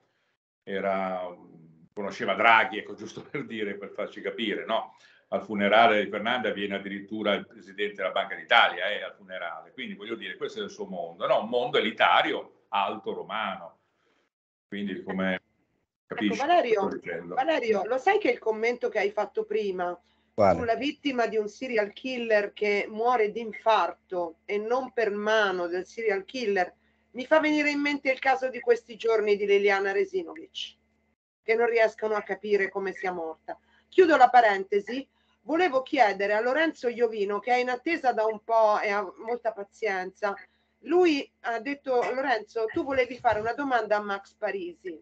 conosceva Draghi, ecco, giusto per dire, per farci capire, no? Al funerale di Fernanda viene addirittura il presidente della Banca d'Italia al funerale, quindi voglio dire, questo è il suo mondo, no? Un mondo elitario, alto, romano, quindi come capisci? Ecco, Valerio, lo sai che il commento che hai fatto prima sulla vittima di un serial killer che muore di infarto e non per mano del serial killer mi fa venire in mente il caso di questi giorni di Liliana Resinovic, che non riescono a capire come sia morta. Chiudo la parentesi, volevo chiedere a Lorenzo Iovino, che è in attesa da un po' e ha molta pazienza. Lui ha detto: Lorenzo, tu volevi fare una domanda a Max Parisi,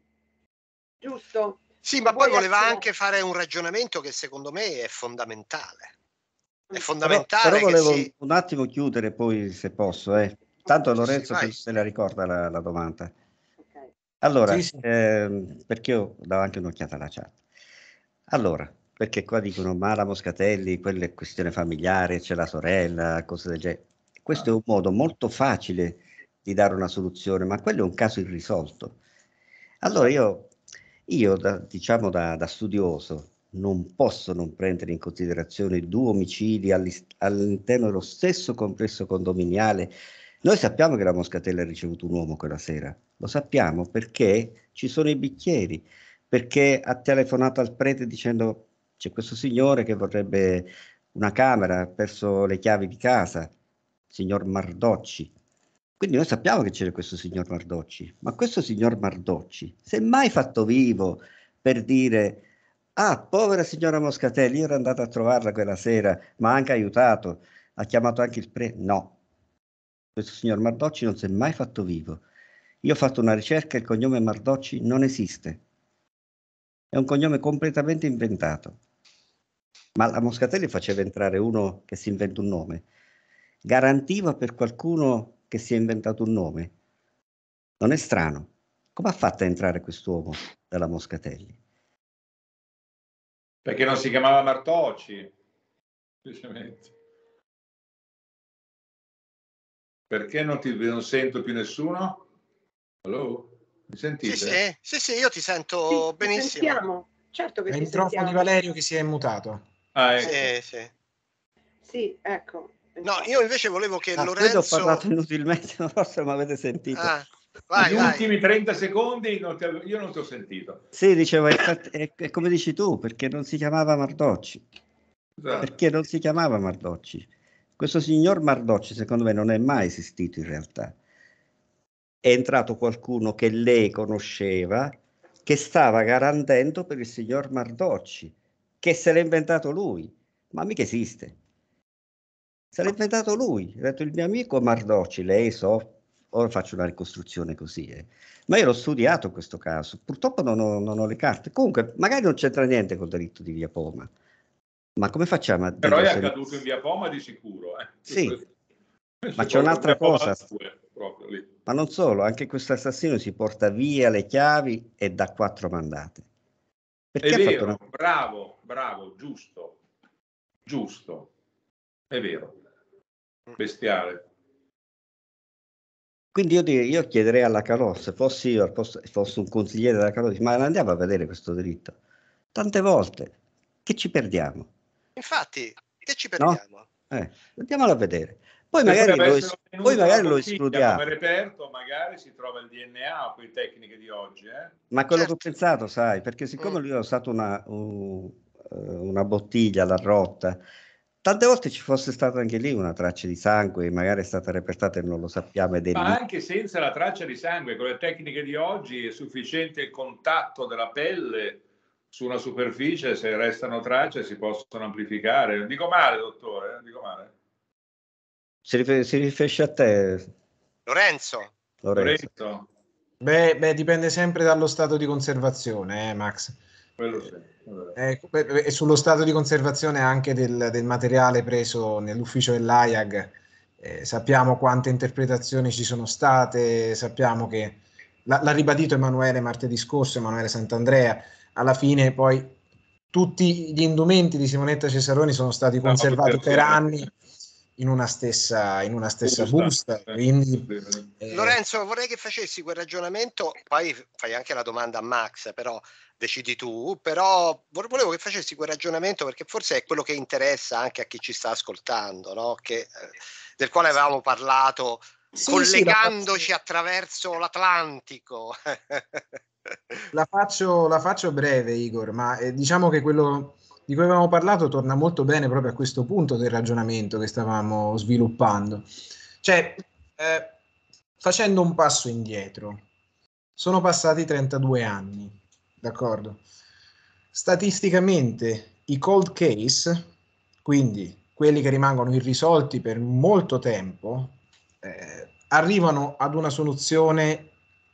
giusto? Sì, ma poi voleva anche fare un ragionamento che secondo me è fondamentale. È fondamentale. Però volevo un attimo chiudere, poi, se posso. Tanto Lorenzo se la ricorda la domanda. Okay. Allora, perché io do anche un'occhiata alla chat. Allora, perché qua dicono: ma la Moscatelli, quella è questione familiare, c'è la sorella, cose del genere. Questo è un modo molto facile di dare una soluzione, ma quello è un caso irrisolto. Allora io da studioso non posso non prendere in considerazione 2 omicidi all'interno dello stesso complesso condominiale. Noi sappiamo che la Moscatelli ha ricevuto un uomo quella sera, lo sappiamo perché ci sono i bicchieri, perché ha telefonato al prete dicendo: c'è questo signore che vorrebbe una camera, ha perso le chiavi di casa, signor Mardocci. Quindi noi sappiamo che c'era questo signor Mardocci, ma questo signor Mardocci si è mai fatto vivo per dire: ah, povera signora Moscatelli, io ero andato a trovarla quella sera, ma ha anche aiutato, ha chiamato anche il prete. No, questo signor Mardocci non si è mai fatto vivo. Io ho fatto una ricerca, il cognome Mardocci non esiste. È un cognome completamente inventato. Ma la Moscatelli faceva entrare uno che si inventa un nome. Garantiva per qualcuno che si è inventato un nome. Non è strano? Come ha fatto a entrare quest'uomo dalla Moscatelli? Perché non si chiamava Martocci, semplicemente. Perché non sento più nessuno? Allora, mi sentite? Sì, io ti sento benissimo. Ti sentiamo. Certo che è ti il microfono sentiamo. di Valerio che si è mutato. Sì. Sì, ecco. No, io invece volevo che Lorenzo... Io ho parlato inutilmente, forse mi avete sentito. Gli ultimi 30 secondi io non ti ho sentito. Sì, dicevo, è come dici tu, perché non si chiamava Mardocci. Esatto. Perché non si chiamava Mardocci. Questo signor Mardocci, secondo me, non è mai esistito in realtà. È entrato qualcuno che lei conosceva, che stava garantendo per il signor Mardocci, che se l'ha inventato lui, ma mica esiste. Se l'ha inventato lui, ha detto il mio amico Mardocci, lei ora faccio una ricostruzione così, ma io l'ho studiato questo caso, purtroppo non ho le carte, comunque magari non c'entra niente col delitto di Via Poma, ma come facciamo a dire? Però è accaduto in Via Poma di sicuro. Sì, ma c'è un'altra cosa, ma non solo, anche questo assassino si porta via le chiavi e dà 4 mandate. Perché è vero, bravo, giusto, è vero. Bestiale. Quindi io chiederei alla Calò, se fossi io, fossi un consigliere della Calò, ma andiamo a vedere questo delitto. Tante volte, che ci perdiamo? Infatti, che ci perdiamo? No? Andiamolo a vedere. Poi magari lo escludiamo. Come reperto magari si trova il DNA o quelle tecniche di oggi. Ma quello che ho pensato, sai, perché siccome lui ha usato una bottiglia, l'ha rotta, tante volte ci fosse stata anche lì una traccia di sangue, magari è stata repertata e non lo sappiamo. Ma anche senza la traccia di sangue, con le tecniche di oggi è sufficiente il contatto della pelle su una superficie, se restano tracce si possono amplificare. Non dico male, dottore, non dico male. Si riferisce a te, Lorenzo. Beh, dipende sempre dallo stato di conservazione, Max. Quello sì. E sullo stato di conservazione anche del materiale preso nell'ufficio dell'AIAG. Sappiamo quante interpretazioni ci sono state, sappiamo che l'ha ribadito Emanuele martedì scorso, Emanuele Sant'Andrea, alla fine poi tutti gli indumenti di Simonetta Cesaroni sono stati conservati per anni in una stessa busta. Quindi, Lorenzo, vorrei che facessi quel ragionamento, poi fai anche la domanda a Max, però decidi tu, però volevo che facessi quel ragionamento perché forse è quello che interessa anche a chi ci sta ascoltando, no? Del quale avevamo parlato collegandoci attraverso l'Atlantico. La faccio breve, Igor, ma diciamo che quello di cui avevamo parlato torna molto bene proprio a questo punto del ragionamento che stavamo sviluppando. Cioè, facendo un passo indietro, sono passati 32 anni, d'accordo? Statisticamente i cold case, quindi quelli che rimangono irrisolti per molto tempo, arrivano ad una soluzione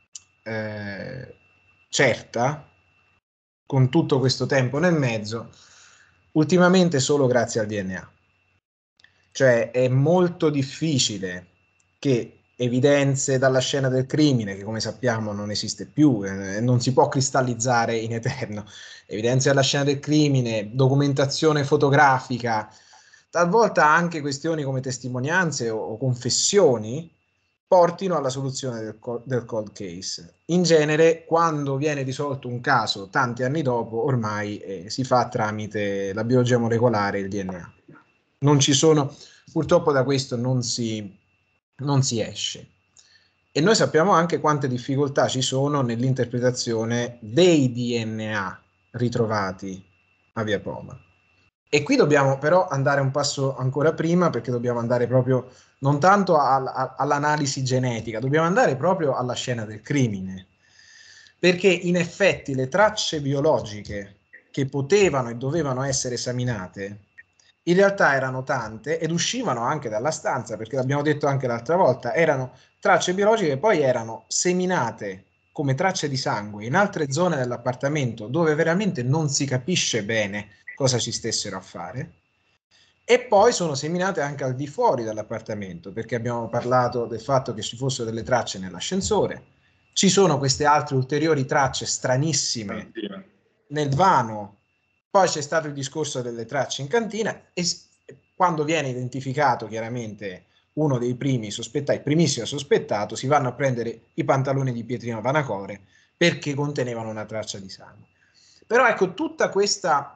certa, con tutto questo tempo nel mezzo, ultimamente solo grazie al DNA. Cioè è molto difficile che evidenze dalla scena del crimine, che come sappiamo non esiste più, non si può cristallizzare in eterno, evidenze dalla scena del crimine, documentazione fotografica, talvolta anche questioni come testimonianze o confessioni, portino alla soluzione del cold case. In genere, quando viene risolto un caso tanti anni dopo, ormai si fa tramite la biologia molecolare e il DNA. Non ci sono, purtroppo da questo non si esce. E noi sappiamo anche quante difficoltà ci sono nell'interpretazione dei DNA ritrovati a Via Poma. E qui dobbiamo però andare un passo ancora prima, perché dobbiamo andare proprio non tanto all'analisi genetica, dobbiamo andare proprio alla scena del crimine, perché in effetti le tracce biologiche che potevano e dovevano essere esaminate in realtà erano tante ed uscivano anche dalla stanza, perché l'abbiamo detto anche l'altra volta, erano tracce biologiche che poi erano seminate come tracce di sangue in altre zone dell'appartamento dove veramente non si capisce bene cosa ci stessero a fare, e poi sono seminate anche al di fuori dell'appartamento, perché abbiamo parlato del fatto che ci fossero delle tracce nell'ascensore, ci sono queste altre ulteriori tracce stranissime nel vano, poi c'è stato il discorso delle tracce in cantina, e quando viene identificato chiaramente uno dei primi sospettati, il primissimo sospettato, si vanno a prendere i pantaloni di Pietrino Vanacore perché contenevano una traccia di sangue. Però ecco, tutta questa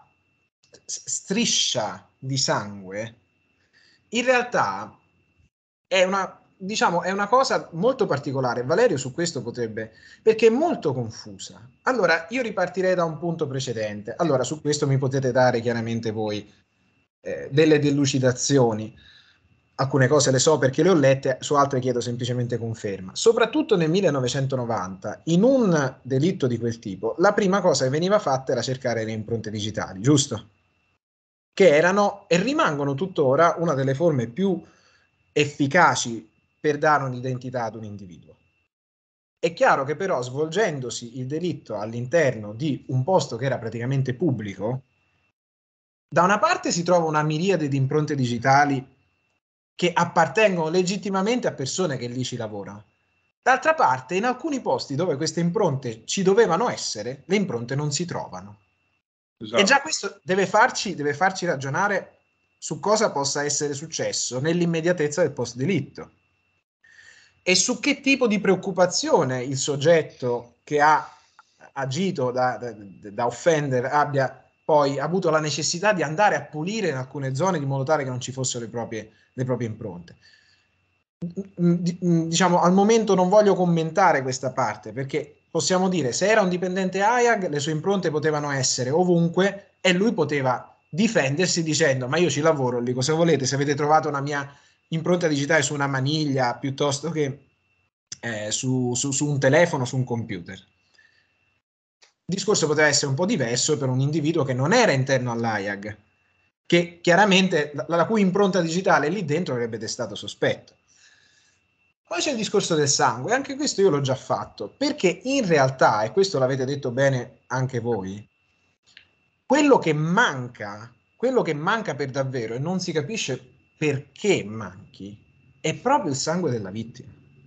striscia di sangue in realtà è una cosa molto particolare. Valerio su questo potrebbe, perché è molto confusa. Allora, io ripartirei da un punto precedente. Allora, su questo mi potete dare chiaramente voi delle delucidazioni. Alcune cose le so perché le ho lette, su altre chiedo semplicemente conferma. Soprattutto nel 1990, in un delitto di quel tipo, la prima cosa che veniva fatta era cercare le impronte digitali, giusto? Che erano e rimangono tuttora una delle forme più efficaci per dare un'identità ad un individuo. È chiaro che però, svolgendosi il delitto all'interno di un posto che era praticamente pubblico, da una parte si trova una miriade di impronte digitali che appartengono legittimamente a persone che lì ci lavorano. D'altra parte, in alcuni posti dove queste impronte ci dovevano essere, le impronte non si trovano. Esatto. E già questo deve farci ragionare su cosa possa essere successo nell'immediatezza del post delitto e su che tipo di preoccupazione il soggetto che ha agito da offender abbia poi avuto la necessità di andare a pulire in alcune zone di modo tale che non ci fossero le proprie impronte. Diciamo, al momento non voglio commentare questa parte, perché possiamo dire, se era un dipendente AIAG, le sue impronte potevano essere ovunque e lui poteva difendersi dicendo: ma io ci lavoro lì, cosa volete? Se avete trovato una mia impronta digitale su una maniglia piuttosto che su un telefono, su un computer. Il discorso poteva essere un po' diverso per un individuo che non era interno all'AIAG, che chiaramente la cui impronta digitale lì dentro avrebbe destato sospetto. Poi c'è il discorso del sangue, anche questo io l'ho già fatto, perché in realtà, e questo l'avete detto bene anche voi, quello che manca per davvero, e non si capisce perché manchi, è proprio il sangue della vittima.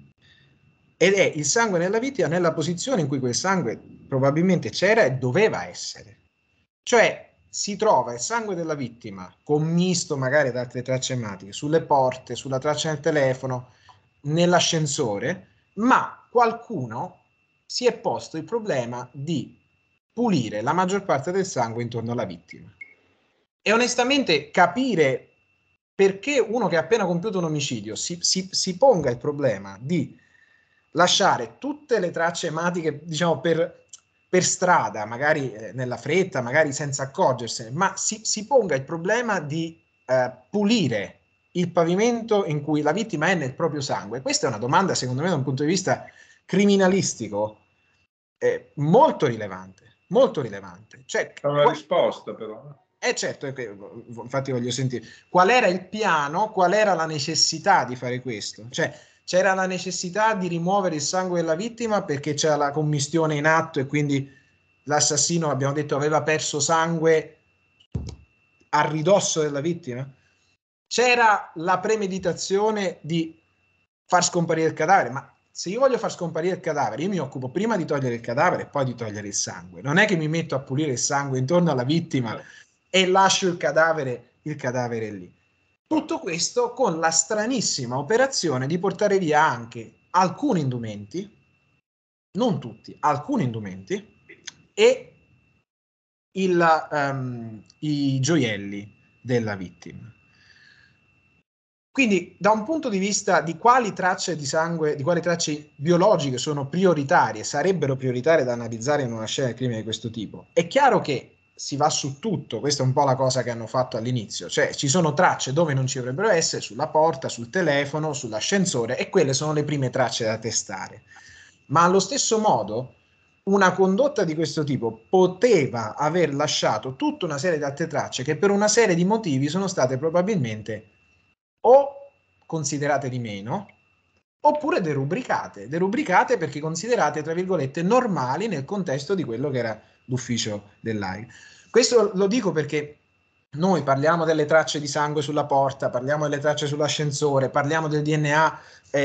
Ed è il sangue nella vittima nella posizione in cui quel sangue probabilmente c'era e doveva essere. Cioè, si trova il sangue della vittima commisto magari da altre tracce ematiche sulle porte, sulla traccia del telefono, nell'ascensore, ma qualcuno si è posto il problema di pulire la maggior parte del sangue intorno alla vittima. E onestamente capire perché uno che ha appena compiuto un omicidio si ponga il problema di lasciare tutte le tracce ematiche, diciamo, per strada, magari nella fretta, magari senza accorgersene, ma si ponga il problema di pulire il pavimento in cui la vittima è nel proprio sangue. Questa è una domanda, secondo me, da un punto di vista criminalistico, molto rilevante, molto rilevante. Cioè, è una risposta però. Certo, infatti voglio sentire qual era il piano, qual era la necessità di fare questo. Cioè, c'era la necessità di rimuovere il sangue della vittima perché c'era la commistione in atto e quindi l'assassino, abbiamo detto, aveva perso sangue a ridosso della vittima. C'era la premeditazione di far scomparire il cadavere, ma se io voglio far scomparire il cadavere, io mi occupo prima di togliere il cadavere e poi di togliere il sangue. Non è che mi metto a pulire il sangue intorno alla vittima e lascio il cadavere lì. Tutto questo con la stranissima operazione di portare via anche alcuni indumenti, non tutti, alcuni indumenti, e i gioielli della vittima. Quindi da un punto di vista di quali tracce di sangue, di quali tracce biologiche sono prioritarie, sarebbero prioritarie da analizzare in una scena di crimine di questo tipo, è chiaro che si va su tutto. Questa è un po' la cosa che hanno fatto all'inizio, cioè ci sono tracce dove non ci dovrebbero essere, sulla porta, sul telefono, sull'ascensore, e quelle sono le prime tracce da testare. Ma allo stesso modo una condotta di questo tipo poteva aver lasciato tutta una serie di altre tracce che per una serie di motivi sono state probabilmente o considerate di meno oppure derubricate perché considerate, tra virgolette, normali nel contesto di quello che era l'ufficio dell'AIRE. Questo lo dico perché noi parliamo delle tracce di sangue sulla porta, parliamo delle tracce sull'ascensore, parliamo del DNA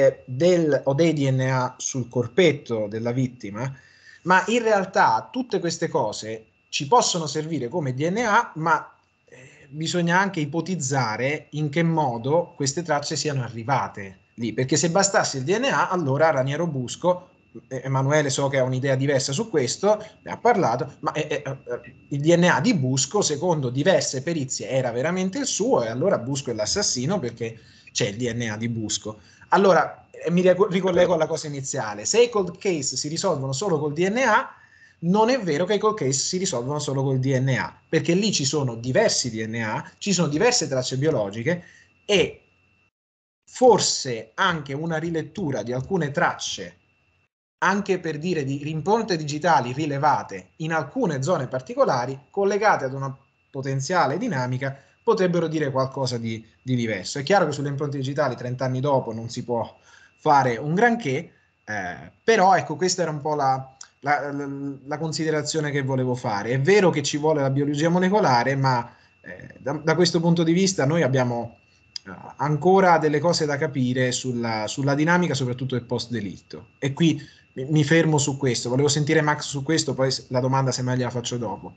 o dei DNA sul corpetto della vittima, ma in realtà tutte queste cose ci possono servire come DNA, ma bisogna anche ipotizzare in che modo queste tracce siano arrivate lì, perché se bastasse il DNA, allora Raniero Busco, Emanuele so che ha un'idea diversa su questo, ne ha parlato, ma il DNA di Busco, secondo diverse perizie, era veramente il suo, e allora Busco è l'assassino perché c'è il DNA di Busco. Allora, mi ricollego alla cosa iniziale: se i cold case si risolvono solo col DNA, non è vero che i cold case si risolvono solo col DNA, perché lì ci sono diversi DNA, ci sono diverse tracce biologiche e forse anche una rilettura di alcune tracce, anche per dire di impronte digitali rilevate in alcune zone particolari, collegate ad una potenziale dinamica, potrebbero dire qualcosa di diverso. È chiaro che sulle impronte digitali 30 anni dopo non si può fare un granché, però ecco, questa era un po' la considerazione che volevo fare. È vero che ci vuole la biologia molecolare, ma da questo punto di vista noi abbiamo ancora delle cose da capire sulla dinamica, soprattutto del post delitto. E qui mi fermo su questo. Volevo sentire Max su questo, poi la domanda se meglio la faccio dopo.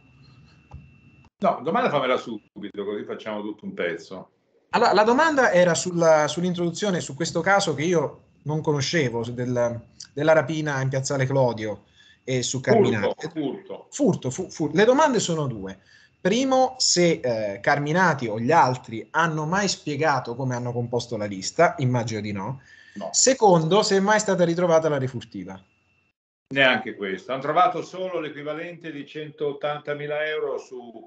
No, domanda fammela subito, così facciamo tutto un pezzo. Allora, la domanda era sull'introduzione, su questo caso che io non conoscevo, della rapina in Piazzale Clodio e su Carminati. Furto. Le domande sono due. Primo, se Carminati o gli altri hanno mai spiegato come hanno composto la lista. Immagino di no. Secondo, se è mai stata ritrovata la refurtiva. Neanche questo. Hanno trovato solo l'equivalente di 180.000 euro su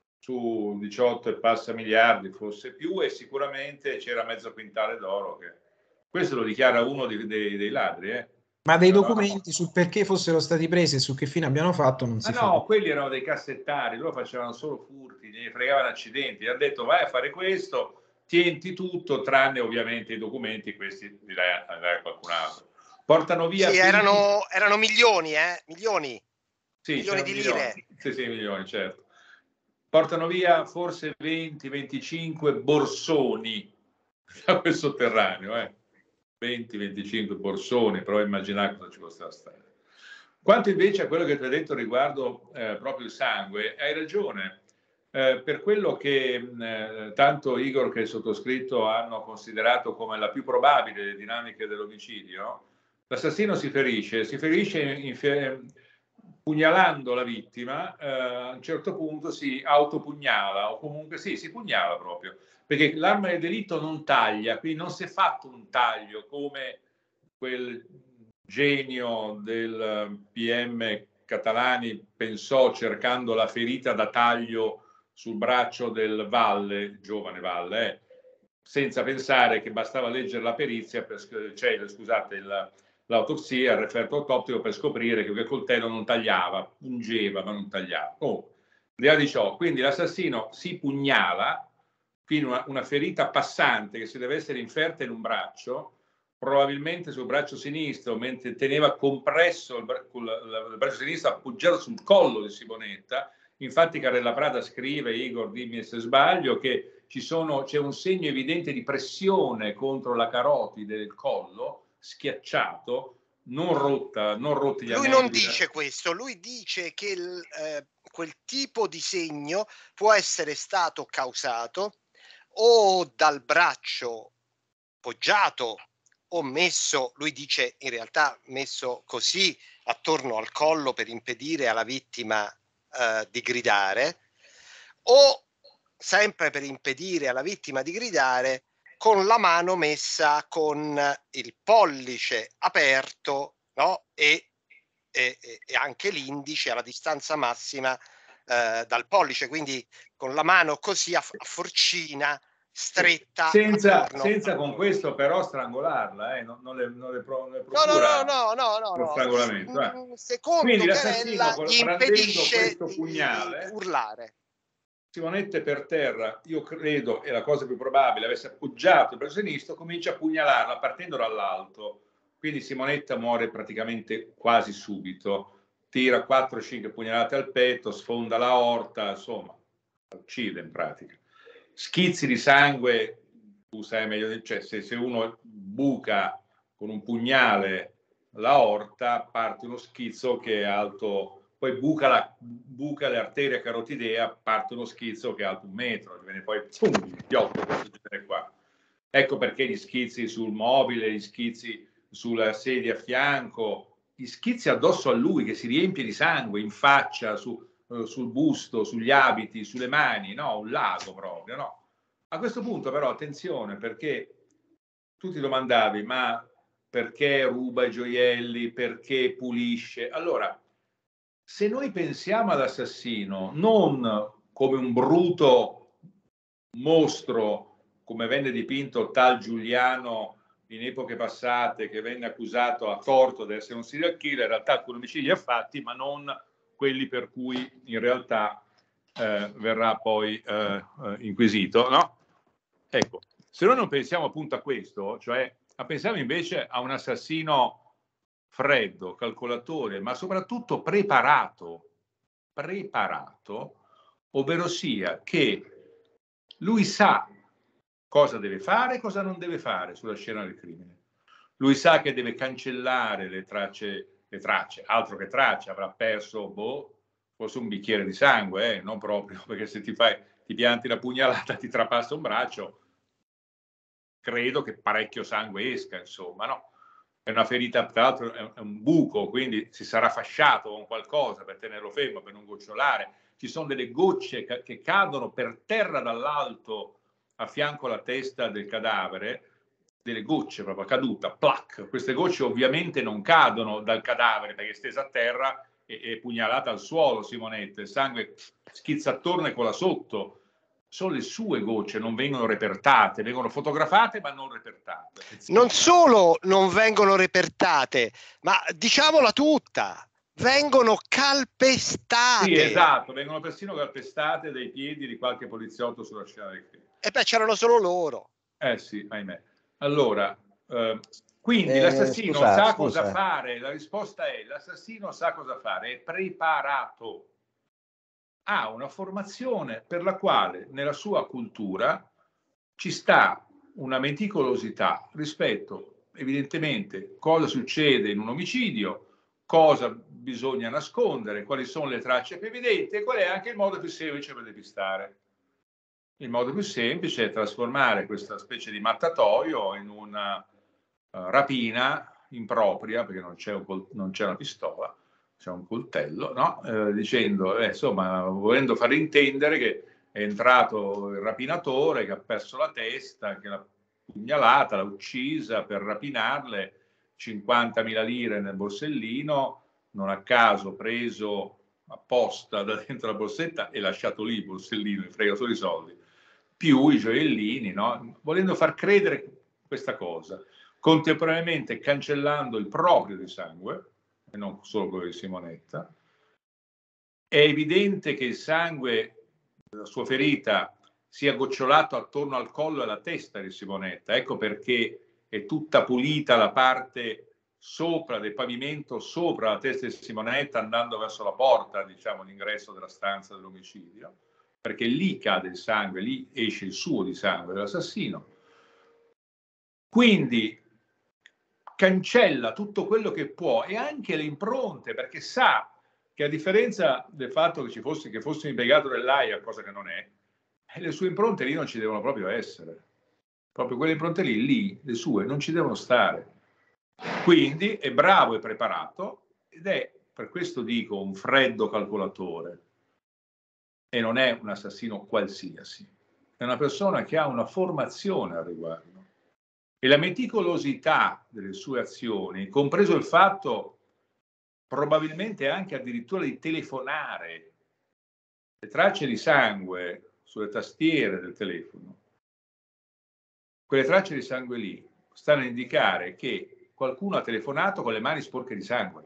18 e passa miliardi, forse più, e sicuramente c'era mezzo quintale d'oro. Questo lo dichiara uno dei ladri. Ma dei documenti sul perché fossero stati presi e su che fine abbiano fatto non si fa. No, quelli erano dei cassettari, loro facevano solo furti, gli fregavano accidenti. Gli hanno detto vai a fare questo, tienti tutto, tranne ovviamente i documenti, questi li dai a qualcun altro. Portano via... Sì, erano milioni, milioni. Sì, milioni di lire. Sì, milioni, certo. Portano via forse 20-25 borsoni da quel sotterraneo, 20-25 borsoni, però immaginate cosa ci possa stare. Quanto invece a quello che ti ho detto riguardo proprio il sangue, hai ragione. per quello che tanto Igor che il sottoscritto hanno considerato come la più probabile delle dinamiche dell'omicidio, l'assassino si ferisce pugnalando la vittima, a un certo punto si autopugnala, o comunque sì, si pugnala proprio, perché l'arma del delitto non taglia, quindi non si è fatto un taglio come quel genio del PM Catalani pensò cercando la ferita da taglio sul braccio del Valle, giovane Valle, senza pensare che bastava leggere la perizia, scusate, l'autopsia, il referto autoptico per scoprire che quel coltello non tagliava, pungeva ma non tagliava. Al di là di ciò, quindi l'assassino si pugnala, quindi una ferita passante che si deve essere inferta in un braccio, probabilmente sul braccio sinistro, mentre teneva compresso il braccio sinistro appoggiato sul collo di Simonetta. Infatti Carella Prada scrive, Igor, dimmi se sbaglio, che c'è un segno evidente di pressione contro la carotide del collo, schiacciato, non rotti gli anelli. Lui non dice questo, lui dice che quel tipo di segno può essere stato causato o dal braccio poggiato o messo, lui dice in realtà messo così attorno al collo per impedire alla vittima di gridare, o sempre per impedire alla vittima di gridare con la mano messa con il pollice aperto, no? e anche l'indice alla distanza massima dal pollice, quindi con la mano così a forcina stretta, senza con questo però strangolarla, non le procura lo strangolamento. Secondo quindi Carella gli impedisce questo pugnale, di urlare. Simonetta per terra, io credo, è la cosa più probabile, avesse appoggiato il braccio sinistro, comincia a pugnalarla partendo dall'alto, quindi Simonetta muore praticamente quasi subito, tira 4-5 pugnalate al petto, sfonda l'aorta, insomma, uccide in pratica. Schizzi di sangue, tu sai meglio, cioè se uno buca con un pugnale l'aorta, parte uno schizzo che è alto, poi buca le arterie carotidea, parte uno schizzo che è alto 1 metro, viene poi ghiotto, questo genere qua. Ecco perché gli schizzi sul mobile, gli schizzi sulla sedia a fianco, gli schizzi addosso a lui che si riempie di sangue, in faccia, sul busto, sugli abiti, sulle mani, no? Un lago proprio, no? A questo punto però attenzione, perché tu ti domandavi, ma perché ruba i gioielli, perché pulisce? Allora, se noi pensiamo all'assassino non come un bruto mostro, come venne dipinto tal Giuliano in epoche passate, che venne accusato a torto di essere un serial killer, in realtà alcuni omicidi ha fatti, ma non quelli per cui in realtà verrà poi inquisito, no? Ecco, se noi non pensiamo appunto a questo, cioè pensiamo invece a un assassino freddo, calcolatore, ma soprattutto preparato, ovvero sia che lui sa cosa deve fare e cosa non deve fare sulla scena del crimine. Lui sa che deve cancellare le tracce, altro che tracce, avrà perso forse un bicchiere di sangue, non proprio, perché se ti pianti la pugnalata, ti trapassa un braccio, credo che parecchio sangue esca, insomma, no? È una ferita, tra l'altro è un buco, quindi si sarà fasciato con qualcosa per tenerlo fermo, per non gocciolare. Ci sono delle gocce che cadono per terra dall'alto a fianco alla testa del cadavere, delle gocce proprio caduta, plac. Queste gocce ovviamente non cadono dal cadavere perché è stesa a terra e pugnalata al suolo Simonetta, il sangue schizza attorno e cola sotto. Sono le sue gocce, non vengono repertate, vengono fotografate ma non repertate. Non solo non vengono repertate, ma diciamola tutta, vengono calpestate. Sì, esatto, vengono persino calpestate dai piedi di qualche poliziotto sulla scena del crimine. E beh, c'erano solo loro. Sì, ahimè. Allora, quindi l'assassino sa cosa fare, la risposta è l'assassino sa cosa fare, è preparato. Ha una formazione per la quale nella sua cultura ci sta una meticolosità rispetto evidentemente cosa succede in un omicidio, cosa bisogna nascondere, quali sono le tracce più evidenti e qual è anche il modo più semplice per depistare. Il modo più semplice è trasformare questa specie di mattatoio in una rapina impropria, perché non c'è una pistola, c'è un coltello, no? Dicendo, insomma, volendo far intendere che è entrato il rapinatore, che ha perso la testa, che l'ha pugnalata, l'ha uccisa per rapinarle, 50.000 lire nel borsellino, non a caso preso apposta da dentro la borsetta e lasciato lì il borsellino, mi frega solo i soldi, più i gioiellini, no? Volendo far credere questa cosa, contemporaneamente cancellando il proprio di sangue, e non solo quello di Simonetta. È evidente che il sangue della sua ferita sia gocciolato attorno al collo e alla testa di Simonetta, ecco perché è tutta pulita la parte sopra del pavimento, sopra la testa di Simonetta, andando verso la porta, diciamo, l'ingresso della stanza dell'omicidio, perché lì cade il sangue, lì esce il suo di sangue dell'assassino. Quindi cancella tutto quello che può e anche le impronte, perché sa che a differenza del fatto che fosse impiegato nell'AIA, cosa che non è, le sue impronte lì non ci devono proprio essere. Proprio quelle impronte lì, le sue, non ci devono stare. Quindi è bravo e preparato ed è, per questo dico, un freddo calcolatore e non è un assassino qualsiasi. È una persona che ha una formazione al riguardo. E la meticolosità delle sue azioni, compreso il fatto probabilmente anche addirittura di telefonare, le tracce di sangue sulle tastiere del telefono, quelle tracce di sangue lì stanno a indicare che qualcuno ha telefonato con le mani sporche di sangue.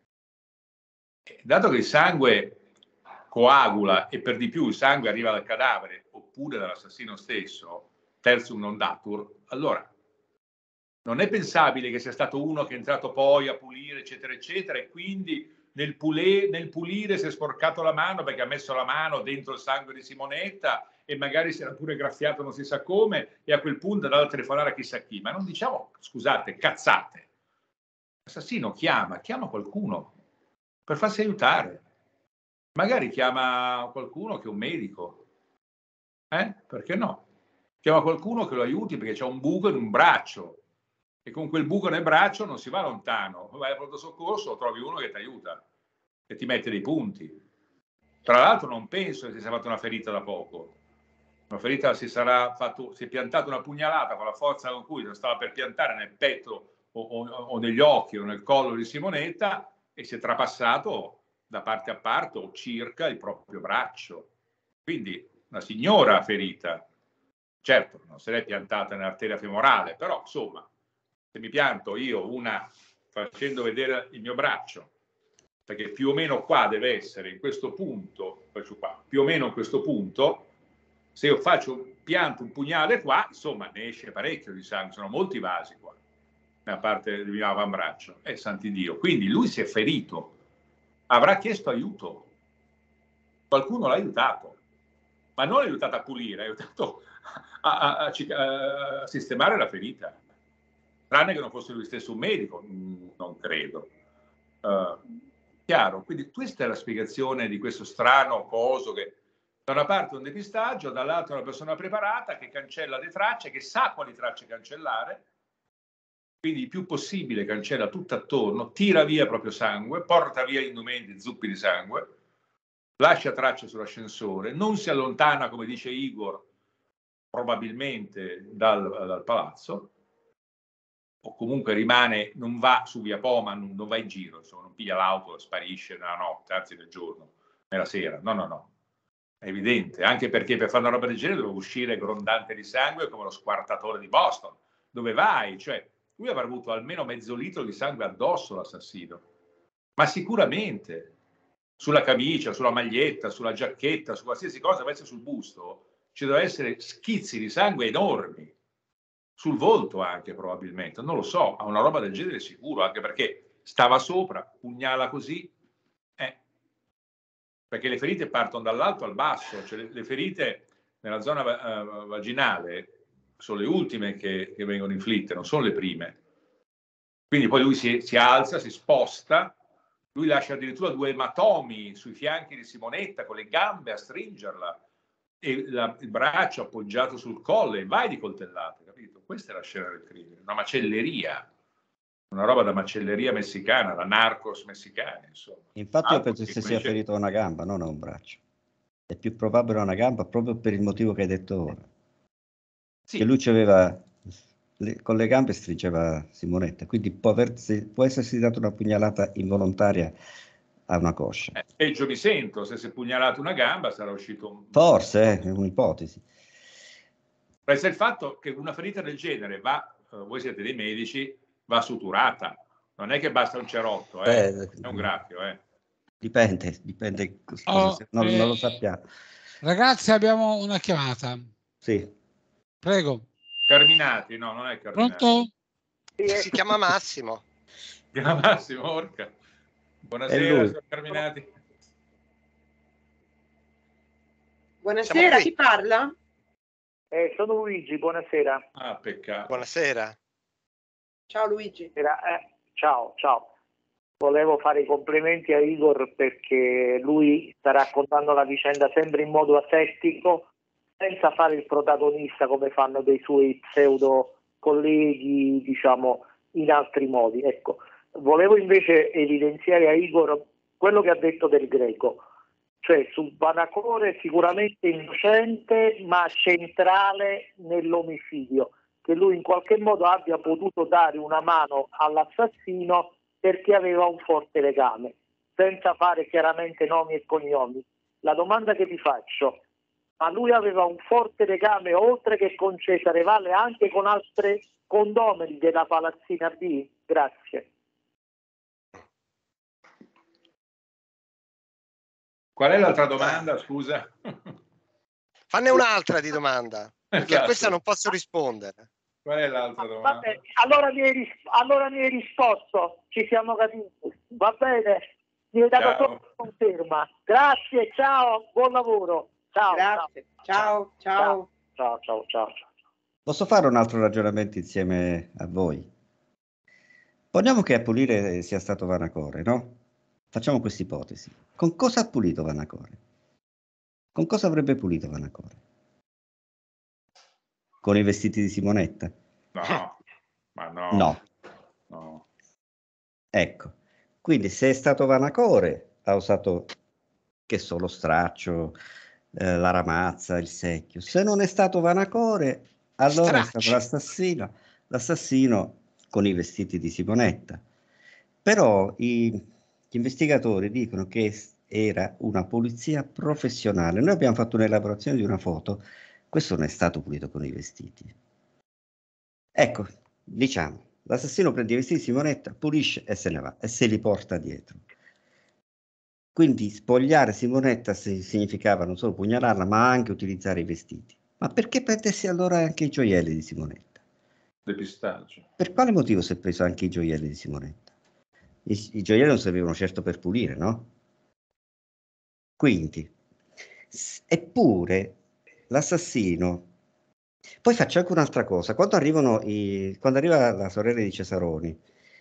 E dato che il sangue coagula e per di più il sangue arriva dal cadavere oppure dall'assassino stesso, tertium non datur, allora non è pensabile che sia stato uno che è entrato poi a pulire, eccetera, eccetera, e quindi nel pulire si è sporcato la mano perché ha messo la mano dentro il sangue di Simonetta e magari si era pure graffiato non si sa come e a quel punto è andato a telefonare a chissà chi. Ma non diciamo, scusate, cazzate. L'assassino chiama qualcuno per farsi aiutare. Magari chiama qualcuno che è un medico. Perché no? Chiama qualcuno che lo aiuti perché c'è un buco in un braccio. E con quel buco nel braccio non si va lontano, vai al pronto soccorso, trovi uno che ti aiuta e ti mette dei punti. Tra l'altro non penso che si sia fatto una ferita da poco. Una ferita si è piantata una pugnalata con la forza con cui stava per piantare nel petto o negli occhi o nel collo di Simonetta e si è trapassato da parte a parte o circa il proprio braccio. Quindi una signora ferita. Certo, non se l'è piantata nell'arteria femorale, però insomma, se mi pianto io una facendo vedere il mio braccio, perché più o meno qua deve essere in questo punto, più o meno in questo punto, se io pianto un pugnale qua, insomma ne esce parecchio di sangue, sono molti vasi qua, nella parte del mio avambraccio, Sant'Iddio. Quindi lui si è ferito, avrà chiesto aiuto, qualcuno l'ha aiutato, ma non l'ha aiutato a pulire, l'ha aiutato a sistemare la ferita. Tranne che non fosse lui stesso un medico, non credo. Chiaro, quindi questa è la spiegazione di questo strano coso che da una parte è un depistaggio, dall'altra una persona preparata che cancella le tracce, che sa quali tracce cancellare, quindi il più possibile cancella tutto attorno, tira via proprio sangue, porta via indumenti, zuppi di sangue, lascia tracce sull'ascensore, non si allontana, come dice Igor, probabilmente dal palazzo, o comunque rimane, non va su via Poma, non va in giro, insomma, non piglia l'auto, sparisce nella notte, anzi nel giorno, nella sera. No. È evidente, anche perché per fare una roba del genere doveva uscire grondante di sangue come lo squartatore di Boston. Dove vai? Cioè, lui avrà avuto almeno mezzo litro di sangue addosso, l'assassino. Ma sicuramente, sulla camicia, sulla maglietta, sulla giacchetta, su qualsiasi cosa, avesse sul busto, ci devono essere schizzi di sangue enormi. Sul volto anche probabilmente, non lo so, a una roba del genere sicuro, anche perché stava sopra, pugnala così, perché le ferite partono dall'alto al basso, cioè le ferite nella zona vaginale sono le ultime che vengono inflitte, non sono le prime. Quindi poi lui si alza, si sposta Lui lascia addirittura 2 ematomi sui fianchi di Simonetta con le gambe a stringerla e il braccio appoggiato sul collo e vai di coltellate, capito? Questa è la scena del crimine, una macelleria, una roba da macelleria messicana, da narcos messicani, insomma. Infatti io penso che si sia ferito a una gamba, non a un braccio. È più probabile una gamba proprio per il motivo che hai detto ora. Sì. Che lui c'aveva con le gambe stringeva Simonetta, quindi può essersi dato una pugnalata involontaria a una coscia. Peggio mi sento, se si è pugnalato una gamba sarà uscito Forse, è un'ipotesi. Resta il fatto che una ferita del genere va, voi siete dei medici, va suturata. Non è che basta un cerotto, è un graffio. Dipende, non lo sappiamo. Ragazzi, abbiamo una chiamata. Sì. Prego. Carminati, no, non è Carminati. Pronto? Si chiama Massimo. Si chiama Massimo, orca. Buonasera, signor Carminati. Buonasera, chi parla? Sono Luigi, buonasera. Ah, peccato. Buonasera. Ciao Luigi. Ciao. Volevo fare i complimenti a Igor perché lui sta raccontando la vicenda sempre in modo asettico, senza fare il protagonista come fanno dei suoi pseudo colleghi, diciamo, in altri modi. Ecco, volevo invece evidenziare a Igor quello che ha detto del Greco, cioè sul Vanacore sicuramente innocente ma centrale nell'omicidio, che lui in qualche modo abbia potuto dare una mano all'assassino perché aveva un forte legame, senza fare chiaramente nomi e cognomi. La domanda che ti faccio: ma lui aveva un forte legame, oltre che con Cesare Valle, anche con altre condomini della Palazzina B? Grazie. Qual è l'altra domanda, scusa? Fanne un'altra di domanda, perché a questa non posso rispondere. Qual è l'altra domanda? Vabbè, allora mi hai risposto, ci siamo capiti. Va bene, mi hai dato solo conferma. Grazie, ciao, buon lavoro. Ciao. Grazie. Ciao. Posso fare un altro ragionamento insieme a voi? Poniamo che a pulire sia stato Vanacore, no? Facciamo questa ipotesi. Con cosa ha pulito Vanacore? Con cosa avrebbe pulito Vanacore? Con i vestiti di Simonetta? No, ma no. No. Ecco, quindi se è stato Vanacore, ha usato, che so, lo straccio, la ramazza, il secchio. Se non è stato Vanacore, allora è stato l'assassino con i vestiti di Simonetta. Però gli investigatori dicono che era una pulizia professionale. Noi abbiamo fatto un'elaborazione di una foto, questo non è stato pulito con i vestiti. Ecco, diciamo, l'assassino prende i vestiti di Simonetta, pulisce e se ne va, e se li porta dietro. Quindi spogliare Simonetta significava non solo pugnalarla, ma anche utilizzare i vestiti. Ma perché prendersi allora anche i gioielli di Simonetta? Depistaggio. Per quale motivo si è preso anche i gioielli di Simonetta? I gioielli non servivano certo per pulire, no? Quindi, eppure, l'assassino... Poi faccio anche un'altra cosa. Quando arriva la sorella di Cesaroni,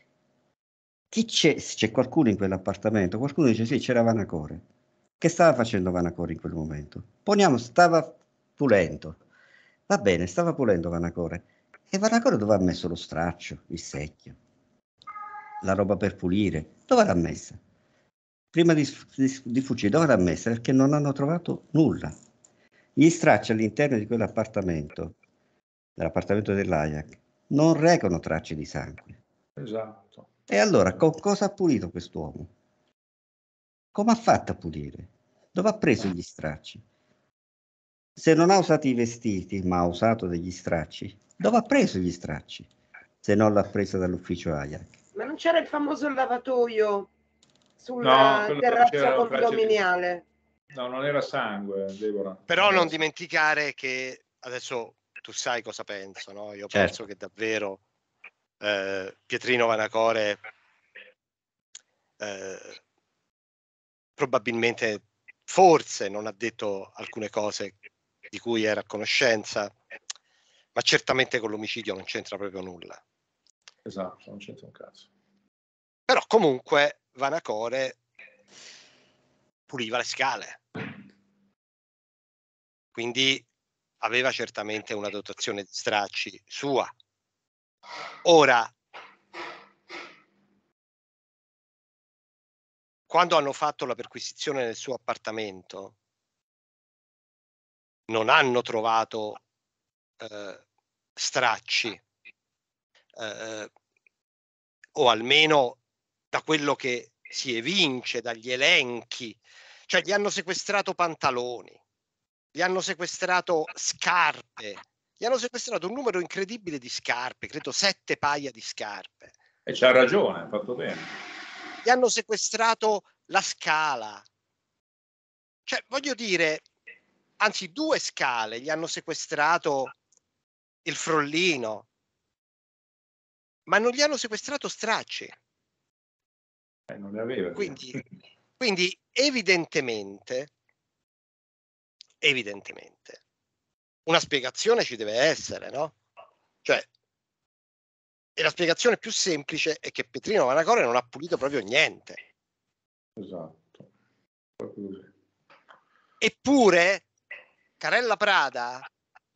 c'è qualcuno in quell'appartamento? Qualcuno dice sì, c'era Vanacore. Che stava facendo Vanacore in quel momento? Poniamo, stava pulendo. Va bene, stava pulendo Vanacore. E Vanacore dove ha messo lo straccio, il secchio, la roba per pulire? Dove l'ha messa? Prima di fuggire, dove l'ha messa? Perché non hanno trovato nulla. Gli stracci all'interno di quell'appartamento, dell'appartamento dell'Ajax, non recano tracce di sangue. Esatto. E allora, con cosa ha pulito quest'uomo? Come ha fatto a pulire? Dove ha preso gli stracci? Se non ha usato i vestiti, ma ha usato degli stracci, dove ha preso gli stracci? Se non l'ha preso dall'ufficio Ajax. Ma non c'era il famoso lavatoio sul No, terrazzo condominiale? No, non era sangue, Deborah. Però non dimenticare che adesso tu sai cosa penso, no? Io penso che davvero Pietrino Vanacore probabilmente, forse non ha detto alcune cose di cui era a conoscenza, ma certamente con l'omicidio non c'entra proprio nulla. Esatto, non c'entra un cazzo. Però comunque Vanacore puliva le scale, quindi aveva certamente una dotazione di stracci sua. Ora, quando hanno fatto la perquisizione nel suo appartamento, non hanno trovato stracci, o almeno da quello che si evince dagli elenchi, cioè gli hanno sequestrato pantaloni, gli hanno sequestrato scarpe, gli hanno sequestrato un numero incredibile di scarpe, credo 7 paia di scarpe. E c'ha ragione, ha fatto bene. Gli hanno sequestrato la scala, cioè voglio dire, anzi 2 scale, gli hanno sequestrato il frollino, ma non gli hanno sequestrato stracci. Non ne aveva. Quindi evidentemente una spiegazione ci deve essere, no? Cioè, e la spiegazione più semplice è che Petrino Vanacore non ha pulito proprio niente. Esatto. Proprio così. Eppure Carella Prada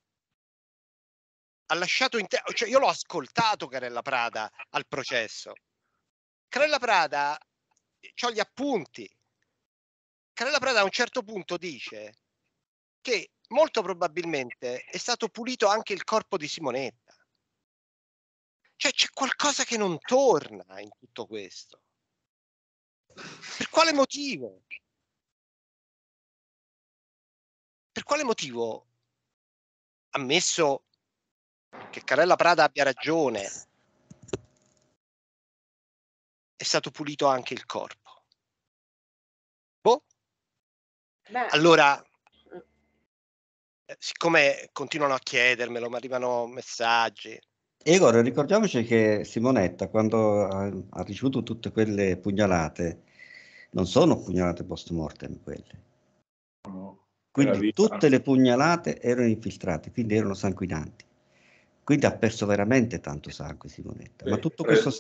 ha lasciato cioè io l'ho ascoltato Carella Prada al processo. Carella Prada, c'ho gli appunti. Carella Prada a un certo punto dice che molto probabilmente è stato pulito anche il corpo di Simonetta. Cioè c'è qualcosa che non torna in tutto questo. Per quale motivo? Per quale motivo, ammesso che Carella Prada abbia ragione, è stato pulito anche il corpo? Boh. Allora, siccome continuano a chiedermelo, mi arrivano messaggi. Igor, ricordiamoci che Simonetta, quando ha ricevuto tutte quelle pugnalate, non sono pugnalate post mortem quelle. No, quindi tutte le pugnalate erano infiltrate, quindi erano sanguinanti. Quindi ha perso veramente tanto sangue Simonetta. Ma tutto questo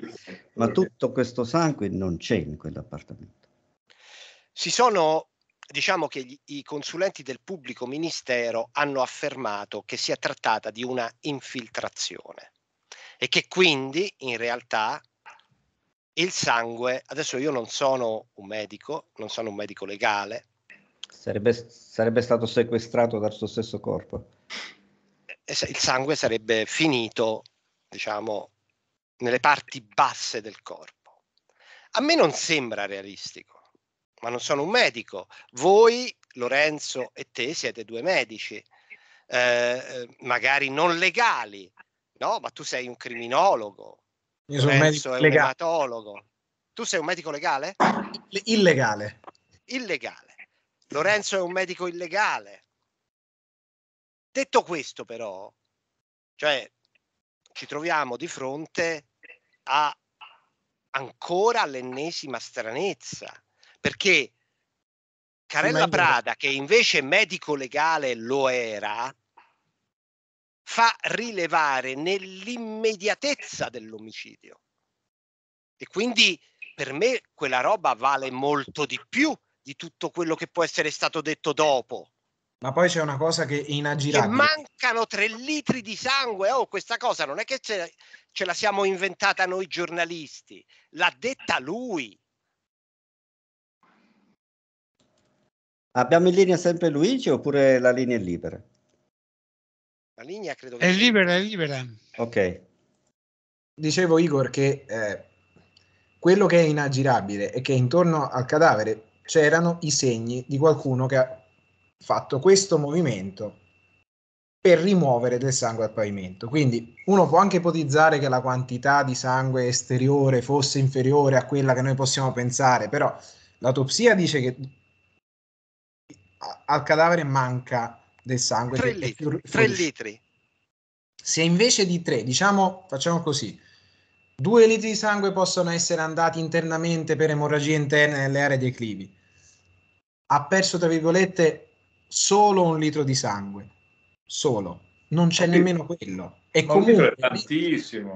sangue non c'è in quell'appartamento. Si sono, diciamo che i consulenti del pubblico ministero hanno affermato che si è trattata di una infiltrazione e che quindi in realtà il sangue, adesso io non sono un medico legale. Sarebbe stato sequestrato dal suo stesso corpo. Il sangue sarebbe finito, diciamo, nelle parti basse del corpo. A me non sembra realistico, ma non sono un medico. Voi, Lorenzo e te, siete 2 medici, magari non legali, no? Ma tu sei un criminologo. Io sono Lorenzo è un legale. ematologo. Tu sei un medico legale? Illegale. Lorenzo è un medico illegale. Detto questo, però, cioè ci troviamo di fronte a ancora l'ennesima stranezza, perché Carella Prada, che invece medico legale lo era, fa rilevare nell'immediatezza dell'omicidio. E quindi per me quella roba vale molto di più di tutto quello che può essere stato detto dopo. Ma poi c'è una cosa che è inaggirabile. Che mancano 3 litri di sangue. Oh, questa cosa non è che ce la siamo inventata noi giornalisti, l'ha detta lui. Abbiamo in linea sempre Luigi oppure la linea è libera? La linea credo che è libera. Ok. Dicevo Igor che quello che è inaggirabile è che intorno al cadavere c'erano i segni di qualcuno che ha fatto questo movimento per rimuovere del sangue al pavimento. Quindi uno può anche ipotizzare che la quantità di sangue esteriore fosse inferiore a quella che noi possiamo pensare, però l'autopsia dice che al cadavere manca del sangue. 3 litri. Se invece di 3, diciamo, facciamo così, 2 litri di sangue possono essere andati internamente per emorragie interne nelle aree dei clivi. Ha perso, tra virgolette, solo 1 litro di sangue. Solo. Non c'è nemmeno quello. E ma comunque comunque è tantissimo.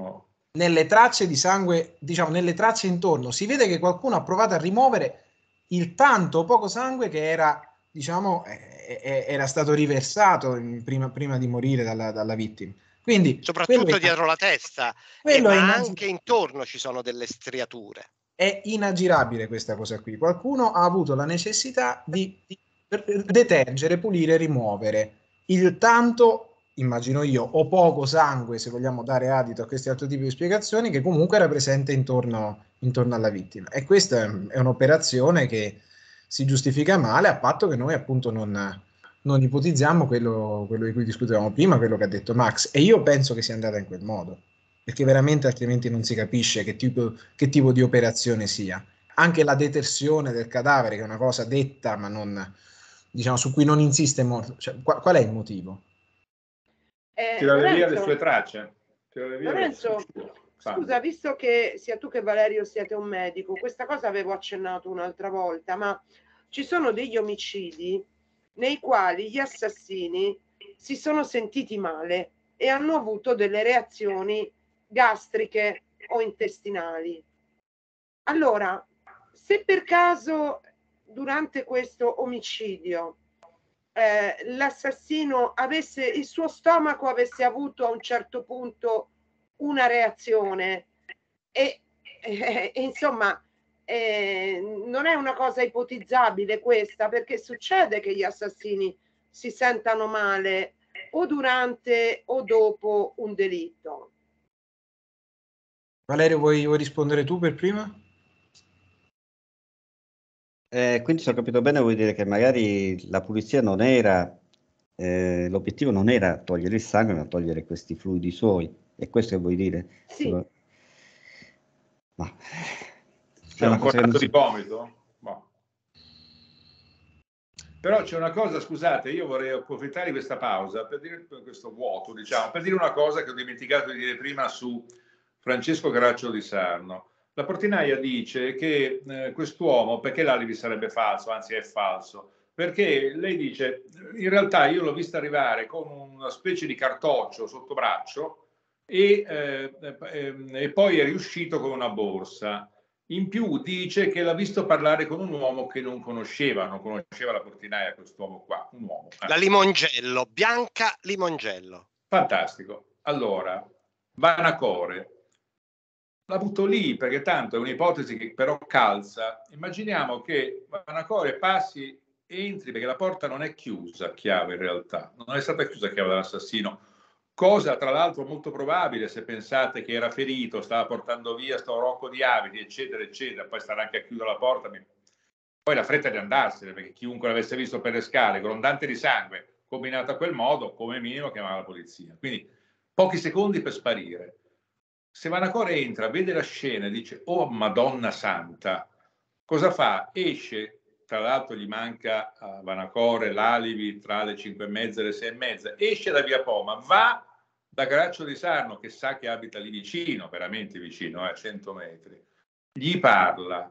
nelle tracce di sangue, diciamo nelle tracce intorno, si vede che qualcuno ha provato a rimuovere il tanto o poco sangue che era, diciamo, era stato riversato prima di morire dalla vittima. Quindi, soprattutto dietro la testa, ma anche intorno ci sono delle striature. È inaggirabile questa cosa qui. Qualcuno ha avuto la necessità di detergere, pulire, rimuovere il tanto, immagino io, o poco sangue, se vogliamo dare adito a questi altri tipi di spiegazioni, che comunque era presente intorno alla vittima. E questa è un'operazione che si giustifica male, a patto che noi appunto non ipotizziamo quello di cui discutevamo prima, quello che ha detto Max. E io penso che sia andata in quel modo, perché veramente altrimenti non si capisce che tipo di operazione sia. Anche la detersione del cadavere, che è una cosa detta, ma non, diciamo, su cui non insiste molto. Cioè, qual è il motivo? Tirare via le sue tracce. Lorenzo, scusa, visto che sia tu che Valerio siete un medico, questa cosa avevo accennato un'altra volta, ma ci sono degli omicidi nei quali gli assassini si sono sentiti male e hanno avuto delle reazioni gastriche o intestinali. Allora, se per caso durante questo omicidio l'assassino il suo stomaco avesse avuto a un certo punto una reazione e insomma non è una cosa ipotizzabile questa, perché succede che gli assassini si sentano male o durante o dopo un delitto. Valerio, vuoi rispondere tu per prima? Quindi se ho capito bene vuol dire che magari la pulizia non era, l'obiettivo non era togliere il sangue, ma togliere questi fluidi suoi. È questo che vuoi dire? Sì. Ma c'è un coraggio di vomito? No. Però c'è una cosa, scusate, io vorrei approfittare di questa pausa per dire questo vuoto, diciamo, per dire una cosa che ho dimenticato di dire prima su Francesco Caracciolo di Sarno. La Portinaia dice che quest'uomo, perché l'alibi sarebbe falso, anzi è falso, perché lei dice, in realtà io l'ho vista arrivare con una specie di cartoccio sotto braccio e poi è riuscito con una borsa. In più dice che l'ha visto parlare con un uomo che non conosceva la Portinaia, quest'uomo qua, un uomo. La Limongello, Bianca Limongello. Fantastico. Allora, Vanacore. La butto lì perché tanto è un'ipotesi che però calza. Immaginiamo che Vanacore passi, entri, perché la porta non è chiusa a chiave in realtà, non è stata chiusa a chiave dall'assassino, cosa tra l'altro molto probabile se pensate che era ferito, stava portando via sto rocco di abiti, eccetera, eccetera, poi starà anche a chiudere la porta. Poi la fretta di andarsene, perché chiunque l'avesse visto per le scale, grondante di sangue, combinato a quel modo, come minimo chiamava la polizia. Quindi pochi secondi per sparire. Se Vanacore entra, vede la scena e dice "Oh Madonna Santa", cosa fa? Esce, tra l'altro gli manca a Vanacore l'alibi tra le 5:30 e le 6:30, esce da Via Poma, va da Caracciolo di Sarno, che sa che abita lì vicino, veramente vicino, a 100 metri, gli parla,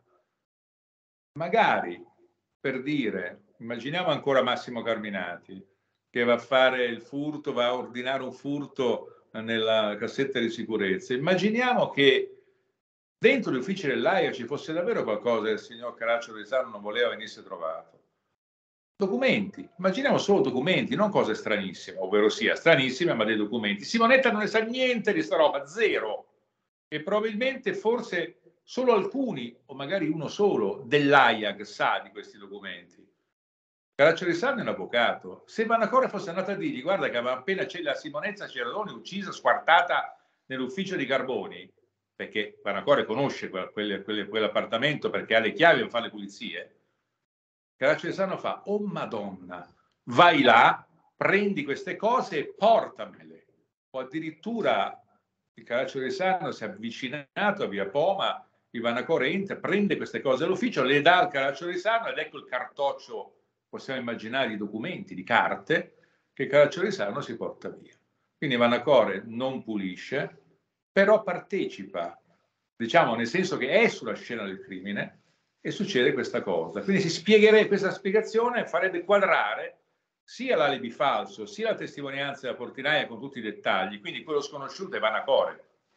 magari per dire, immaginiamo ancora Massimo Carminati, che va a fare il furto, va a ordinare un furto nella cassetta di sicurezza. Immaginiamo che dentro gli uffici dell'AIA ci fosse davvero qualcosa che il signor Caracciolo di Sarno non voleva venisse trovato. Documenti, immaginiamo solo documenti, non cose stranissime, ovvero sia stranissime, ma dei documenti. Simonetta non ne sa niente di sta roba, zero. E probabilmente forse solo alcuni, o magari uno solo, dell'AIA sa di questi documenti. Caracciolo di Sarno è un avvocato. Se Vanacore fosse andata a dirgli guarda che aveva appena la Simonetta Cerroni uccisa, squartata nell'ufficio di Carboni, perché Vanacore conosce quell'appartamento perché ha le chiavi per fare le pulizie, Caracciolo di Sarno fa "Oh Madonna, vai là, prendi queste cose e portamele". O addirittura il Caracciolo di Sarno si è avvicinato a Via Poma, il Vanacore entra, prende queste cose all'ufficio, le dà al Caracciolo di Sarno ed ecco il cartoccio, possiamo immaginare, di documenti, di carte, che Caracciolo di Sarno si porta via. Quindi Vanacore non pulisce, però partecipa, diciamo nel senso che è sulla scena del crimine e succede questa cosa. Quindi questa spiegazione farebbe quadrare sia l'alibi falso, sia la testimonianza della Portinaia con tutti i dettagli, quindi quello sconosciuto è Vanacore.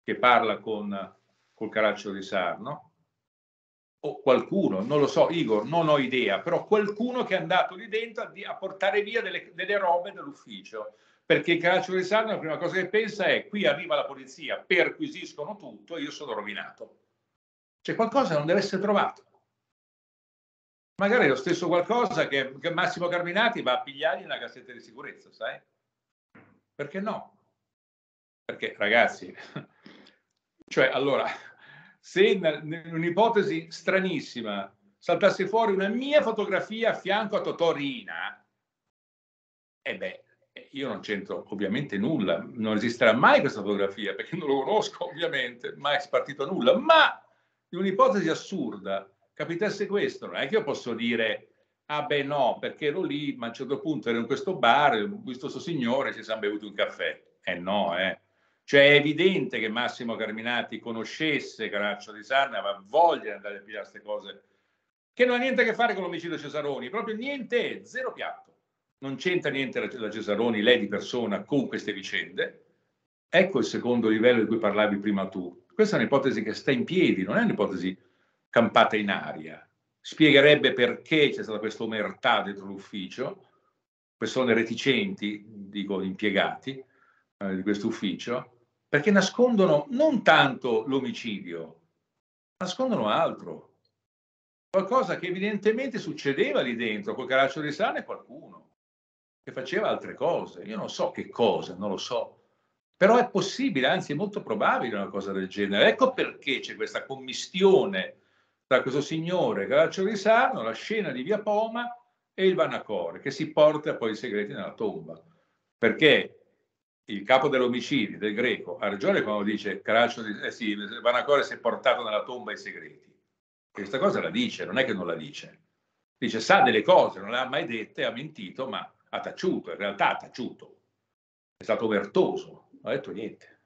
che parla col Caracciolo di Sarno, o qualcuno, non lo so, Igor, non ho idea, però qualcuno che è andato lì dentro a portare via delle robe dall'ufficio, perché il Caracciolo di Sarno la prima cosa che pensa è: qui arriva la polizia, perquisiscono tutto e io sono rovinato. Cioè qualcosa non deve essere trovato. Magari è lo stesso qualcosa che Massimo Carminati va a pigliargli nella cassetta di sicurezza, sai? Perché no? Perché, ragazzi, cioè, allora, se in un'ipotesi stranissima saltasse fuori una mia fotografia a fianco a Totò Riina, io non c'entro ovviamente nulla, non esisterà mai questa fotografia, perché non lo conosco ovviamente, mai è spartito nulla, ma in un'ipotesi assurda capitasse questo, non è che io posso dire: ah beh no, perché ero lì, ma a un certo punto ero in questo bar, ho visto questo signore, ci siamo bevuti un caffè. No, Cioè è evidente che Massimo Carminati conoscesse Caracciolo di Sarno, aveva voglia di andare a pigliare queste cose, che non ha niente a che fare con l'omicidio Cesaroni, proprio niente, zero piatto. Non c'entra niente la Cesaroni, lei di persona, con queste vicende. Ecco il secondo livello di cui parlavi prima tu. Questa è un'ipotesi che sta in piedi, non è un'ipotesi campata in aria. Spiegherebbe perché c'è stata questa omertà dentro l'ufficio, persone reticenti, dico impiegati di questo ufficio, perché nascondono non tanto l'omicidio, nascondono altro. Qualcosa che evidentemente succedeva lì dentro, col Caracciolo di Sarno e qualcuno che faceva altre cose. Io non so che cosa, non lo so. Però è possibile, anzi è molto probabile una cosa del genere. Ecco perché c'è questa commistione tra questo signore Caracciolo di Sarno, la scena di Via Poma e il Vanacore, che si porta poi i segreti nella tomba. Perché il capo dell'omicidio, del Greco, ha ragione quando dice Vanacore si è portato nella tomba i segreti. Questa cosa la dice, non è che non la dice. Dice, sa delle cose, non le ha mai dette, ha mentito, ma ha taciuto, in realtà ha taciuto. È stato omertoso, non ha detto niente.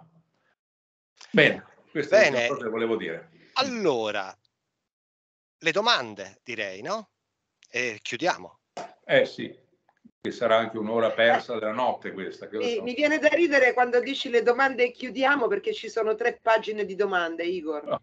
Bene, questo è una cosa che volevo dire. Allora, le domande, direi, no? E chiudiamo. Sì, che sarà anche un'ora persa della notte questa. Mi viene da ridere quando dici le domande e chiudiamo, perché ci sono 3 pagine di domande, Igor. No.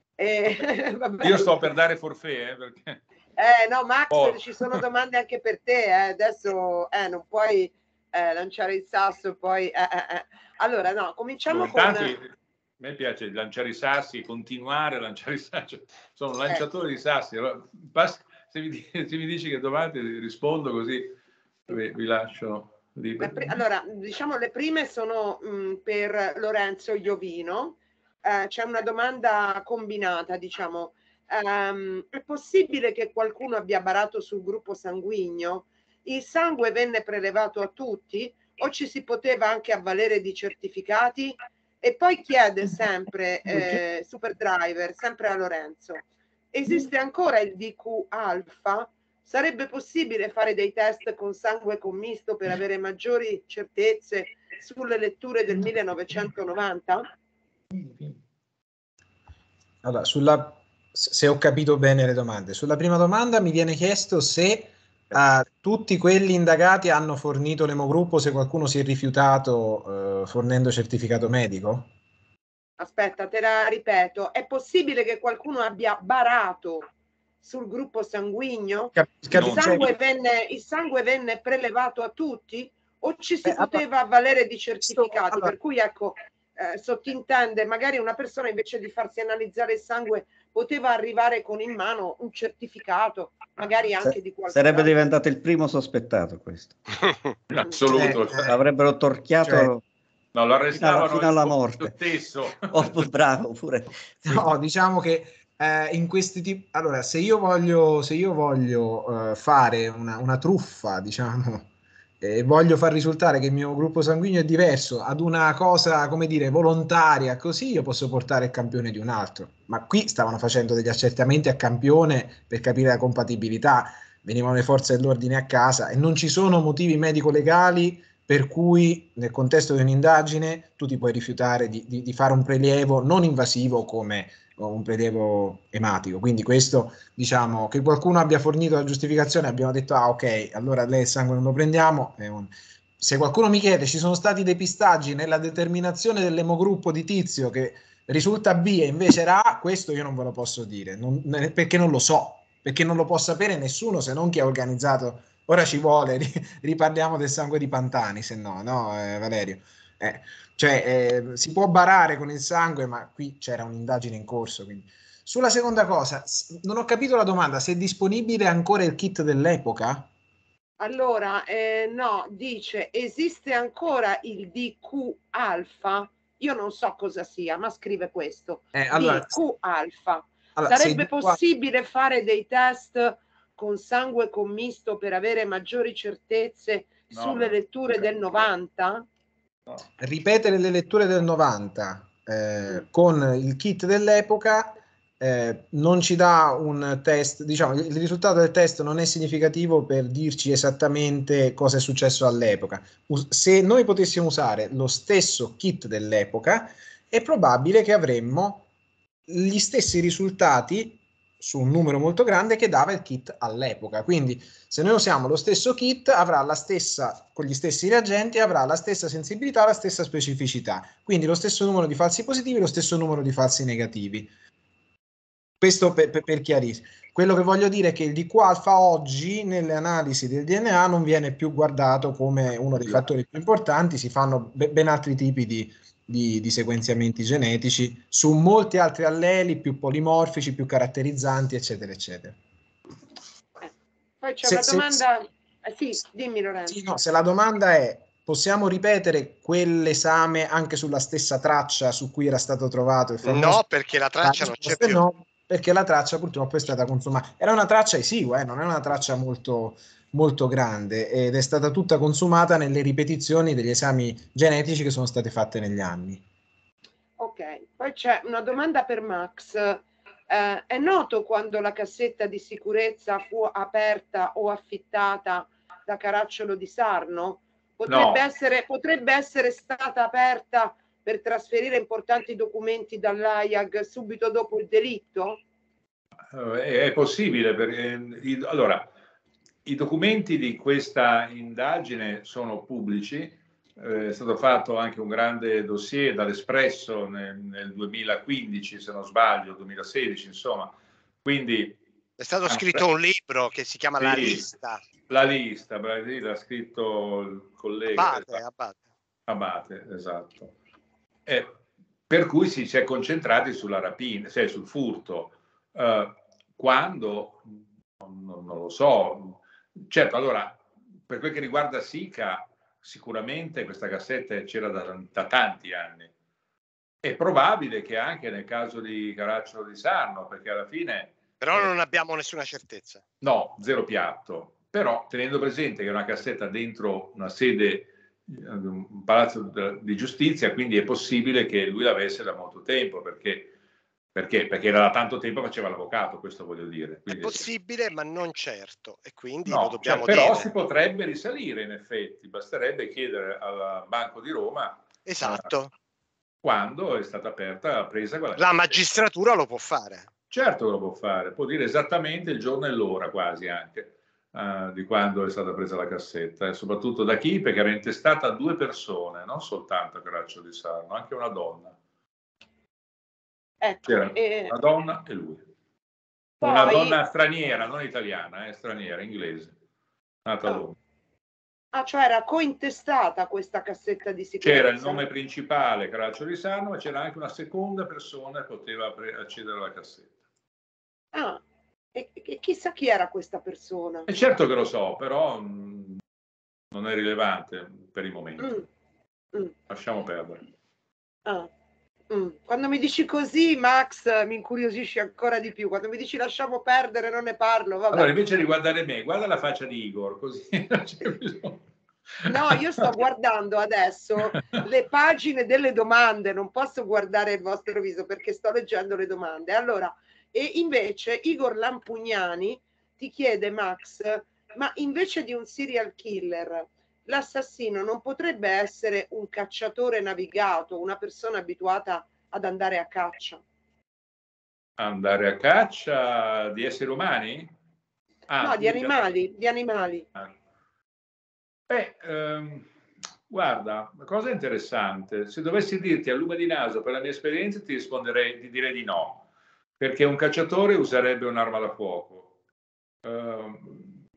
Io sto per dare forfait, perché... no, Max, ci sono domande anche per te, adesso non puoi lanciare il sasso e poi... Allora, no, cominciamo con... A me piace lanciare i sassi, continuare a lanciare i sassi. Sono un lanciatore di sassi. Allora, se mi dici che domande rispondo, così vi lascio libero. Allora, diciamo le prime sono per Lorenzo Iovino. C'è una domanda combinata, diciamo. È possibile che qualcuno abbia barato sul gruppo sanguigno? Il sangue venne prelevato a tutti o ci si poteva anche avvalere di certificati? E poi chiede sempre Superdriver, sempre a Lorenzo: esiste ancora il DQ alfa? Sarebbe possibile fare dei test con sangue commisto per avere maggiori certezze sulle letture del 1990? Allora, se ho capito bene le domande, sulla prima domanda mi viene chiesto se tutti quelli indagati hanno fornito l'emogruppo, se qualcuno si è rifiutato fornendo certificato medico? Aspetta, te la ripeto. È possibile che qualcuno abbia barato sul gruppo sanguigno? Il sangue venne prelevato a tutti o ci si poteva avvalere di certificati? Allora, per cui ecco, sottintende, magari una persona invece di farsi analizzare il sangue poteva arrivare con in mano un certificato, magari anche di qualcuno. Sarebbe diventato il primo sospettato questo. In assoluto. Avrebbero torchiato no, lo arrestavano fino alla morte. Stesso. Bravo pure. Sì. No, diciamo che in questi tipi, allora, se io voglio fare una truffa, diciamo, e voglio far risultare che il mio gruppo sanguigno è diverso ad una cosa, come dire, volontaria, così io posso portare il campione di un altro. Ma qui stavano facendo degli accertamenti a campione per capire la compatibilità, venivano le forze dell'ordine a casa e non ci sono motivi medico-legali per cui nel contesto di un'indagine tu ti puoi rifiutare di fare un prelievo non invasivo come un prelievo ematico. Quindi questo, diciamo, che qualcuno abbia fornito la giustificazione, abbiamo detto ok, allora lei il sangue non lo prendiamo, se qualcuno mi chiede, ci sono stati depistaggi nella determinazione dell'emogruppo di Tizio che risulta B e invece era A, questo io non ve lo posso dire, perché non lo so, perché non lo può sapere nessuno se non chi ha organizzato. Ora ci vuole, riparliamo del sangue di Pantani, se no, Valerio? Si può barare con il sangue, ma qui c'era un'indagine in corso. Quindi. Sulla seconda cosa, non ho capito la domanda, se è disponibile ancora il kit dell'epoca? Allora, no, dice, esiste ancora il DQ alfa? Io non so cosa sia, ma scrive questo. Allora, DQ alfa. Allora, sarebbe possibile fare dei test con sangue commisto per avere maggiori certezze sulle letture del 90? Ripetere le letture del 90 con il kit dell'epoca non ci dà un test, diciamo, il risultato del test non è significativo per dirci esattamente cosa è successo all'epoca. Se noi potessimo usare lo stesso kit dell'epoca, è probabile che avremmo gli stessi risultati su un numero molto grande che dava il kit all'epoca. Quindi se noi usiamo lo stesso kit, avrà la stessa, con gli stessi reagenti, avrà la stessa sensibilità, la stessa specificità. Quindi lo stesso numero di falsi positivi, lo stesso numero di falsi negativi. Questo per chiarire. Quello che voglio dire è che il DQ alfa oggi nelle analisi del DNA non viene più guardato come uno dei fattori più importanti, si fanno ben altri tipi di sequenziamenti genetici su molti altri alleli più polimorfici, più caratterizzanti, eccetera, eccetera. Poi c'è una domanda. Sì, dimmi Lorenzo. Sì, no, se la domanda è: possiamo ripetere quell'esame anche sulla stessa traccia su cui era stato trovato il famoso? No, perché la traccia non c'è più. No, perché la traccia purtroppo è stata consumata. Era una traccia esigua, non è una traccia molto, molto grande, ed è stata tutta consumata nelle ripetizioni degli esami genetici che sono state fatte negli anni. Ok, poi c'è una domanda per Max. È noto quando la cassetta di sicurezza fu aperta o affittata da Caracciolo di Sarno? Potrebbe essere stata aperta per trasferire importanti documenti dall'AIAG subito dopo il delitto? È possibile, perché allora, i documenti di questa indagine sono pubblici, è stato fatto anche un grande dossier dall'Espresso nel 2015, se non sbaglio, 2016, insomma. Quindi è stato scritto un libro che si chiama La Lista. La Lista, l'ha scritto il collega Abate, esatto. Per cui si è concentrati sulla rapina, cioè sul furto. Quando non lo so, certo, allora per quel che riguarda Sica, sicuramente questa cassetta c'era da tanti anni. È probabile che anche nel caso di Caracciolo di Sarno, perché alla fine però non abbiamo nessuna certezza. No, zero piatto. Però tenendo presente che è una cassetta dentro una sede, un palazzo di giustizia, quindi è possibile che lui l'avesse da molto tempo, perché era da tanto tempo che faceva l'avvocato, questo voglio dire. Quindi, è possibile, ma non certo, e quindi no, lo dobbiamo però dire. Si potrebbe risalire, in effetti, basterebbe chiedere al Banco di Roma quando è stata presa quella la magistratura lo può fare. Certo che lo può fare, può dire esattamente il giorno e l'ora quasi anche di quando è stata presa la cassetta, e soprattutto da chi, perché era intestata a 2 persone, non soltanto a Caracciolo di Sarno, anche una donna. Ecco, c'era una donna e lui. Poi, una donna straniera, non italiana, straniera, inglese, nata a Londra. Cioè era cointestata questa cassetta di sicurezza? C'era il nome principale, Caracciolo di Sarno, ma c'era anche una seconda persona che poteva accedere alla cassetta. E chissà chi era questa persona? E certo che lo so, però non è rilevante per il momento. Lasciamo perdere. Quando mi dici così, Max, mi incuriosisci ancora di più. Quando mi dici lasciamo perdere, non ne parlo. Vabbè. Allora, invece di guardare me, guarda la faccia di Igor, così non c'è bisogno. No, io sto guardando adesso le pagine delle domande, non posso guardare il vostro viso perché sto leggendo le domande. Allora, e invece Igor Lampugnani ti chiede, Max, ma invece di un serial killer, l'assassino non potrebbe essere un cacciatore navigato, una persona abituata ad andare a caccia? Andare a caccia di esseri umani? No, di animali. Guarda, una cosa interessante, se dovessi dirti a lume di naso per la mia esperienza ti direi di no, perché un cacciatore userebbe un'arma da fuoco. Non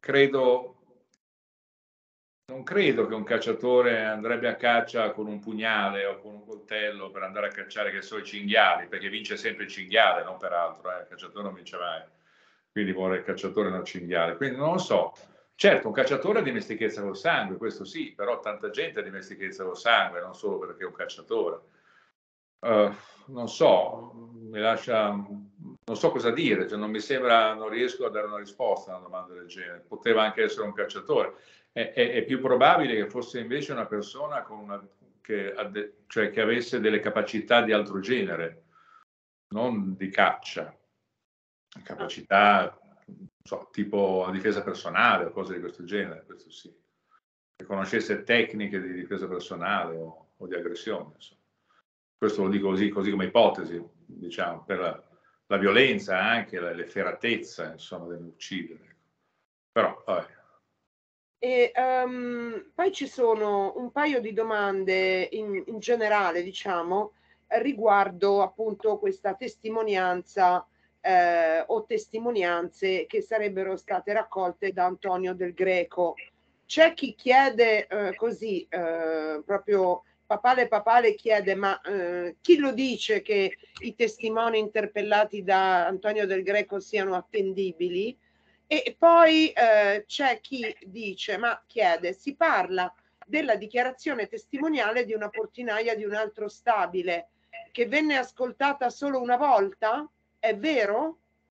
credo che un cacciatore andrebbe a caccia con un pugnale o con un coltello per andare a cacciare, che so, i cinghiali, perché vince sempre il cinghiale, non peraltro, il cacciatore non vince mai, quindi muore il cacciatore, non il cinghiale, quindi non lo so. Certo, un cacciatore ha dimestichezza col sangue, questo sì, però tanta gente ha dimestichezza col sangue, non solo perché è un cacciatore. Non so, non so cosa dire, cioè non riesco a dare una risposta a una domanda del genere. Poteva anche essere un cacciatore. È più probabile che fosse invece una persona che avesse delle capacità di altro genere, non di caccia, capacità, non so, tipo a difesa personale o cose di questo genere, questo sì. Che conoscesse tecniche di difesa personale o di aggressione, insomma. Questo lo dico così come ipotesi, diciamo, per la violenza, anche l'efferatezza, insomma, dell'uccidere. Però, vabbè. E poi ci sono un paio di domande in generale, diciamo, riguardo appunto questa testimonianza o testimonianze che sarebbero state raccolte da Antonio Del Greco. C'è chi chiede così, proprio papale chiede, ma chi lo dice che i testimoni interpellati da Antonio Del Greco siano attendibili? E poi c'è chi dice, ma chiede, si parla della dichiarazione testimoniale di una portinaia di un altro stabile che venne ascoltata solo una volta? È vero?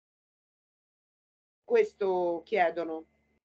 Questo chiedono.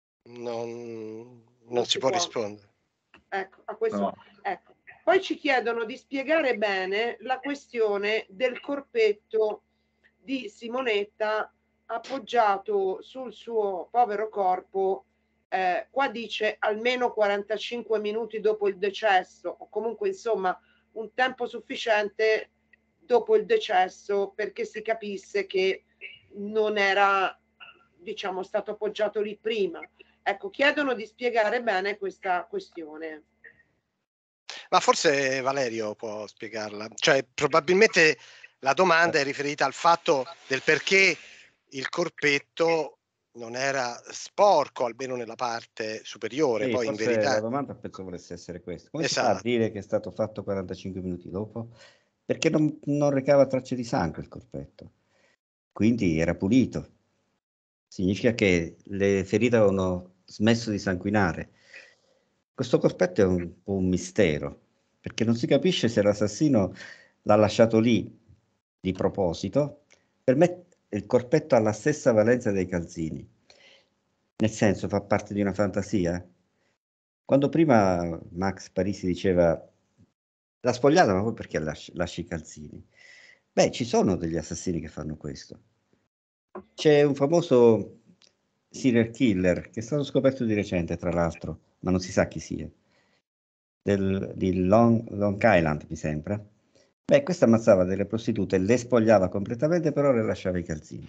Non si può rispondere. Ecco, a questo, No. ecco. Poi ci chiedono di spiegare bene la questione del corpetto di Simonetta appoggiato sul suo povero corpo, qua dice almeno 45 minuti dopo il decesso, o comunque insomma un tempo sufficiente dopo il decesso perché si capisse che non era, diciamo, stato appoggiato lì prima. Ecco, chiedono di spiegare bene questa questione. Ma forse Valerio può spiegarla. Cioè, probabilmente la domanda è riferita al fatto del perché il corpetto non era sporco, almeno nella parte superiore. Sì, poi in forse verità la domanda penso volesse essere questa. Come si fa a esatto. dire che è stato fatto 45 minuti dopo? Perché non recava tracce di sangue il corpetto, quindi era pulito. Significa che le ferite avevano smesso di sanguinare. Questo corpetto è un po' un mistero, perché non si capisce se l'assassino l'ha lasciato lì di proposito. Per me il corpetto ha la stessa valenza dei calzini, nel senso fa parte di una fantasia. Quando prima Max Parisi diceva l'ha spogliata, ma poi perché lasci i calzini? Beh, ci sono degli assassini che fanno questo. C'è un famoso serial killer che è stato scoperto di recente, tra l'altro, ma non si sa chi sia, di Long Island, mi sembra. Beh, questo ammazzava delle prostitute, le spogliava completamente, però le lasciava i calzini.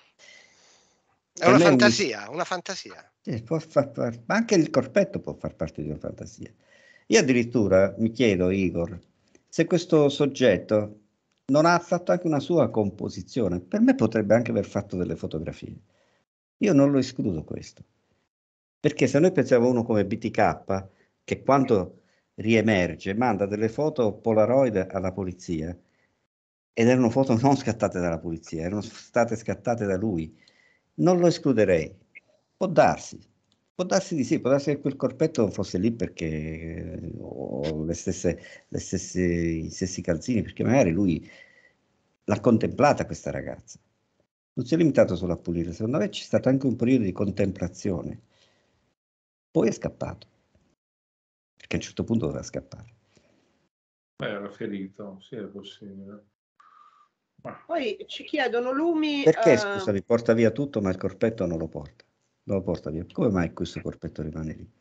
È una fantasia, una fantasia. Sì, ma anche il corpetto può far parte di una fantasia. Io addirittura mi chiedo, Igor, se questo soggetto non ha fatto anche una sua composizione. Per me potrebbe anche aver fatto delle fotografie. Io non lo escludo questo. Perché se noi pensiamo a uno come BTK, che quando riemerge manda delle foto Polaroid alla polizia, ed erano foto non scattate dalla polizia, erano state scattate da lui, non lo escluderei. Può darsi di sì, può darsi che quel corpetto fosse lì perché o i stessi calzini, perché magari lui l'ha contemplata questa ragazza. Non si è limitato solo a pulire, secondo me c'è stato anche un periodo di contemplazione. Poi è scappato, perché a un certo punto doveva scappare. Era ferito, sì, è possibile. Poi ci chiedono Lumi... Perché, scusami, porta via tutto, ma il corpetto non lo porta? Non lo porta via. Come mai questo corpetto rimane lì?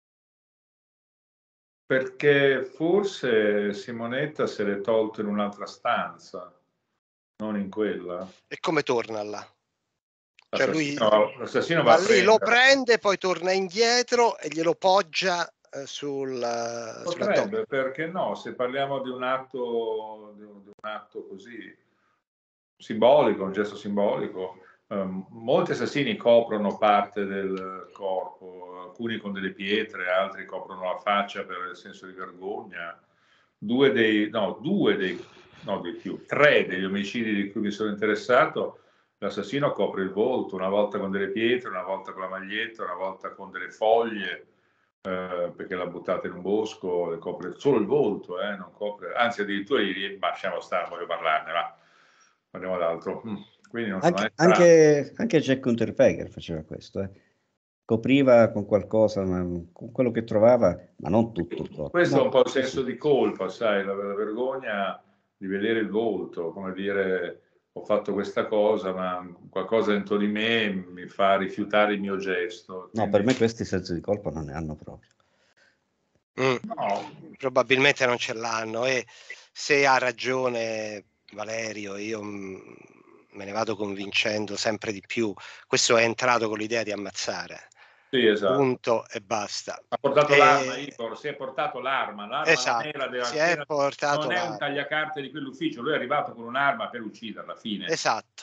Perché forse Simonetta se l'è tolto in un'altra stanza, non in quella. E come torna là? Cioè L'assassino va lì, lo a prendere. prende, poi torna indietro e glielo poggia sulla Potrebbe, perché no? Se parliamo di un atto così simbolico, un gesto simbolico, molti assassini coprono parte del corpo, alcuni con delle pietre, altri coprono la faccia per il senso di vergogna. Tre degli omicidi di cui mi sono interessato, l'assassino copre il volto, una volta con delle pietre, una volta con la maglietta, una volta con delle foglie, perché l'ha buttata in un bosco, le copre solo il volto, non copre, anzi addirittura ma lasciamo stare, voglio parlarne, va, parliamo d'altro. Quindi non anche Jack Unterweger faceva questo, copriva con qualcosa, con quello che trovava, ma non tutto il corpo. Questo è un po' il senso di colpa, sai, la vergogna di vedere il volto, come dire, ho fatto questa cosa, ma qualcosa dentro di me mi fa rifiutare il mio gesto. No, per me questi sensi di colpa non ne hanno proprio. No. Probabilmente non ce l'hanno, e se ha ragione Valerio, io me ne vado convincendo sempre di più. Questo è entrato con l'idea di ammazzare. Sì, esatto. Punto e basta. Ha portato l'arma, Igor, si è portato l'arma. Esatto, non è un tagliacarte di quell'ufficio, lui è arrivato con un'arma per ucciderla, fine. Esatto.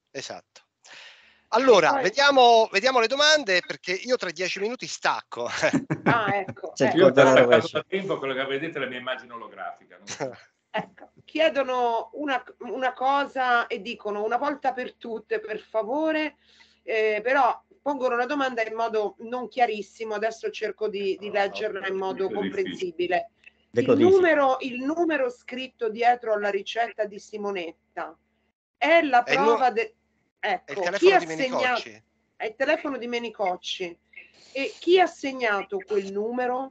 Allora, vediamo le domande, perché io tra 10 minuti stacco. Ecco. Io ho staccato da tempo quello che vedete la mia immagine olografica. Ecco, chiedono una cosa e dicono una volta per tutte, per favore, però pongono la domanda in modo non chiarissimo, adesso cerco di leggerla in modo comprensibile. Il numero scritto dietro alla ricetta di Simonetta è la prova ecco, chi ha segnato? È il telefono di Menicocci. E chi ha segnato quel numero?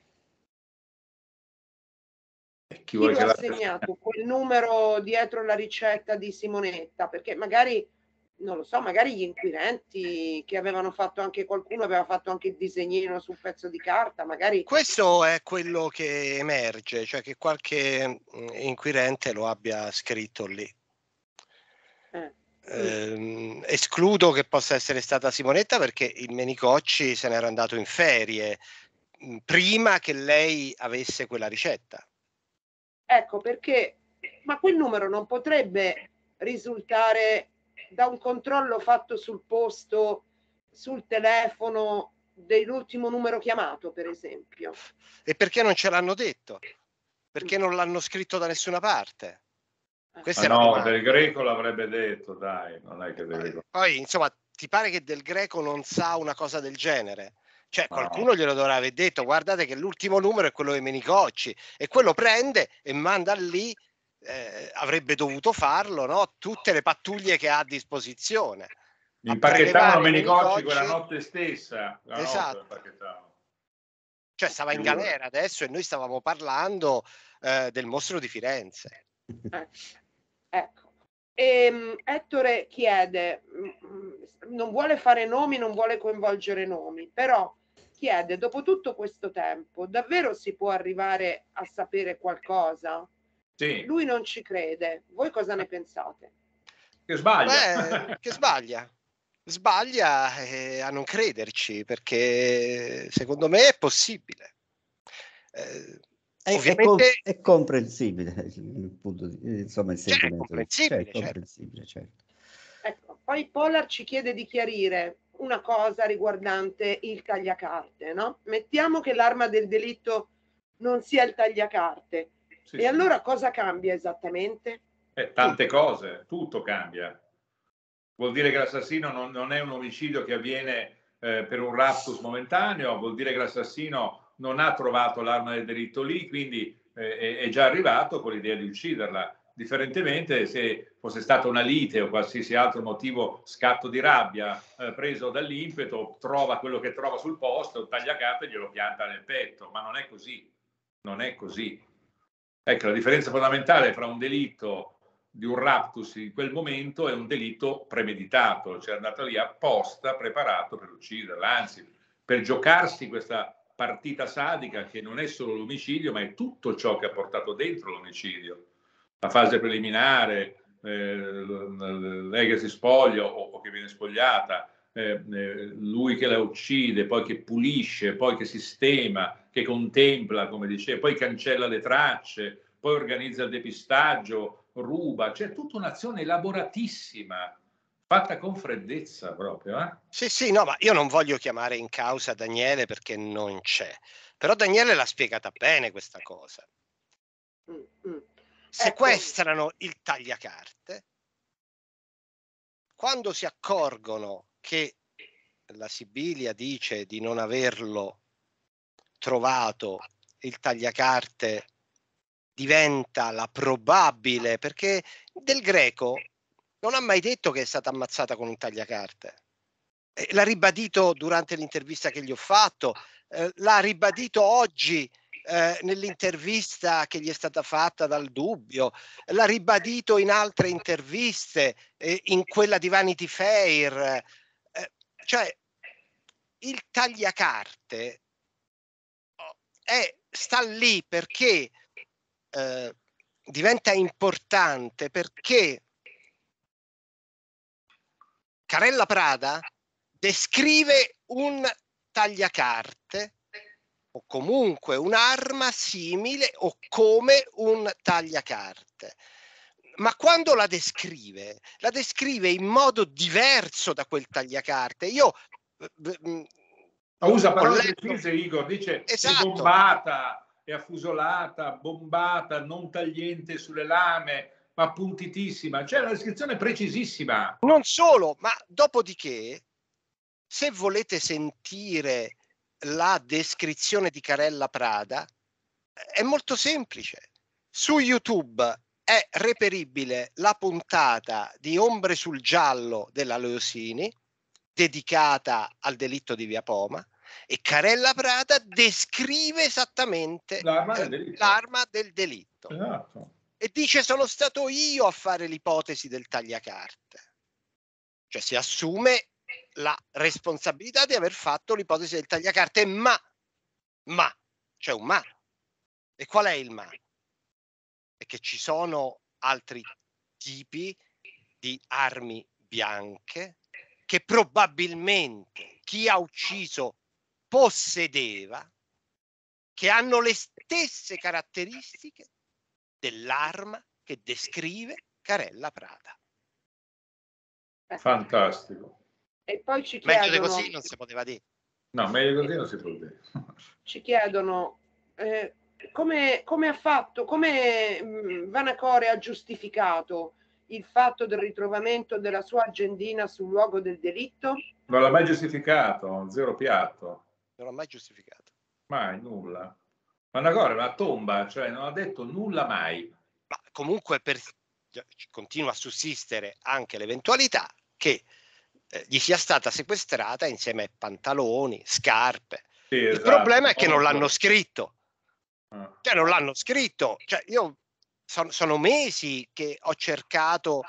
Chi lo ha segnato quel numero dietro la ricetta di Simonetta? Perché magari, non lo so, magari gli inquirenti che avevano fatto anche, qualcuno aveva fatto anche il disegnino su un pezzo di carta, magari. Questo è quello che emerge, cioè che qualche inquirente lo abbia scritto lì. Escludo che possa essere stata Simonetta, perché il Menicocci se n'era andato in ferie prima che lei avesse quella ricetta. Ecco perché, ma quel numero non potrebbe risultare da un controllo fatto sul posto, sul telefono dell'ultimo numero chiamato, per esempio. E perché non ce l'hanno detto? Perché non l'hanno scritto da nessuna parte? No, Del Greco l'avrebbe detto, dai, non è che Del Greco. Poi, insomma, ti pare che Del Greco non sa una cosa del genere? Cioè, qualcuno glielo dovrà aver detto, guardate che l'ultimo numero è quello di Menicocci, e quello prende e manda lì, avrebbe dovuto farlo, no? Tutte le pattuglie che ha a disposizione. Impacchettavano Menicocci quella notte stessa. Esatto. Cioè, stava in galera adesso e noi stavamo parlando del mostro di Firenze. Ecco. Ettore chiede, non vuole fare nomi, non vuole coinvolgere nomi, però chiede, dopo tutto questo tempo, davvero si può arrivare a sapere qualcosa? Sì. Lui non ci crede. Voi cosa ne pensate? Che sbaglia. Che sbaglia a non crederci, perché secondo me è possibile. Ovviamente è comprensibile il punto insomma il sentimento. Comprensibile, certo. Ecco, poi Polar ci chiede di chiarire una cosa riguardante il tagliacarte, no? Mettiamo che l'arma del delitto non sia il tagliacarte, e allora cosa cambia esattamente? Tante cose, tutto cambia. Vuol dire che l'assassino non è un omicidio che avviene per un raptus momentaneo, vuol dire che l'assassino non ha trovato l'arma del delitto lì, quindi è già arrivato con l'idea di ucciderla. Differentemente, se fosse stata una lite o qualsiasi altro motivo, scatto di rabbia preso dall'impeto, trova quello che trova sul posto, un tagliacarte e glielo pianta nel petto, ma non è così. Non è così. Ecco, la differenza fondamentale fra un delitto di un raptus in quel momento è un delitto premeditato, cioè è andato lì apposta, preparato per ucciderla, anzi per giocarsi questa partita sadica che non è solo l'omicidio, ma è tutto ciò che ha portato dentro l'omicidio. La fase preliminare, lei che si spoglia o che viene spogliata, lui che la uccide, poi che pulisce, poi che sistema, che contempla, come dicevo, poi cancella le tracce, poi organizza il depistaggio, ruba, c'è tutta un'azione elaboratissima, fatta con freddezza proprio. Sì, no, ma io non voglio chiamare in causa Daniele perché non c'è, però Daniele l'ha spiegata bene questa cosa. Sequestrano il tagliacarte, quando si accorgono che la Sibilia dice di non averlo trovato, il tagliacarte diventa la probabile, perché Del Greco non ha mai detto che è stata ammazzata con un tagliacarte. L'ha ribadito durante l'intervista che gli ho fatto, l'ha ribadito oggi nell'intervista che gli è stata fatta dal Dubbio, l'ha ribadito in altre interviste, in quella di Vanity Fair. Cioè, il tagliacarte sta lì perché diventa importante, perché Carella Prada descrive un tagliacarte o comunque un'arma simile o come un tagliacarte, ma quando la descrive in modo diverso da quel tagliacarte. Io usa parole precise, Igor, dice esatto. È bombata, è affusolata, bombata, non tagliente sulle lame, ma puntitissima, c'è una descrizione precisissima. Non solo, ma dopodiché, se volete sentire la descrizione di Carella Prada, è molto semplice. Su YouTube è reperibile la puntata di Ombre sul giallo della Leosini, dedicata al delitto di Via Poma, e Carella Prada descrive esattamente l'arma del delitto. Esatto. E dice: sono stato io a fare l'ipotesi del tagliacarte. Cioè si assume la responsabilità di aver fatto l'ipotesi del tagliacarte, ma c'è un ma. E qual è il ma? È che ci sono altri tipi di armi bianche che probabilmente chi ha ucciso possedeva, che hanno le stesse caratteristiche dell'arma che descrive Carella Prada. Fantastico. E poi ci chiedono, meglio di così non si poteva dire. No, meglio di così non si può dire. Ci chiedono come ha fatto, come Vanacore ha giustificato il fatto del ritrovamento della sua agendina sul luogo del delitto? Non l'ha mai giustificato, zero piatto. Non l'ha mai giustificato. Mai, nulla. Vanacore è una tomba, cioè non ha detto nulla mai. Ma comunque continua a sussistere anche l'eventualità che gli sia stata sequestrata insieme a pantaloni, scarpe. Sì, il esatto. problema è che non l'hanno scritto. Cioè non l'hanno scritto. Cioè, io sono mesi che ho cercato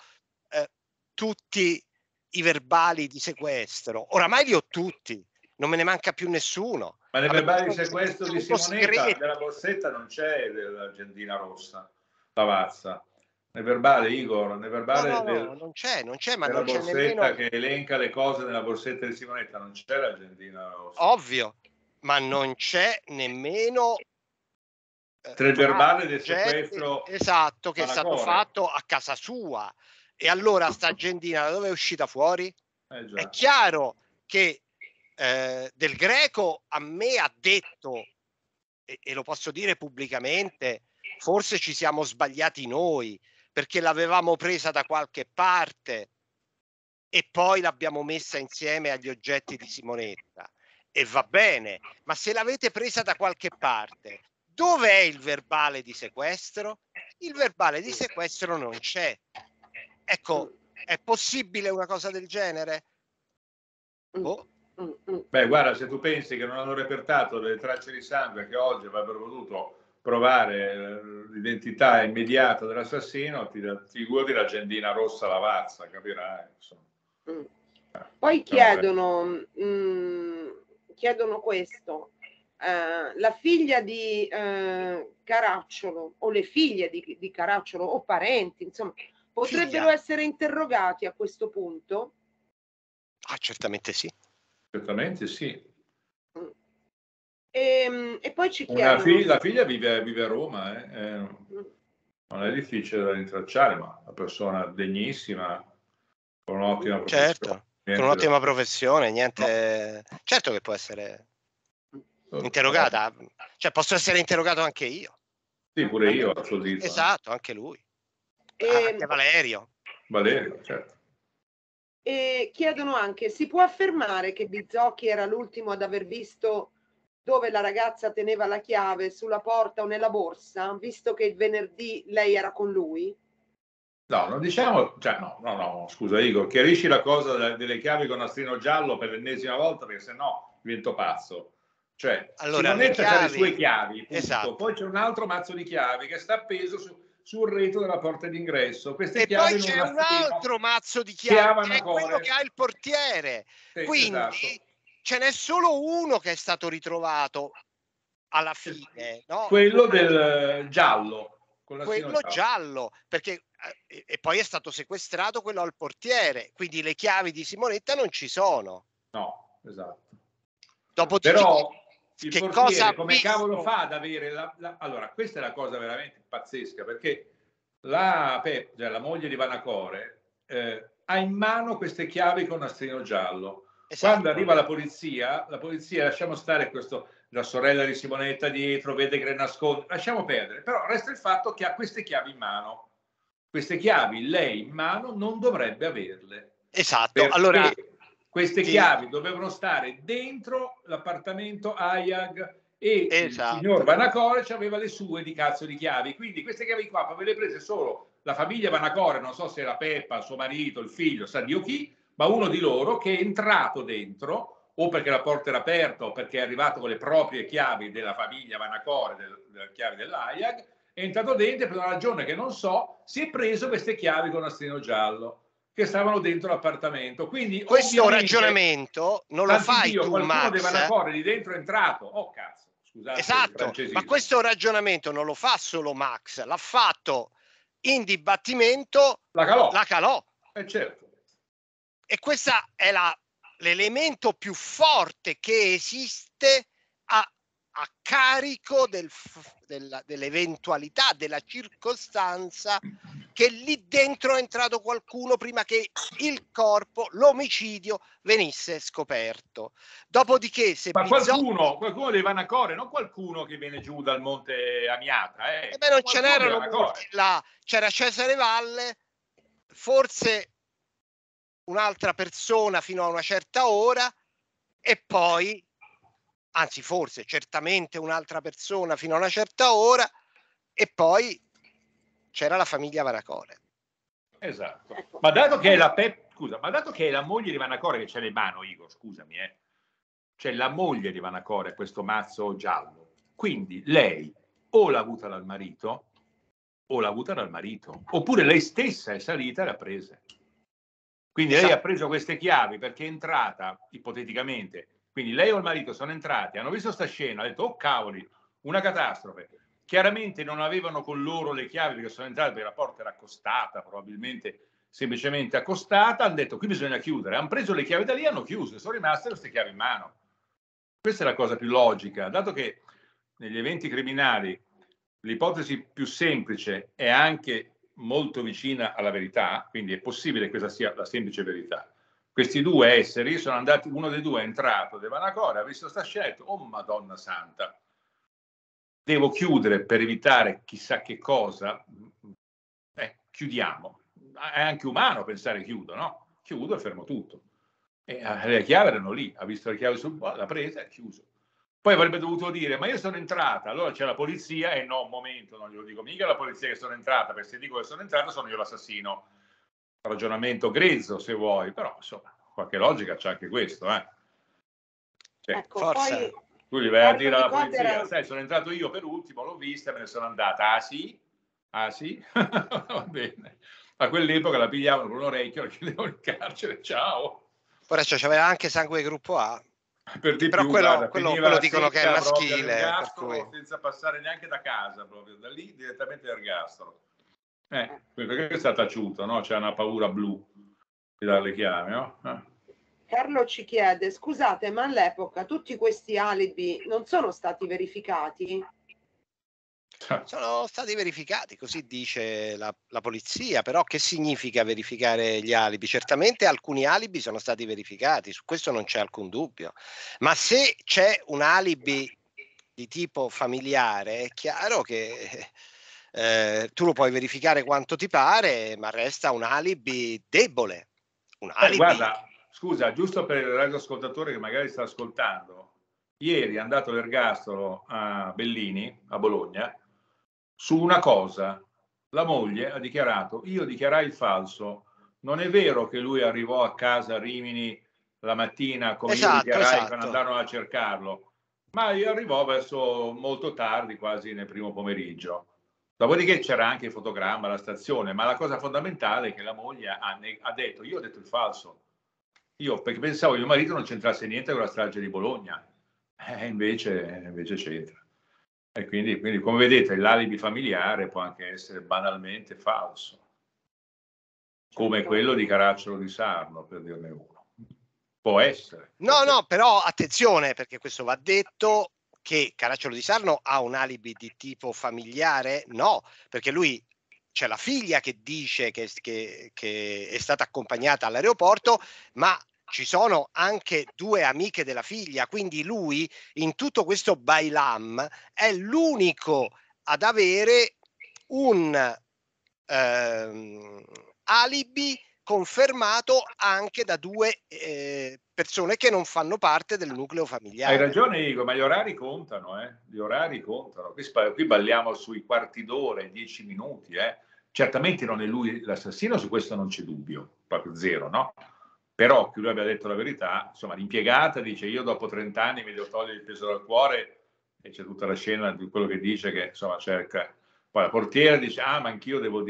tutti i verbali di sequestro. Oramai li ho tutti, non me ne manca più nessuno. Ma nei verbali di sequestro di Simonetta, nella borsetta non c'è l'agendina rossa, Lavazza. Nel verbale, Igor, nel verbale no, non c'è, ma della non c'è borsetta nemmeno... che elenca le cose nella borsetta di Simonetta, non c'è l'agendina rossa. Ovvio, ma non c'è nemmeno tra il verbale del sequestro, esatto, che è stato fatto a casa sua. E allora sta agendina da dove è uscita fuori? È chiaro che Del Greco a me ha detto, e lo posso dire pubblicamente, forse ci siamo sbagliati noi perché l'avevamo presa da qualche parte e poi l'abbiamo messa insieme agli oggetti di Simonetta. E va bene, ma se l'avete presa da qualche parte, dov'è il verbale di sequestro? Il verbale di sequestro non c'è. Ecco, è possibile una cosa del genere? Boh. Beh, guarda, se tu pensi che non hanno repertato le tracce di sangue, che oggi avrebbero potuto provare l'identità immediata dell'assassino, ti figuri l'agendina rossa Lavazza, capirai. Insomma. Poi chiedono questo. La figlia di Caracciolo o le figlie di Caracciolo o parenti, insomma, potrebbero essere interrogati a questo punto? Ah, certamente sì. Certamente sì. E poi ci chiedono... La figlia vive a Roma, non è difficile da rintracciare, ma una persona degnissima, con un'ottima professione. Certo, con un'ottima professione, niente... No. Certo che può essere interrogata, cioè posso essere interrogato anche io. Sì, pure io, a suo dito. Esatto, anche lui. Anche Valerio. Valerio, certo. E chiedono anche, si può affermare che Bizzocchi era l'ultimo ad aver visto dove la ragazza teneva la chiave, sulla porta o nella borsa, visto che il venerdì lei era con lui? No, non diciamo, cioè no, scusa Igor, chiarisci la cosa delle chiavi con nastrino giallo per l'ennesima volta, perché sennò divento pazzo. Cioè, allora, Simonetta ha le sue chiavi, punto. Esatto. Poi c'è un altro mazzo di chiavi che sta appeso sul retro della porta d'ingresso. Queste e chiavi poi c'è un altro mazzo di chiavi, che è quello che ha il portiere. Sì, quindi esatto. Ce n'è solo uno che è stato ritrovato alla fine, no? Quello del giallo. Quello giallo, perché e poi è stato sequestrato quello al portiere, quindi le chiavi di Simonetta non ci sono. No, esatto. Dopodiché, però il che portiere cosa come cavolo fa ad avere allora questa è la cosa veramente pazzesca, perché la moglie di Vanacore ha in mano queste chiavi con nastrino giallo. Esatto. Quando arriva la polizia lasciamo stare questo, la sorella di Simonetta dietro, vede che le nasconde, lasciamo perdere, però resta il fatto che ha queste chiavi in mano. Queste chiavi lei in mano non dovrebbe averle. Esatto, allora queste chiavi dovevano stare dentro l'appartamento AIAG e il signor Vanacore aveva le sue di cazzo di chiavi, quindi queste chiavi qua aveva prese solo la famiglia Vanacore, non so se era Peppa, suo marito, il figlio, sa Dio chi, ma uno di loro che è entrato dentro, o perché la porta era aperta o perché è arrivato con le proprie chiavi della famiglia Vanacore, delle chiavi dell'AIAG, è entrato dentro e per una ragione che non so si è preso queste chiavi con nastrino giallo che stavano dentro l'appartamento. Quindi questo ragionamento non lo fai tu, qualcuno Max. Dei Vanacore di dentro è entrato. Oh cazzo, scusate. Esatto, ma questo ragionamento non lo fa solo Max, l'ha fatto in dibattimento, la calò. Certo. E questo è l'elemento più forte che esiste a carico dell'eventualità, della circostanza che lì dentro è entrato qualcuno prima che il corpo, l'omicidio venisse scoperto. Dopodiché se qualcuno dei Vanacore, non qualcuno che viene giù dal monte Amiata, non ce n'erano molti là, c'era Cesare Valle, forse un'altra persona fino a una certa ora e poi certamente un'altra persona fino a una certa ora e poi c'era la famiglia Vanacore. Esatto. Ma dato che è la moglie di Vanacore che c'è in mano, Igor, scusami, c'è la moglie di Vanacore questo mazzo giallo. Quindi lei o l'ha avuta dal marito oppure lei stessa è salita e l'ha presa. Quindi lei ha preso queste chiavi perché è entrata, ipoteticamente, quindi lei o il marito sono entrati, hanno visto sta scena, hanno detto, oh cavoli, una catastrofe. Chiaramente non avevano con loro le chiavi perché sono entrati perché la porta era accostata, probabilmente semplicemente accostata, hanno detto qui bisogna chiudere, hanno preso le chiavi da lì e hanno chiuso, sono rimaste queste chiavi in mano. Questa è la cosa più logica, dato che negli eventi criminali l'ipotesi più semplice è anche molto vicina alla verità, quindi è possibile che questa sia la semplice verità. Questi due esseri sono andati, uno dei due è entrato da Vanacore, ha visto sta scena e ha detto, oh Madonna Santa, devo chiudere per evitare chissà che cosa, chiudiamo. È anche umano pensare chiudo, no? Chiudo e fermo tutto. E le chiavi erano lì, ha visto le chiavi sul l'ha presa e ha chiuso. Poi avrebbe dovuto dire, ma io sono entrata, allora c'è la polizia, e no, un momento, non glielo dico mica la polizia che sono entrata, perché se dico che sono entrata sono io l'assassino. Ragionamento grezzo, se vuoi, però insomma, qualche logica c'è anche questo, Cioè, ecco, poi tu gli vai a dire alla polizia, sai, sono entrato io per ultimo, l'ho vista e me ne sono andata. Ah sì? Va bene. A quell'epoca la pigliavano con un orecchio, la chiudevano in carcere, ciao. Ora c'aveva anche sangue gruppo A. Per di però più, quello dicono che è maschile, per cui... senza passare neanche da casa, proprio da lì direttamente all'ergastolo. Perché sta taciuto, no? C'è una paura blu di dare le chiavi, no? Carlo ci chiede, scusate, ma all'epoca tutti questi alibi non sono stati verificati? Sono stati verificati, così dice la polizia, però che significa verificare gli alibi? Certamente alcuni alibi sono stati verificati, su questo non c'è alcun dubbio, ma se c'è un alibi di tipo familiare è chiaro che tu lo puoi verificare quanto ti pare, ma resta un alibi debole. Un alibi... Guarda, scusa, giusto per il radioascoltatore che magari sta ascoltando, ieri è andato l'ergastolo a Bellini, a Bologna, su una cosa. La moglie ha dichiarato: io dichiarai il falso, non è vero che lui arrivò a casa a Rimini la mattina come io dichiarai quando andarono a cercarlo, ma io arrivò verso molto tardi, quasi nel primo pomeriggio. Dopodiché c'era anche il fotogramma alla stazione, ma la cosa fondamentale è che la moglie ha detto: io ho detto il falso, io perché pensavo che mio marito non c'entrasse niente con la strage di Bologna, invece c'entra. E quindi come vedete l'alibi familiare può anche essere banalmente falso, come quello di Caracciolo di Sarno, per dirne uno. Può essere. No, però attenzione, perché questo va detto, che Caracciolo di Sarno ha un alibi di tipo familiare? No, perché lui c'è la figlia che dice che è stata accompagnata all'aeroporto, ma ci sono anche due amiche della figlia, quindi lui in tutto questo bailam è l'unico ad avere un alibi confermato anche da due persone che non fanno parte del nucleo familiare. Hai ragione Igor, ma gli orari contano, gli orari contano. Qui balliamo sui quarti d'ora, 10 minuti, Certamente non è lui l'assassino, su questo non c'è dubbio, proprio zero, no? Però che lui abbia detto la verità, insomma, l'impiegata dice: io dopo 30 anni mi devo togliere il peso dal cuore, e c'è tutta la scena di quello che dice che, insomma, cerca. Poi la portiera dice: ah, ma anch'io devo dire